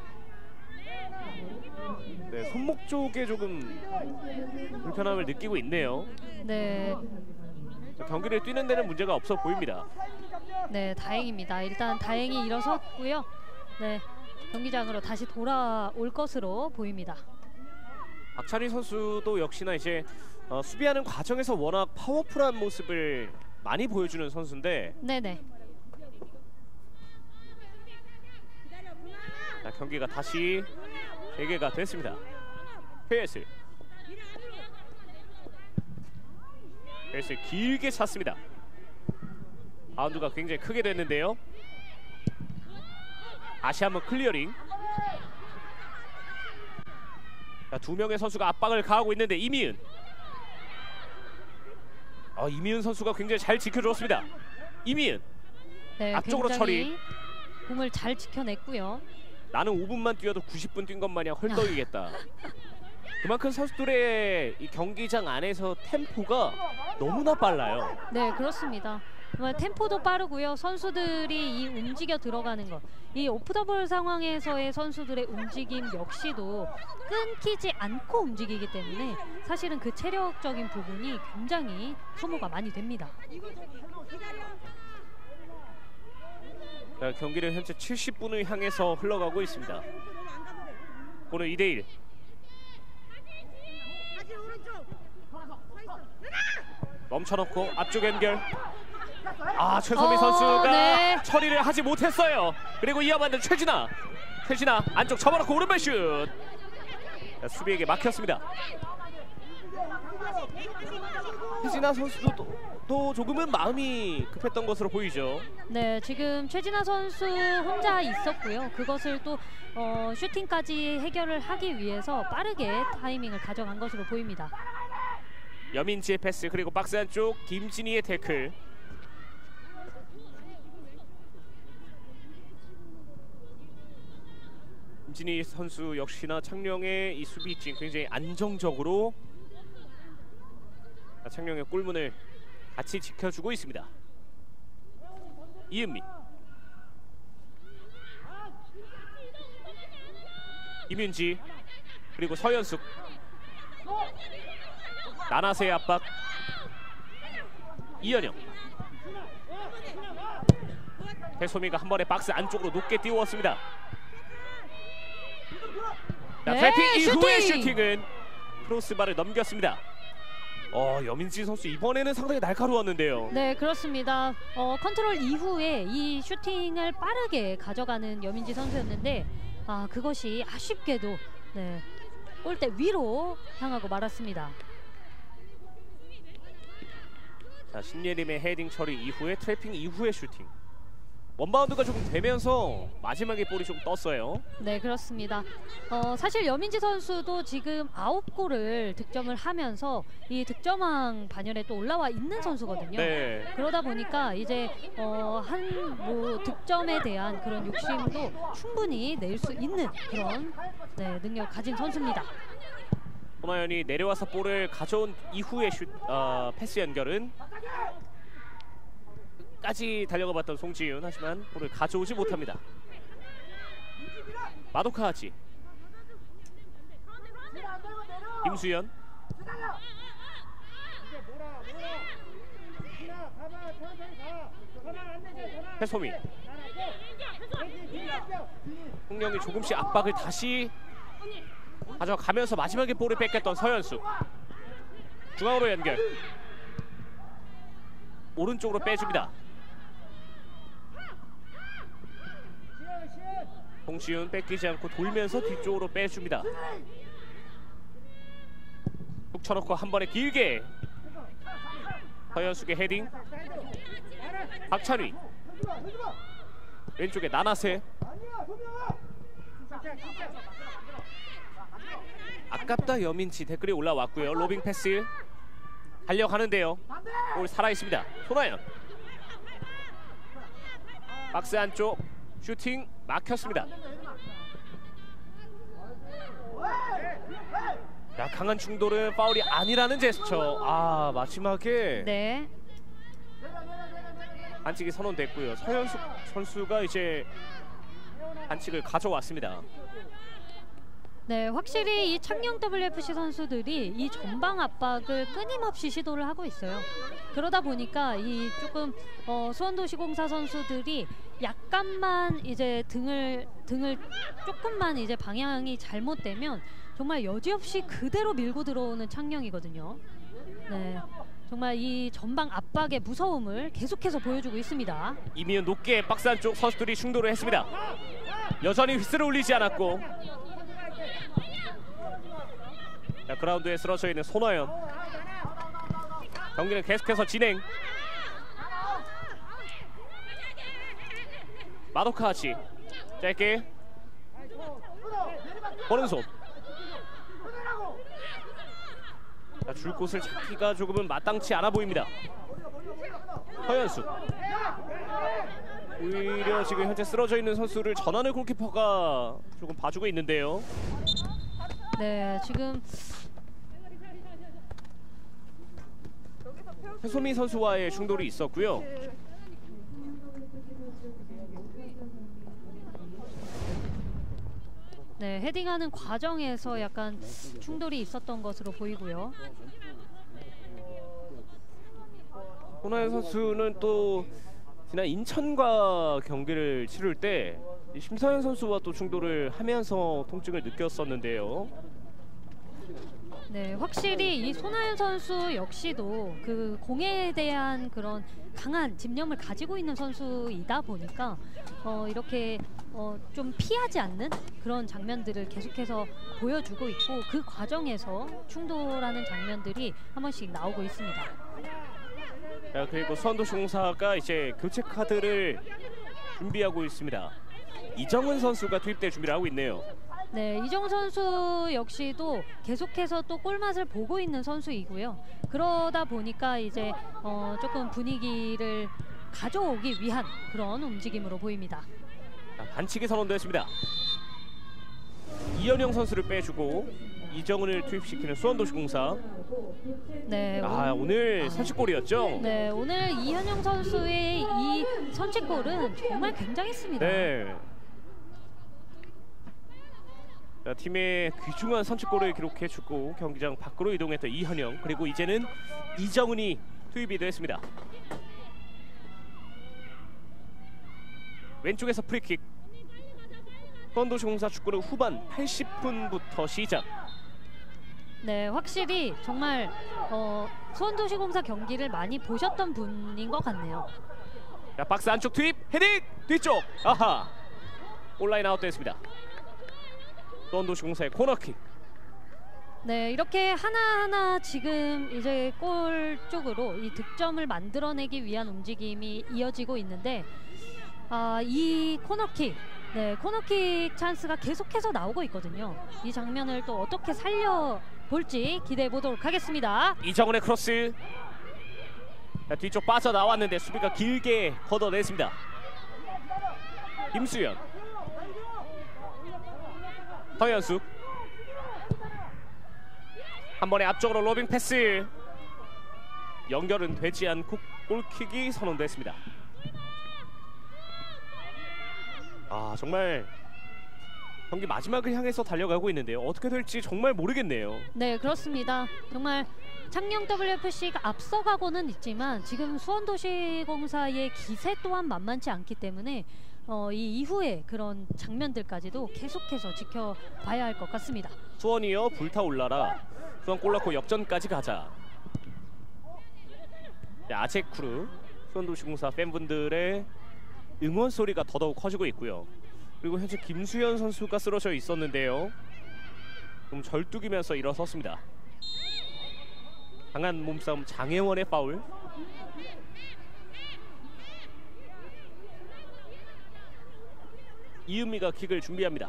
네, 손목 쪽에 조금 불편함을 느끼고 있네요. 네. 경기를 뛰는 데는 문제가 없어 보입니다. 네, 다행입니다. 일단 다행히 일어섰고요. 네, 경기장으로 다시 돌아올 것으로 보입니다. 박찬희 선수도 역시나 이제 어, 수비하는 과정에서 워낙 파워풀한 모습을 많이 보여주는 선수인데 네네. 자, 경기가 다시 재개가 됐습니다. 페이스 페이스 길게 찼습니다. 바운드가 굉장히 크게 됐는데요. 다시 한번 클리어링. 자, 두 명의 선수가 압박을 가하고 있는데 이미은 어, 이미은 선수가 굉장히 잘 지켜줬습니다. 이미은 네, 앞쪽으로 처리. 공을 잘 지켜냈고요. 나는 오 분만 뛰어도 구십 분 뛴 것 마냥 헐떡이겠다. 그만큼 선수들의 이 경기장 안에서 템포가 너무나 빨라요. 네, 그렇습니다. 정말 템포도 빠르고요. 선수들이 이 움직여 들어가는 것, 이 오프 더 볼 상황에서의 선수들의 움직임 역시도 끊기지 않고 움직이기 때문에 사실은 그 체력적인 부분이 굉장히 소모가 많이 됩니다. 자, 경기는 현재 칠십 분을 향해서 흘러가고 있습니다. 오늘 이 대 일. 멈춰놓고 앞쪽 연결. 아, 최소미 어, 선수가 네. 처리를 하지 못했어요. 그리고 이어받는 최진아. 최진아 안쪽 접어놓고 오른발 슛. 자, 수비에게 막혔습니다. 최진아 선수도 또, 또 조금은 마음이 급했던 것으로 보이죠. 네, 지금 최진아 선수 혼자 있었고요. 그것을 또 어, 슈팅까지 해결을 하기 위해서 빠르게 타이밍을 가져간 것으로 보입니다. 여민지의 패스 그리고 박스 안쪽 김진희의 태클. 김진희 선수 역시나 창녕의 이 수비 진 굉장히 안정적으로 창녕의 골문을 같이 지켜주고 있습니다. 이은미, 김윤지 그리고 서현숙. 나나세의 압박. 이현영. 배소미가 한 번에 박스 안쪽으로 높게 띄웠습니다. 자, 네, 트래핑 이후의 슈팅! 슈팅은 크로스바를 넘겼습니다. 어, 여민지 선수 이번에는 상당히 날카로웠는데요. 네, 그렇습니다. 어, 컨트롤 이후에 이 슈팅을 빠르게 가져가는 여민지 선수였는데 아, 그것이 아쉽게도 네, 골대 위로 향하고 말았습니다. 자, 신예림의 헤딩 처리 이후에 트래핑 이후의 슈팅. 원바운드가 조금 되면서 마지막에 볼이 좀 떴어요. 네, 그렇습니다. 어, 사실 여민지 선수도 지금 아홉 골을 득점을 하면서 이 득점왕 반열에 또 올라와 있는 선수거든요. 네. 그러다 보니까 이제 어, 한 뭐 득점에 대한 그런 욕심도 충분히 낼 수 있는 그런 네, 능력 가진 선수입니다. 손아연이 내려와서 볼을 가져온 이후의 슛, 어, 패스 연결은 끝까지 달려가 봤던 송지윤. 하지만 볼을 가져오지 못합니다. 마도카 하지. 김수연. 해소미. 홍영이 조금씩 압박을 다시 가져가면서 마지막에 볼을 뺏겼던 서현숙. 중앙으로 연결. 오른쪽으로 빼줍니다. 홍시윤 뺏기지 않고 돌면서 뒤쪽으로 빼줍니다. 훅 쳐놓고 한 번에 길게. 서현숙의 헤딩. 박찬휘. 왼쪽에 나나세. 아깝다 여민지 댓글이 올라왔고요. 로빙 패스 달려가는데요. 볼 살아있습니다. 손아연. 박스 안쪽 슈팅 막혔습니다. 야, 강한 충돌은 파울이 아니라는 제스처. 아, 마지막에 네. 반칙이 선언됐고요. 서현숙 선수가 이제 반칙을 가져왔습니다. 네, 확실히 이 창녕 더블유에프씨 선수들이 이 전방 압박을 끊임없이 시도를 하고 있어요. 그러다 보니까 이 조금 어, 수원도시공사 선수들이 약간만 이제 등을 등을 조금만 이제 방향이 잘못되면 정말 여지없이 그대로 밀고 들어오는 창녕이거든요. 네, 정말 이 전방 압박의 무서움을 계속해서 보여주고 있습니다. 이미은 높게 박스 안쪽 선수들이 충돌을 했습니다. 여전히 휘슬을 울리지 않았고. 자, 그라운드에 쓰러져 있는 손아연. 경기는 계속해서 진행. 마도카 하치. 짧게 오른손. 자, 줄 곳을 찾기가 조금은 마땅치 않아 보입니다. 서현수. 오히려 지금 현재 쓰러져 있는 선수를 전환을 골키퍼가 조금 봐주고 있는데요. 네, 지금 해소미 선수와의 충돌이 있었고요. 네, 헤딩하는 과정에서 약간 충돌이 있었던 것으로 보이고요. 손아연 선수는 또 지난 인천과 경기를 치를 때 심서현 선수와 또 충돌을 하면서 통증을 느꼈었는데요. 네, 확실히 이 손아연 선수 역시도 그 공에 대한 그런 강한 집념을 가지고 있는 선수이다 보니까 어, 이렇게 어, 좀 피하지 않는 그런 장면들을 계속해서 보여주고 있고, 그 과정에서 충돌하는 장면들이 한 번씩 나오고 있습니다. 자, 그리고 수원도시공사가 이제 교체 카드를 준비하고 있습니다. 이정은 선수가 투입될 준비를 하고 있네요. 네, 이정 선수 역시도 계속해서 또 골맛을 보고 있는 선수이고요. 그러다 보니까 이제 어, 조금 분위기를 가져오기 위한 그런 움직임으로 보입니다. 자, 반칙이 선언됐습니다. 이현영 선수를 빼주고 이정은을 투입시키는 수원도시공사. 네, 아, 오늘 선취골이었죠? 네, 오늘 이현영 선수의 이 선취골은 정말 굉장했습니다. 네. 자, 팀의 귀중한 선취골을 기록해주고 경기장 밖으로 이동했던 이현영, 그리고 이제는 이정은이 투입이 됐습니다. 왼쪽에서 프리킥. 수원도시공사 축구는 후반 팔십 분부터 시작. 네, 확실히 정말 어, 수원도시공사 경기를 많이 보셨던 분인 것 같네요. 자, 박스 안쪽 투입, 헤딩! 뒤쪽! 아하! 온라인 아웃됐습니다. 수원도시공사의 코너킥. 네, 이렇게 하나하나 지금 이제 골 쪽으로 이 득점을 만들어내기 위한 움직임이 이어지고 있는데, 아, 이 코너킥, 네, 코너킥 찬스가 계속해서 나오고 있거든요. 이 장면을 또 어떻게 살려볼지 기대해 보도록 하겠습니다. 이정은의 크로스. 자, 뒤쪽 빠져나왔는데 수비가 길게 걷어냈습니다. 김수현, 서현숙. 한 번에 앞쪽으로 로빙 패스. 연결은 되지 않고 골킥이 선언됐습니다. 아, 정말 경기 마지막을 향해서 달려가고 있는데요. 어떻게 될지 정말 모르겠네요. 네, 그렇습니다. 정말 창녕 더블유에프씨가 앞서가고는 있지만 지금 수원도시공사의 기세 또한 만만치 않기 때문에 어, 이 이후에 그런 장면들까지도 계속해서 지켜봐야 할 것 같습니다. 수원이여 불타올라라. 수원 골 넣고 역전까지 가자. 네, 아제쿠르, 수원도시공사 팬분들의 응원 소리가 더더욱 커지고 있고요. 그리고 현재 김수현 선수가 쓰러져 있었는데요. 좀 절뚝이면서 일어섰습니다. 강한 몸싸움 장혜원의 파울. 이은미가 킥을 준비합니다.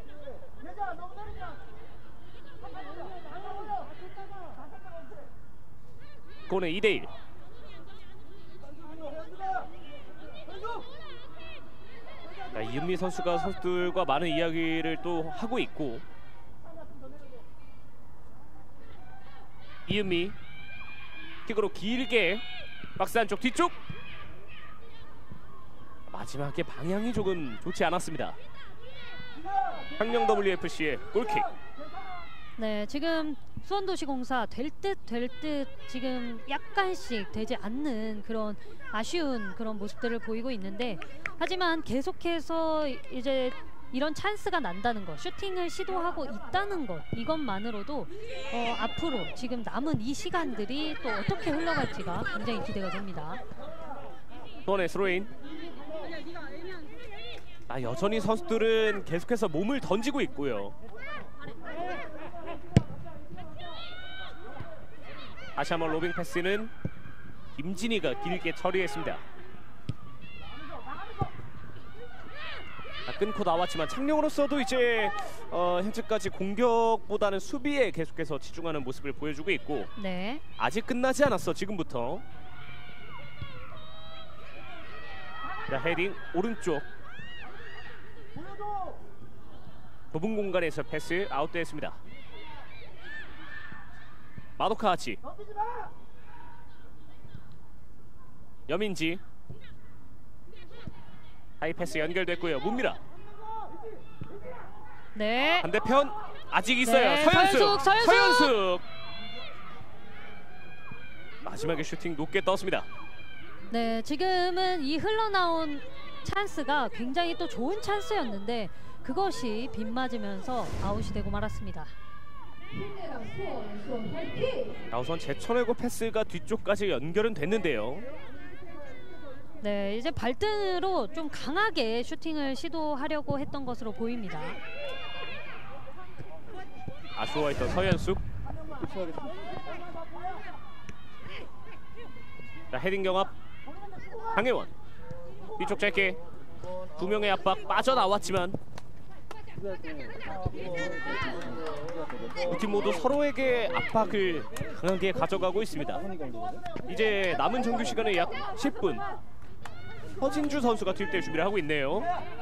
골은 이 대 일. 자, 이은미 선수가 선수들과 많은 이야기를 또 하고 있고, 이은미 킥으로 길게 박스 안쪽 뒤쪽. 마지막에 방향이 조금 좋지 않았습니다. 창녕 더블유에프씨의 골킥. 네, 지금 수원도시공사 될 듯 될 듯 지금 약간씩 되지 않는 그런 아쉬운 그런 모습들을 보이고 있는데, 하지만 계속해서 이제 이런 찬스가 난다는 것, 슈팅을 시도하고 있다는 것, 이것만으로도 어, 앞으로 지금 남은 이 시간들이 또 어떻게 흘러갈지가 굉장히 기대가 됩니다. 수원의 스로인. 아, 여전히 선수들은 계속해서 몸을 던지고 있고요. 다시 한번 로빙 패스는 김진희가 길게 처리했습니다. 아, 끊고 나왔지만 창녕으로서도 이제 어, 현재까지 공격보다는 수비에 계속해서 치중하는 모습을 보여주고 있고, 네, 아직 끝나지 않았어. 지금부터. 자, 헤딩 오른쪽 좁은 공간에서 패스 아웃되었습니다. 마도카 하치, 여민지, 하이 패스 연결됐고요. 문미라. 네, 반대편 아직 있어요. 네, 서현숙, 서현숙, 서현숙. 서현숙. 마지막에 슈팅 높게 떴습니다. 네, 지금은 이 흘러나온 찬스가 굉장히 또 좋은 찬스였는데 그것이 빗맞으면서 아웃이 되고 말았습니다. 자, 우선 제쳐내고 패스가 뒤쪽까지 연결은 됐는데요. 네, 이제 발등으로 좀 강하게 슈팅을 시도하려고 했던 것으로 보입니다. 아쉬워했던 서현숙. 자, 헤딩 경합. 강혜원. 뒤쪽 짧게. 두 명의 압박 빠져나왔지만 두 팀 모두 서로에게 압박을 강하게 가져가고 있습니다. 이제 남은 정규 시간은 약 십 분. 서진주 선수가 투입될 준비를 하고 있네요.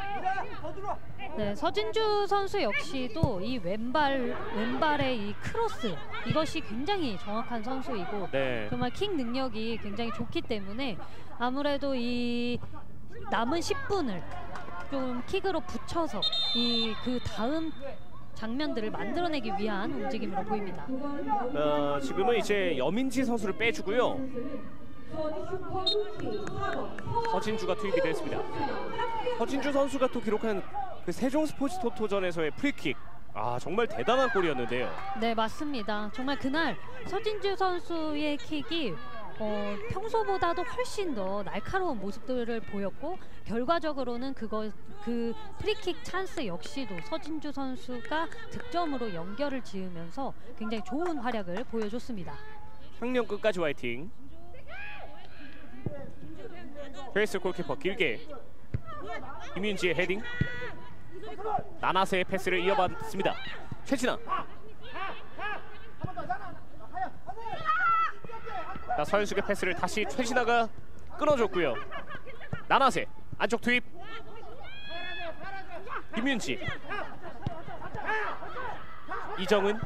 네, 서진주 선수 역시도 이 왼발 왼발의 이 크로스 이것이 굉장히 정확한 선수이고 네. 정말 킥 능력이 굉장히 좋기 때문에 아무래도 이 남은 십 분을 좀 킥으로 붙여서 이 그 다음 장면들을 만들어내기 위한 움직임으로 보입니다. 어, 지금은 이제 여민지 선수를 빼주고요. 서진주가 투입이 됐습니다. 서진주 선수가 또 기록한 그 세종 스포츠 토토전에서의 프리킥, 아 정말 대단한 골이었는데요. 네, 맞습니다. 정말 그날 서진주 선수의 킥이 어, 평소보다도 훨씬 더 날카로운 모습들을 보였고 결과적으로는 그거 그 프리킥 찬스 역시도 서진주 선수가 득점으로 연결을 지으면서 굉장히 좋은 활약을 보여줬습니다. 창녕 끝까지 화이팅. 페이스 골키퍼 길게. 김윤지의 헤딩. 나나세의 패스를 이어받습니다. 최진아. 자, 서현숙의 패스를 다시 최진아가 끊어줬고요. 나나세 안쪽 투입. 김윤지. 이정은.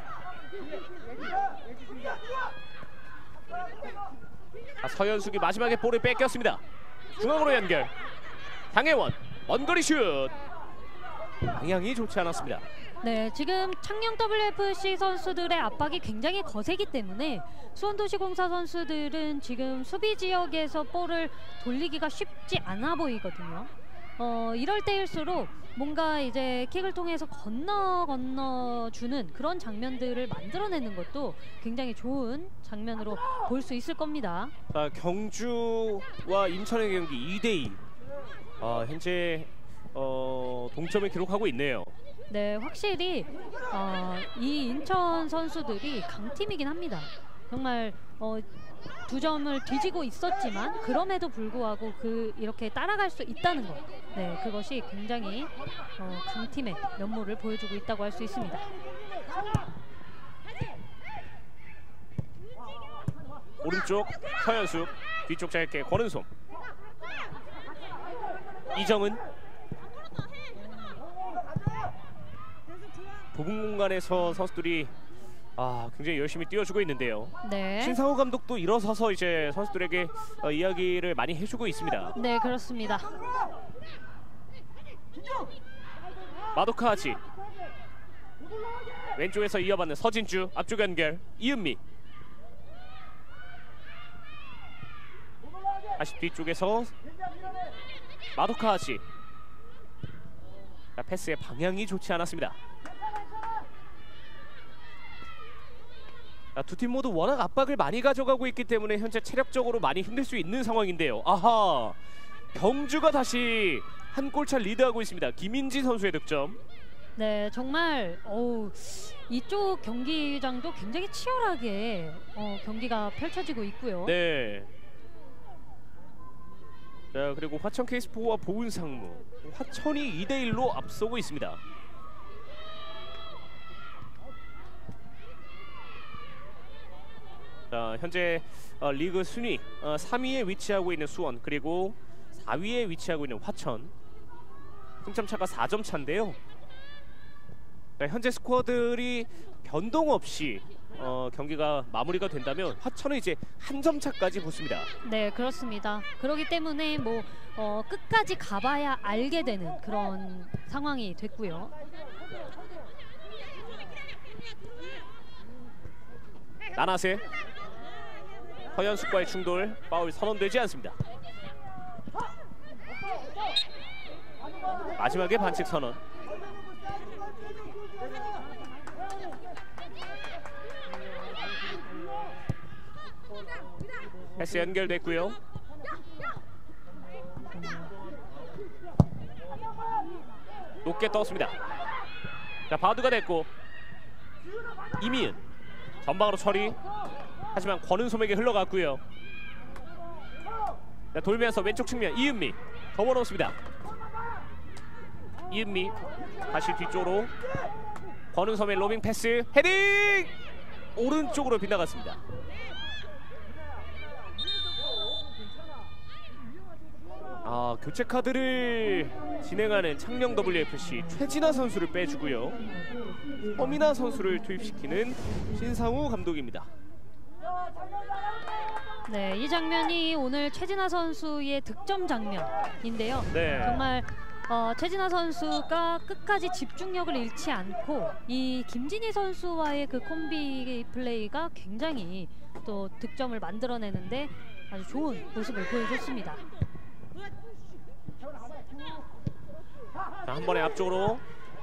자, 서현숙이 마지막에 볼을 뺏겼습니다. 중앙으로 연결. 강혜원 원거리 슛. 방향이 좋지 않았습니다. 네, 지금 창녕 더블유에프씨 선수들의 압박이 굉장히 거세기 때문에 수원도시공사 선수들은 지금 수비 지역에서 볼을 돌리기가 쉽지 않아 보이거든요. 어, 이럴 때일수록 뭔가 이제 킥을 통해서 건너 건너 주는 그런 장면들을 만들어내는 것도 굉장히 좋은 장면으로 볼 수 있을 겁니다. 자, 경주와 인천의 경기 이 대 이. 아, 현재 어, 동점을 기록하고 있네요. 네, 확실히 어, 이 인천 선수들이 강팀이긴 합니다. 정말 어, 두 점을 뒤지고 있었지만 그럼에도 불구하고 그 이렇게 따라갈 수 있다는 것, 네, 그것이 굉장히 어, 강팀의 면모를 보여주고 있다고 할 수 있습니다. 오른쪽 서현숙, 뒤쪽 짧게 권은솜. 이정은. 좁은 공간에서 선수들이 아, 굉장히 열심히 뛰어주고 있는데요. 네. 신상호 감독도 일어서서 이제 선수들에게 어, 이야기를 많이 해주고 있습니다. 네, 그렇습니다. 마도카 하지. 왼쪽에서 이어받는 서진주, 앞쪽 연결 이은미. 다시 뒤쪽에서 마도카 하지. 자, 패스의 방향이 좋지 않았습니다. 두 팀 모두 워낙 압박을 많이 가져가고 있기 때문에 현재 체력적으로 많이 힘들 수 있는 상황인데요. 아하, 경주가 다시 한 골차 리드하고 있습니다. 김인지 선수의 득점. 네, 정말 어우, 이쪽 경기장도 굉장히 치열하게 어, 경기가 펼쳐지고 있고요. 네. 자, 그리고 화천 케이스포와 보은상무, 화천이 이 대 일로 앞서고 있습니다. 자, 현재 어, 리그 순위 어, 삼 위에 위치하고 있는 수원, 그리고 사 위에 위치하고 있는 화천. 승점 차가 사 점 차인데요. 자, 현재 스코어들이 변동 없이 어, 경기가 마무리가 된다면 화천은 이제 한 점 차까지 붙습니다. 네, 그렇습니다. 그렇기 때문에 뭐 어, 끝까지 가봐야 알게 되는 그런 상황이 됐고요. 나나세. 허연숙과의 충돌, 파울 선언되지 않습니다. 마지막에 반칙 선언. 패스 연결됐고요. 높게 떴습니다. 자, 바드가 됐고 이미은 전방으로 처리. 하지만 권은솜에게 흘러갔고요. 자, 돌면서 왼쪽 측면 이은미 접어넣습니다. 이은미 다시 뒤쪽으로 권은솜의 로빙 패스 헤딩! 오른쪽으로 빗나갔습니다. 아, 교체 카드를 진행하는 창녕 더블유에프씨 최진아 선수를 빼주고요. 허민아 선수를 투입시키는 신상우 감독입니다. 네, 이 장면이 오늘 최진아 선수의 득점 장면인데요. 네. 정말 어, 최진아 선수가 끝까지 집중력을 잃지 않고 이 김진희 선수와의 그 콤비 플레이가 굉장히 또 득점을 만들어내는데 아주 좋은 모습을 보여줬습니다. 자, 한 번에 앞쪽으로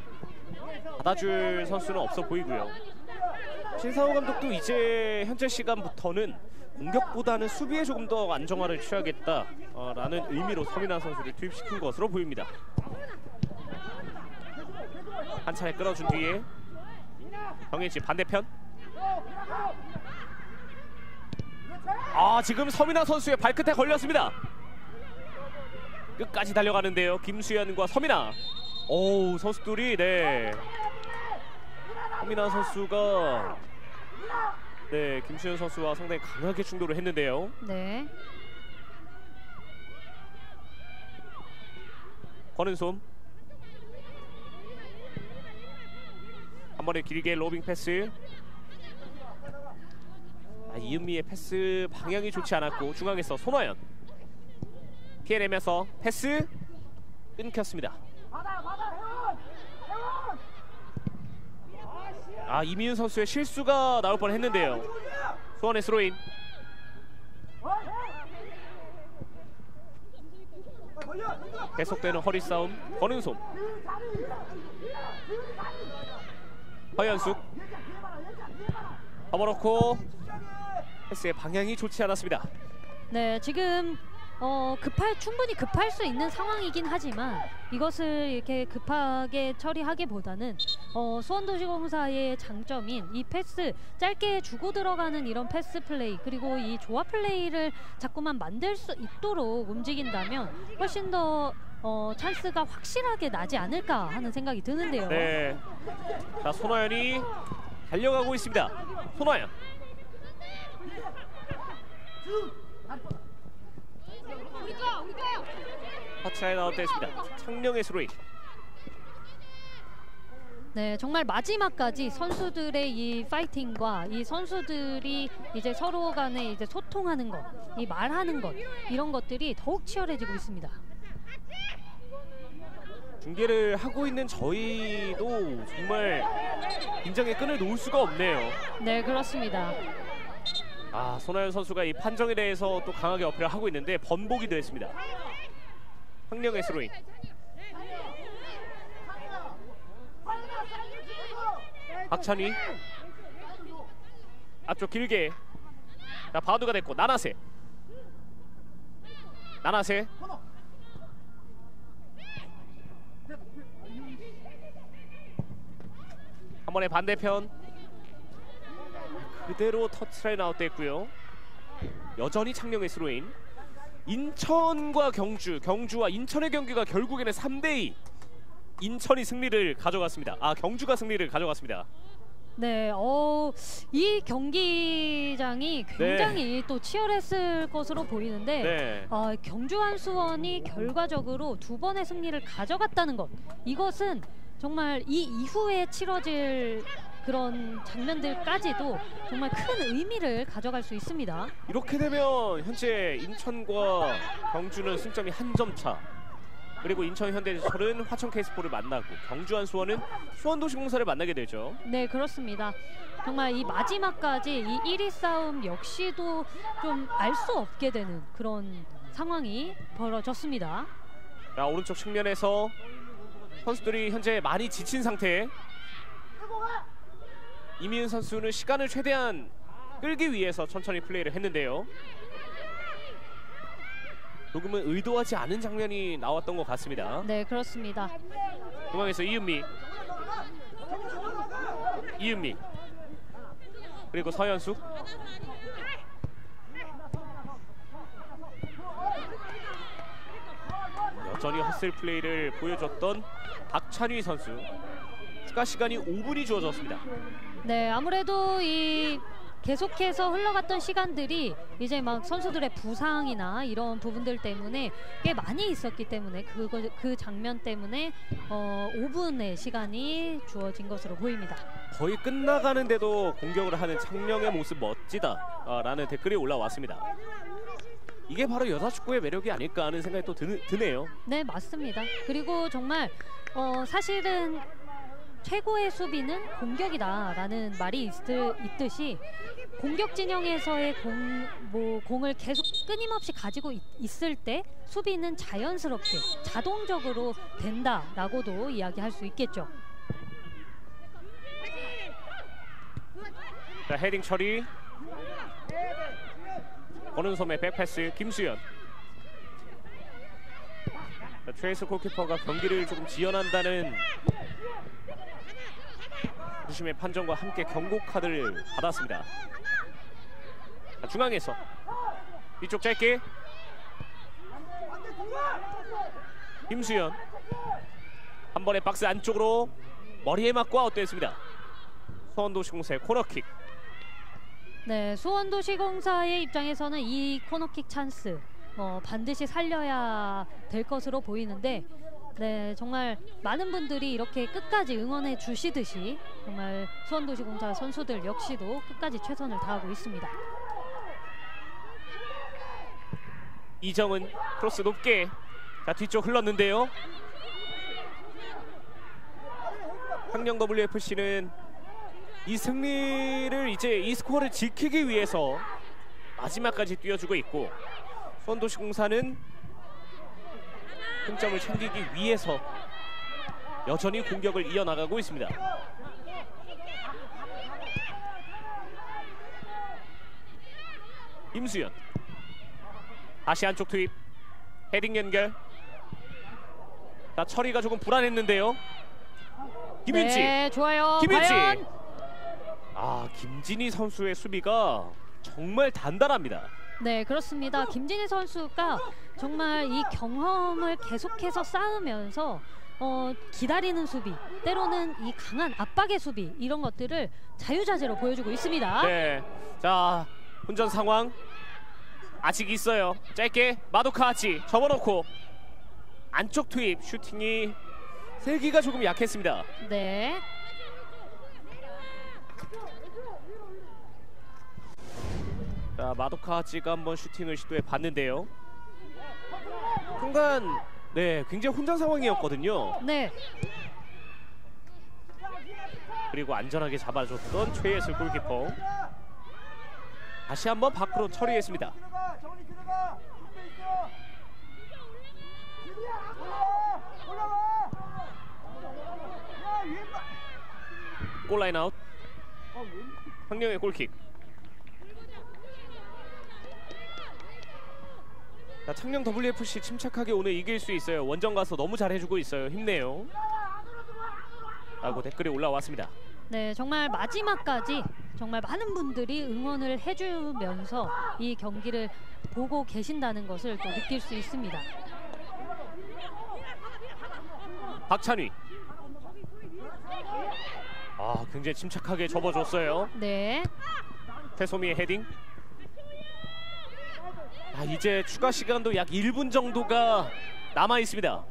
받아줄 선수는 없어 보이고요. 신상우 감독도 이제 현재 시간부터는 공격보다는 수비에 조금 더 안정화를 취하겠다라는 의미로 서민아 선수를 투입시킨 것으로 보입니다. 한 차례 끌어준 뒤에 정혜진 반대편. 아, 지금 서민아 선수의 발끝에 걸렸습니다. 끝까지 달려가는데요. 김수현과 서민아. 오우, 선수들이 네. 서민아 선수가 네, 김수현 선수와 상당히 강하게 충돌을 했는데요. 네. 권은솜. 한 번에 길게 로빙 패스. 아, 이은미의 패스 방향이 좋지 않았고 중앙에서 손화연 피해내면서 패스 끊겼습니다. 아, 이미은 선수의 실수가 나올 뻔했는데요. 수원의 스로인. 계속되는 허리 싸움. 권은솜. 허연숙. 접어놓고 패스의 방향이 좋지 않았습니다. 네, 지금 어, 급할 충분히 급할 수 있는 상황이긴 하지만 이것을 이렇게 급하게 처리하기보다는 어, 수원도시공사의 장점인 이 패스 짧게 주고 들어가는 이런 패스 플레이 그리고 이 조합 플레이를 자꾸만 만들 수 있도록 움직인다면 훨씬 더 어, 찬스가 확실하게 나지 않을까 하는 생각이 드는데요. 네, 자, 손화연이 달려가고 있습니다. 손화연. 터치라인 아웃됐습니다. 창녕의 스로인. 네, 정말 마지막까지 선수들의 이 파이팅과 이 선수들이 이제 서로 간에 이제 소통하는 것, 이 말하는 것 이런 것들이 더욱 치열해지고 있습니다. 중계를 하고 있는 저희도 정말 긴장의 끈을 놓을 수가 없네요. 네, 그렇습니다. 아, 손하연 선수가 이 판정에 대해서 또 강하게 어필을 하고 있는데 번복이 됐습니다. 황령의 스로인. 박찬희. 앞쪽 길게. 자, 바우드가 됐고 나나세. 나나세. 한 번에 반대편. 그대로 터치라인 아웃됐고요. 여전히 창녕의 스로인. 인천과 경주, 경주와 인천의 경기가 결국에는 삼 대 이. 인천이 승리를 가져갔습니다. 아, 경주가 승리를 가져갔습니다. 네, 어, 이 경기장이 굉장히 네. 또 치열했을 것으로 보이는데 네. 어, 경주 한수원이 결과적으로 두 번의 승리를 가져갔다는 것, 이것은 정말 이 이후에 치러질 그런 장면들까지도 정말 큰 의미를 가져갈 수 있습니다. 이렇게 되면 현재 인천과 경주는 승점이 한 점 차. 그리고 인천 현대제철은 화천 케이스포를 만나고 경주한 수원은 수원도시공사를 만나게 되죠. 네, 그렇습니다. 정말 이 마지막까지 이 일 위 싸움 역시도 좀 알 수 없게 되는 그런 상황이 벌어졌습니다. 자, 오른쪽 측면에서 선수들이 현재 많이 지친 상태. 이미은 선수는 시간을 최대한 끌기 위해서 천천히 플레이를 했는데요. 조금은 의도하지 않은 장면이 나왔던 것 같습니다. 네, 그렇습니다. 중앙에서 이은미, 이은미 그리고 서현숙. 여전히 헛슬 플레이를 보여줬던 박찬휘 선수. 추가 시간이 오 분이 주어졌습니다. 네, 아무래도 이 계속해서 흘러갔던 시간들이 이제 막 선수들의 부상이나 이런 부분들 때문에 꽤 많이 있었기 때문에 그거, 그 장면 때문에 어, 오 분의 시간이 주어진 것으로 보입니다. 거의 끝나가는데도 공격을 하는 창녕의 모습 멋지다 라는 댓글이 올라왔습니다. 이게 바로 여자 축구의 매력이 아닐까 하는 생각이 또 드, 드네요. 네, 맞습니다. 그리고 정말 어, 사실은 최고의 수비는 공격이다라는 말이 있, 있듯이 공격 진영에서의 공, 뭐, 공을 계속 끊임없이 가지고 있, 있을 때 수비는 자연스럽게 자동적으로 된다라고도 이야기할 수 있겠죠. 자, 헤딩 처리. 권은솜의 백패스 김수현. 자, 최혜수 골키퍼가 경기를 조금 지연한다는 주심의 판정과 함께 경고 카드를 받았습니다. 자, 중앙에서 뒤쪽 짧게 김수현 한 번에 박스 안쪽으로 머리에 맞고 아웃됐습니다. 수원도시공사의 코너킥. 네, 수원도시공사의 입장에서는 이 코너킥 찬스 어, 반드시 살려야 될 것으로 보이는데, 네, 정말 많은 분들이 이렇게 끝까지 응원해 주시듯이 정말 수원도시공사 선수들 역시도 끝까지 최선을 다하고 있습니다. 이정은 크로스 높게. 자, 뒤쪽 흘렀는데요. 창녕 더블유에프씨는 이 승리를 이제 이 스코어를 지키기 위해서 마지막까지 뛰어주고 있고, 수원도시공사는 승점을 챙기기 위해서 여전히 공격을 이어나가고 있습니다. 임수연 다시 안쪽 투입. 헤딩 연결. 자, 처리가 조금 불안했는데요. 김윤지. 네, 좋아요. 김윤지. 과연? 아, 김진희 선수의 수비가 정말 단단합니다. 네, 그렇습니다. 김진희 선수가 정말 이 경험을 계속해서 쌓으면서 어, 기다리는 수비, 때로는 이 강한 압박의 수비, 이런 것들을 자유자재로 보여주고 있습니다. 네, 자, 혼전 상황 아직 있어요. 짧게 마도카 아치 접어놓고 안쪽 투입. 슈팅이 세기가 조금 약했습니다. 네. 자, 마도카 아치가 한번 슈팅을 시도해 봤는데요. 순간 네, 굉장히 혼전 상황이었거든요. 네. 그리고 안전하게 잡아줬던 최예슬 골키퍼. 다시 한번 밖으로 처리했습니다. 골라인 아웃. 황령의 골킥. 자, 창녕 더블유에프씨 침착하게 오늘 이길 수 있어요. 원정 가서 너무 잘해주고 있어요. 힘내요 라고 댓글이 올라왔습니다. 네, 정말 마지막까지 정말 많은 분들이 응원을 해주면서 이 경기를 보고 계신다는 것을 또 느낄 수 있습니다. 박찬휘. 아, 굉장히 침착하게 접어줬어요. 네. 태소미의 헤딩. 아, 이제 추가 시간도 약 일 분 정도가 남아 있습니다.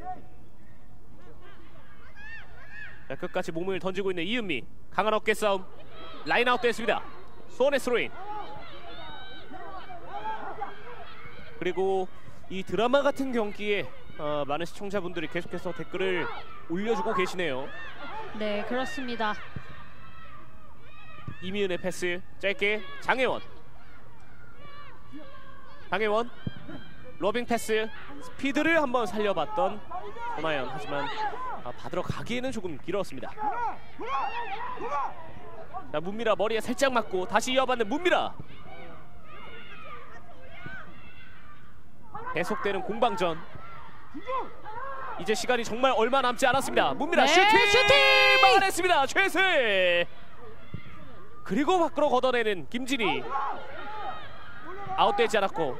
자, 끝까지 몸을 던지고 있는 이은미. 강한 어깨 싸움. 라인아웃 됐습니다. 수원의 스로인. 그리고 이 드라마 같은 경기에 어, 많은 시청자분들이 계속해서 댓글을 올려주고 계시네요. 네, 그렇습니다. 이미은의 패스 짧게 장혜원. 장혜원 로빙 패스 스피드를 한번 살려봤던 손아연. 하지만 아, 받으러 가기에는 조금 길었습니다. 자, 문미라 머리에 살짝 맞고 다시 이어받는 문미라. 계속되는 공방전. 이제 시간이 정말 얼마 남지 않았습니다. 문미라 네, 슈팅! 슈팅! 막아냈습니다. 최슬. 그리고 밖으로 걷어내는 김진희. 아웃되지 않았고.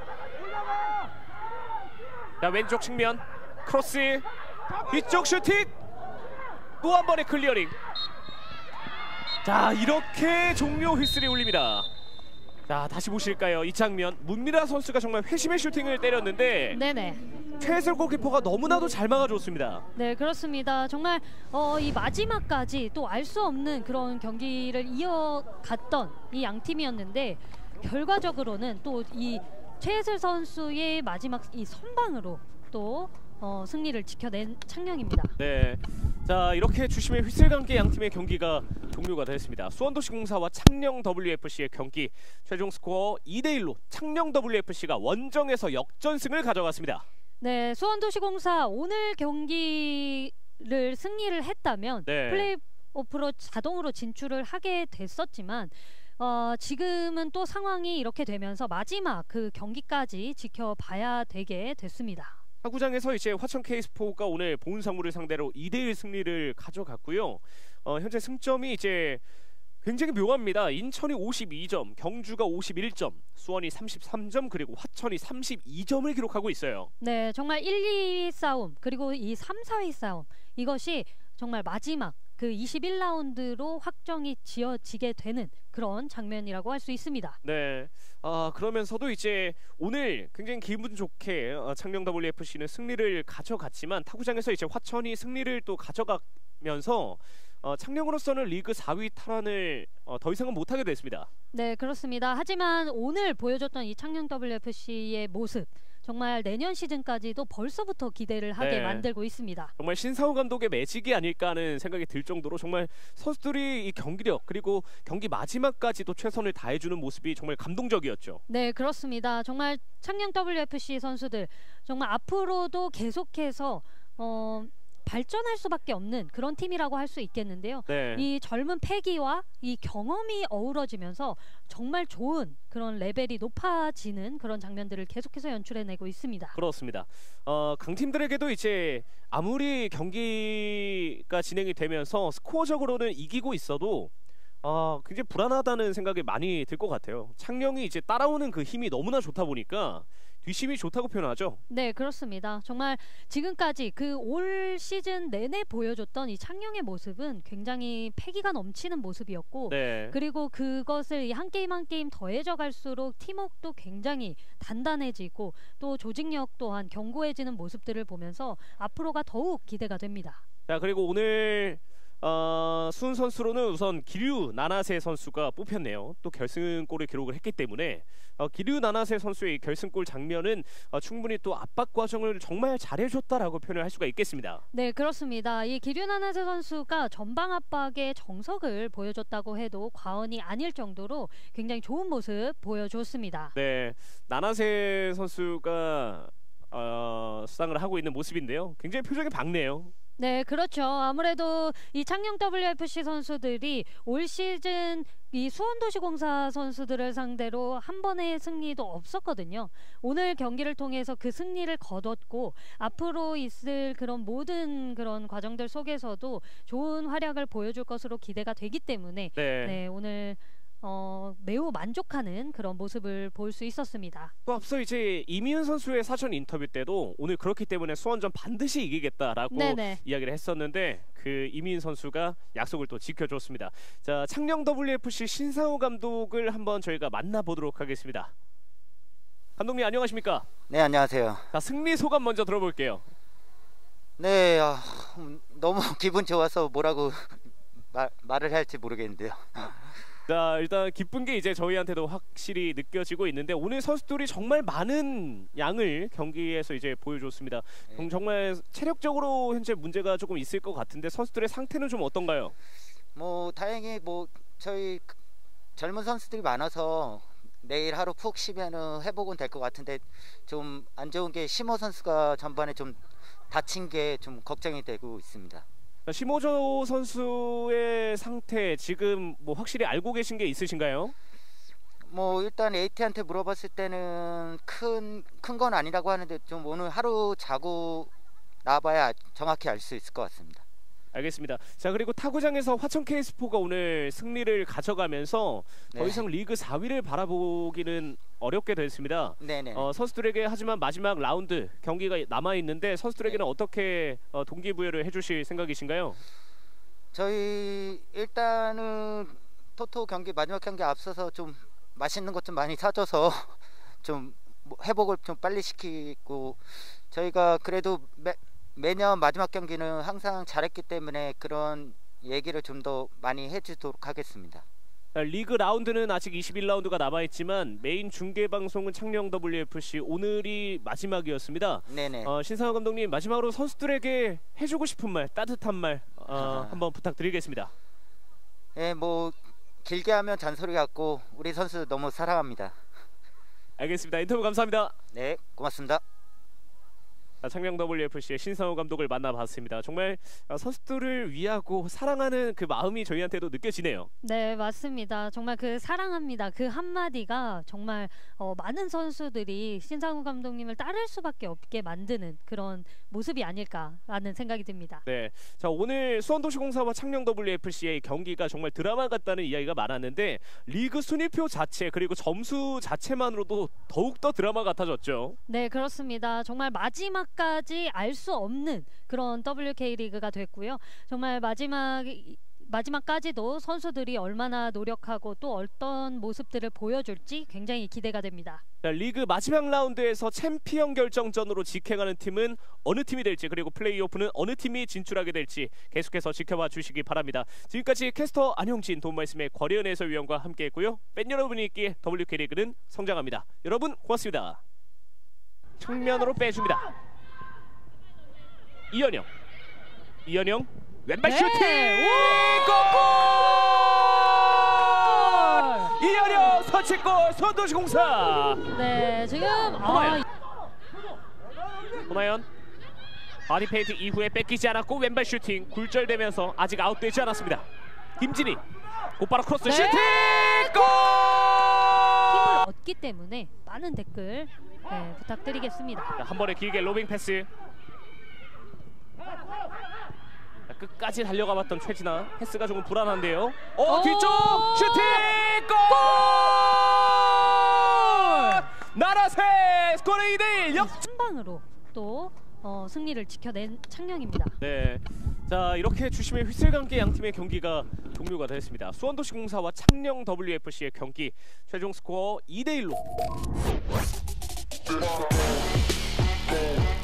자, 왼쪽 측면 크로스. 뒤쪽 슈팅. 또 한 번의 클리어링. 자, 이렇게 종료 휘슬이 울립니다. 자, 다시 보실까요? 이 장면. 문미라 선수가 정말 회심의 슈팅을 때렸는데 네네. 최슬 골키퍼가 너무나도 잘 막아줬습니다. 네, 그렇습니다. 정말 어, 이 마지막까지 또 알 수 없는 그런 경기를 이어갔던 이 양 팀이었는데 결과적으로는 또 이 최슬 선수의 마지막 이 선방으로 또 어, 승리를 지켜낸 창녕입니다. 네, 자, 이렇게 주심의 휘슬과 함께 양 팀의 경기가 종료가 됐습니다. 수원도시공사와 창녕 더블유에프씨의 경기 최종 스코어 이 대 일로 창녕 더블유에프씨가 원정에서 역전승을 가져갔습니다. 네, 수원도시공사 오늘 경기를 승리를 했다면 네. 플레이오프로 자동으로 진출을 하게 됐었지만 어, 지금은 또 상황이 이렇게 되면서 마지막 그 경기까지 지켜봐야 되게 됐습니다. 하구장에서 이제 화천 케이스포가 오늘 보은상무를 상대로 이 대 일 승리를 가져갔고요. 어, 현재 승점이 이제 굉장히 묘합니다. 인천이 오십이 점, 경주가 오십일 점, 수원이 삼십삼 점, 그리고 화천이 삼십이 점을 기록하고 있어요. 네, 정말 일, 이 위 싸움 그리고 이 삼, 사 위 싸움 이것이 정말 마지막 그 이십일 라운드로 확정이 지어지게 되는 그런 장면이라고 할 수 있습니다. 네, 아, 그러면서도 이제 오늘 굉장히 기분 좋게 어, 창녕 더블유에프씨는 승리를 가져갔지만 타구장에서 이제 화천이 승리를 또 가져가면서 어, 창녕으로서는 리그 사 위 탈환을 어, 더 이상은 못하게 됐습니다. 네, 그렇습니다. 하지만 오늘 보여줬던 이 창녕 더블유에프씨의 모습 정말 내년 시즌까지도 벌써부터 기대를 하게 네. 만들고 있습니다. 정말 신사우 감독의 매직이 아닐까 하는 생각이 들 정도로 정말 선수들이 이 경기력 그리고 경기 마지막까지도 최선을 다해주는 모습이 정말 감동적이었죠. 네, 그렇습니다. 정말 창녕 더블유에프씨 선수들 정말 앞으로도 계속해서 어, 발전할 수밖에 없는 그런 팀이라고 할 수 있겠는데요. 네. 이 젊은 패기와 이 경험이 어우러지면서 정말 좋은 그런 레벨이 높아지는 그런 장면들을 계속해서 연출해내고 있습니다. 그렇습니다. 어, 강팀들에게도 이제 아무리 경기가 진행이 되면서 스코어적으로는 이기고 있어도 어, 굉장히 불안하다는 생각이 많이 들 것 같아요. 창녕이 이제 따라오는 그 힘이 너무나 좋다 보니까 뒷심이 좋다고 표현하죠. 네, 그렇습니다. 정말 지금까지 그 올 시즌 내내 보여줬던 이 창녕의 모습은 굉장히 패기가 넘치는 모습이었고 네. 그리고 그것을 이 한 게임 한 게임 더해져 갈수록 팀워크도 굉장히 단단해지고 또 조직력 또한 견고해지는 모습들을 보면서 앞으로가 더욱 기대가 됩니다. 자, 그리고 오늘 어, 수훈 선수로는 우선 기류 나나세 선수가 뽑혔네요. 또 결승골을 기록을 했기 때문에 어, 기류 나나세 선수의 결승골 장면은 어, 충분히 또 압박 과정을 정말 잘해줬다라고 표현을 할 수가 있겠습니다. 네, 그렇습니다. 이 기류 나나세 선수가 전방 압박의 정석을 보여줬다고 해도 과언이 아닐 정도로 굉장히 좋은 모습 보여줬습니다. 네, 나나세 선수가 어, 수상을 하고 있는 모습인데요. 굉장히 표정이 밝네요. 네, 그렇죠. 아무래도 이 창녕 더블유에프씨 선수들이 올 시즌 이 수원도시공사 선수들을 상대로 한 번의 승리도 없었거든요. 오늘 경기를 통해서 그 승리를 거뒀고 앞으로 있을 그런 모든 그런 과정들 속에서도 좋은 활약을 보여줄 것으로 기대가 되기 때문에 네. 네, 오늘 어, 매우 만족하는 그런 모습을 볼 수 있었습니다. 또 앞서 이제 이미은 선수의 사전 인터뷰 때도 오늘 그렇기 때문에 수원전 반드시 이기겠다라고 네네. 이야기를 했었는데 그 이미은 선수가 약속을 또 지켜줬습니다. 자, 창녕 더블유에프씨 신상우 감독을 한번 저희가 만나보도록 하겠습니다. 감독님 안녕하십니까? 네, 안녕하세요. 자, 승리 소감 먼저 들어볼게요. 네, 아, 음, 너무 기분 좋아서 뭐라고 말, 말을 할지 모르겠는데요. 자, 일단 기쁜 게 이제 저희한테도 확실히 느껴지고 있는데 오늘 선수들이 정말 많은 양을 경기에서 이제 보여줬습니다. 네. 정말 체력적으로 현재 문제가 조금 있을 것 같은데 선수들의 상태는 좀 어떤가요? 뭐 다행히 뭐 저희 젊은 선수들이 많아서 내일 하루 푹 쉬면은 회복은 될 것 같은데 좀 안 좋은 게 심호 선수가 전반에 좀 다친 게 좀 걱정이 되고 있습니다. 심호조 선수의 상태 지금 뭐 확실히 알고 계신 게 있으신가요? 뭐 일단 에이티한테 물어봤을 때는 큰 큰 건 아니라고 하는데 좀 오늘 하루 자고 나봐야 정확히 알 수 있을 것 같습니다. 알겠습니다. 자, 그리고 타구장에서 화천 케이스포가 오늘 승리를 가져가면서 네. 더 이상 리그 사 위를 바라보기는 어렵게 됐습니다. 네네. 어, 선수들에게 하지만 마지막 라운드 경기가 남아 있는데 선수들에게는 네. 어떻게 어, 동기부여를 해주실 생각이신가요? 저희 일단은 토토 경기 마지막 경기 앞서서 좀 맛있는 것 좀 많이 사줘서 좀 회복을 좀 빨리 시키고 저희가 그래도 매, 매년 마지막 경기는 항상 잘했기 때문에 그런 얘기를 좀 더 많이 해주도록 하겠습니다. 리그 라운드는 아직 이십일 라운드가 남아있지만 메인 중계 방송은 창녕 더블유에프씨 오늘이 마지막이었습니다. 네네. 어, 신상호 감독님 마지막으로 선수들에게 해주고 싶은 말, 따뜻한 말 어, 아. 한번 부탁드리겠습니다. 예, 뭐 길게 하면 잔소리 같고 우리 선수 너무 사랑합니다. 알겠습니다. 인터뷰 감사합니다. 네, 고맙습니다. 창녕 더블유에프씨의 신상호 감독을 만나봤습니다. 정말 선수들을 위하고 사랑하는 그 마음이 저희한테도 느껴지네요. 네, 맞습니다. 정말 그 사랑합니다. 그 한마디가 정말 어, 많은 선수들이 신상우 감독님을 따를 수밖에 없게 만드는 그런 모습이 아닐까라는 생각이 듭니다. 네, 자 오늘 수원도시공사와 창녕 더블유에프씨의 경기가 정말 드라마 같다는 이야기가 많았는데 리그 순위표 자체 그리고 점수 자체만으로도 더욱더 드라마 같아졌죠. 네, 그렇습니다. 정말 마지막까지 알 수 없는 그런 더블유케이 리그가 됐고요. 정말 마지막 마지막까지도 선수들이 얼마나 노력하고 또 어떤 모습들을 보여줄지 굉장히 기대가 됩니다. 자, 리그 마지막 라운드에서 챔피언 결정전으로 직행하는 팀은 어느 팀이 될지 그리고 플레이오프는 어느 팀이 진출하게 될지 계속해서 지켜봐 주시기 바랍니다. 지금까지 캐스터 안용진 도움말씀의 곽예은 해설위원과 함께했고요. 팬 여러분이 있기에 더블유케이 리그는 성장합니다. 여러분 고맙습니다. 측면으로 빼줍니다. 이현영, 이현영 왼발 네. 슈팅! 골! 이현영 선취골 수원도시공사. 네, 지금 호나연. 아, 호나연 바디 페인트 이후에 뺏기지 않았고 왼발 슈팅 굴절되면서 아직 아웃되지 않았습니다. 김진희 곧바로 크로스 네. 슈팅! 골! 힘을 얻기 때문에 많은 댓글 네, 부탁드리겠습니다. 자, 한 번에 길게 로빙 패스. 자, 끝까지 달려가봤던 최진아. 패스가 조금 불안한데요. 어 오! 뒤쪽 슈팅! 골! 나라세 스코어 이 대 일 역. 한 방으로 또 어, 승리를 지켜낸 창녕입니다. 네, 자 이렇게 주심의 휘슬과 함께 양 팀의 경기가 종료가 됐습니다. 수원도시공사와 창녕 더블유에프씨의 경기 최종 스코어 이 대 일로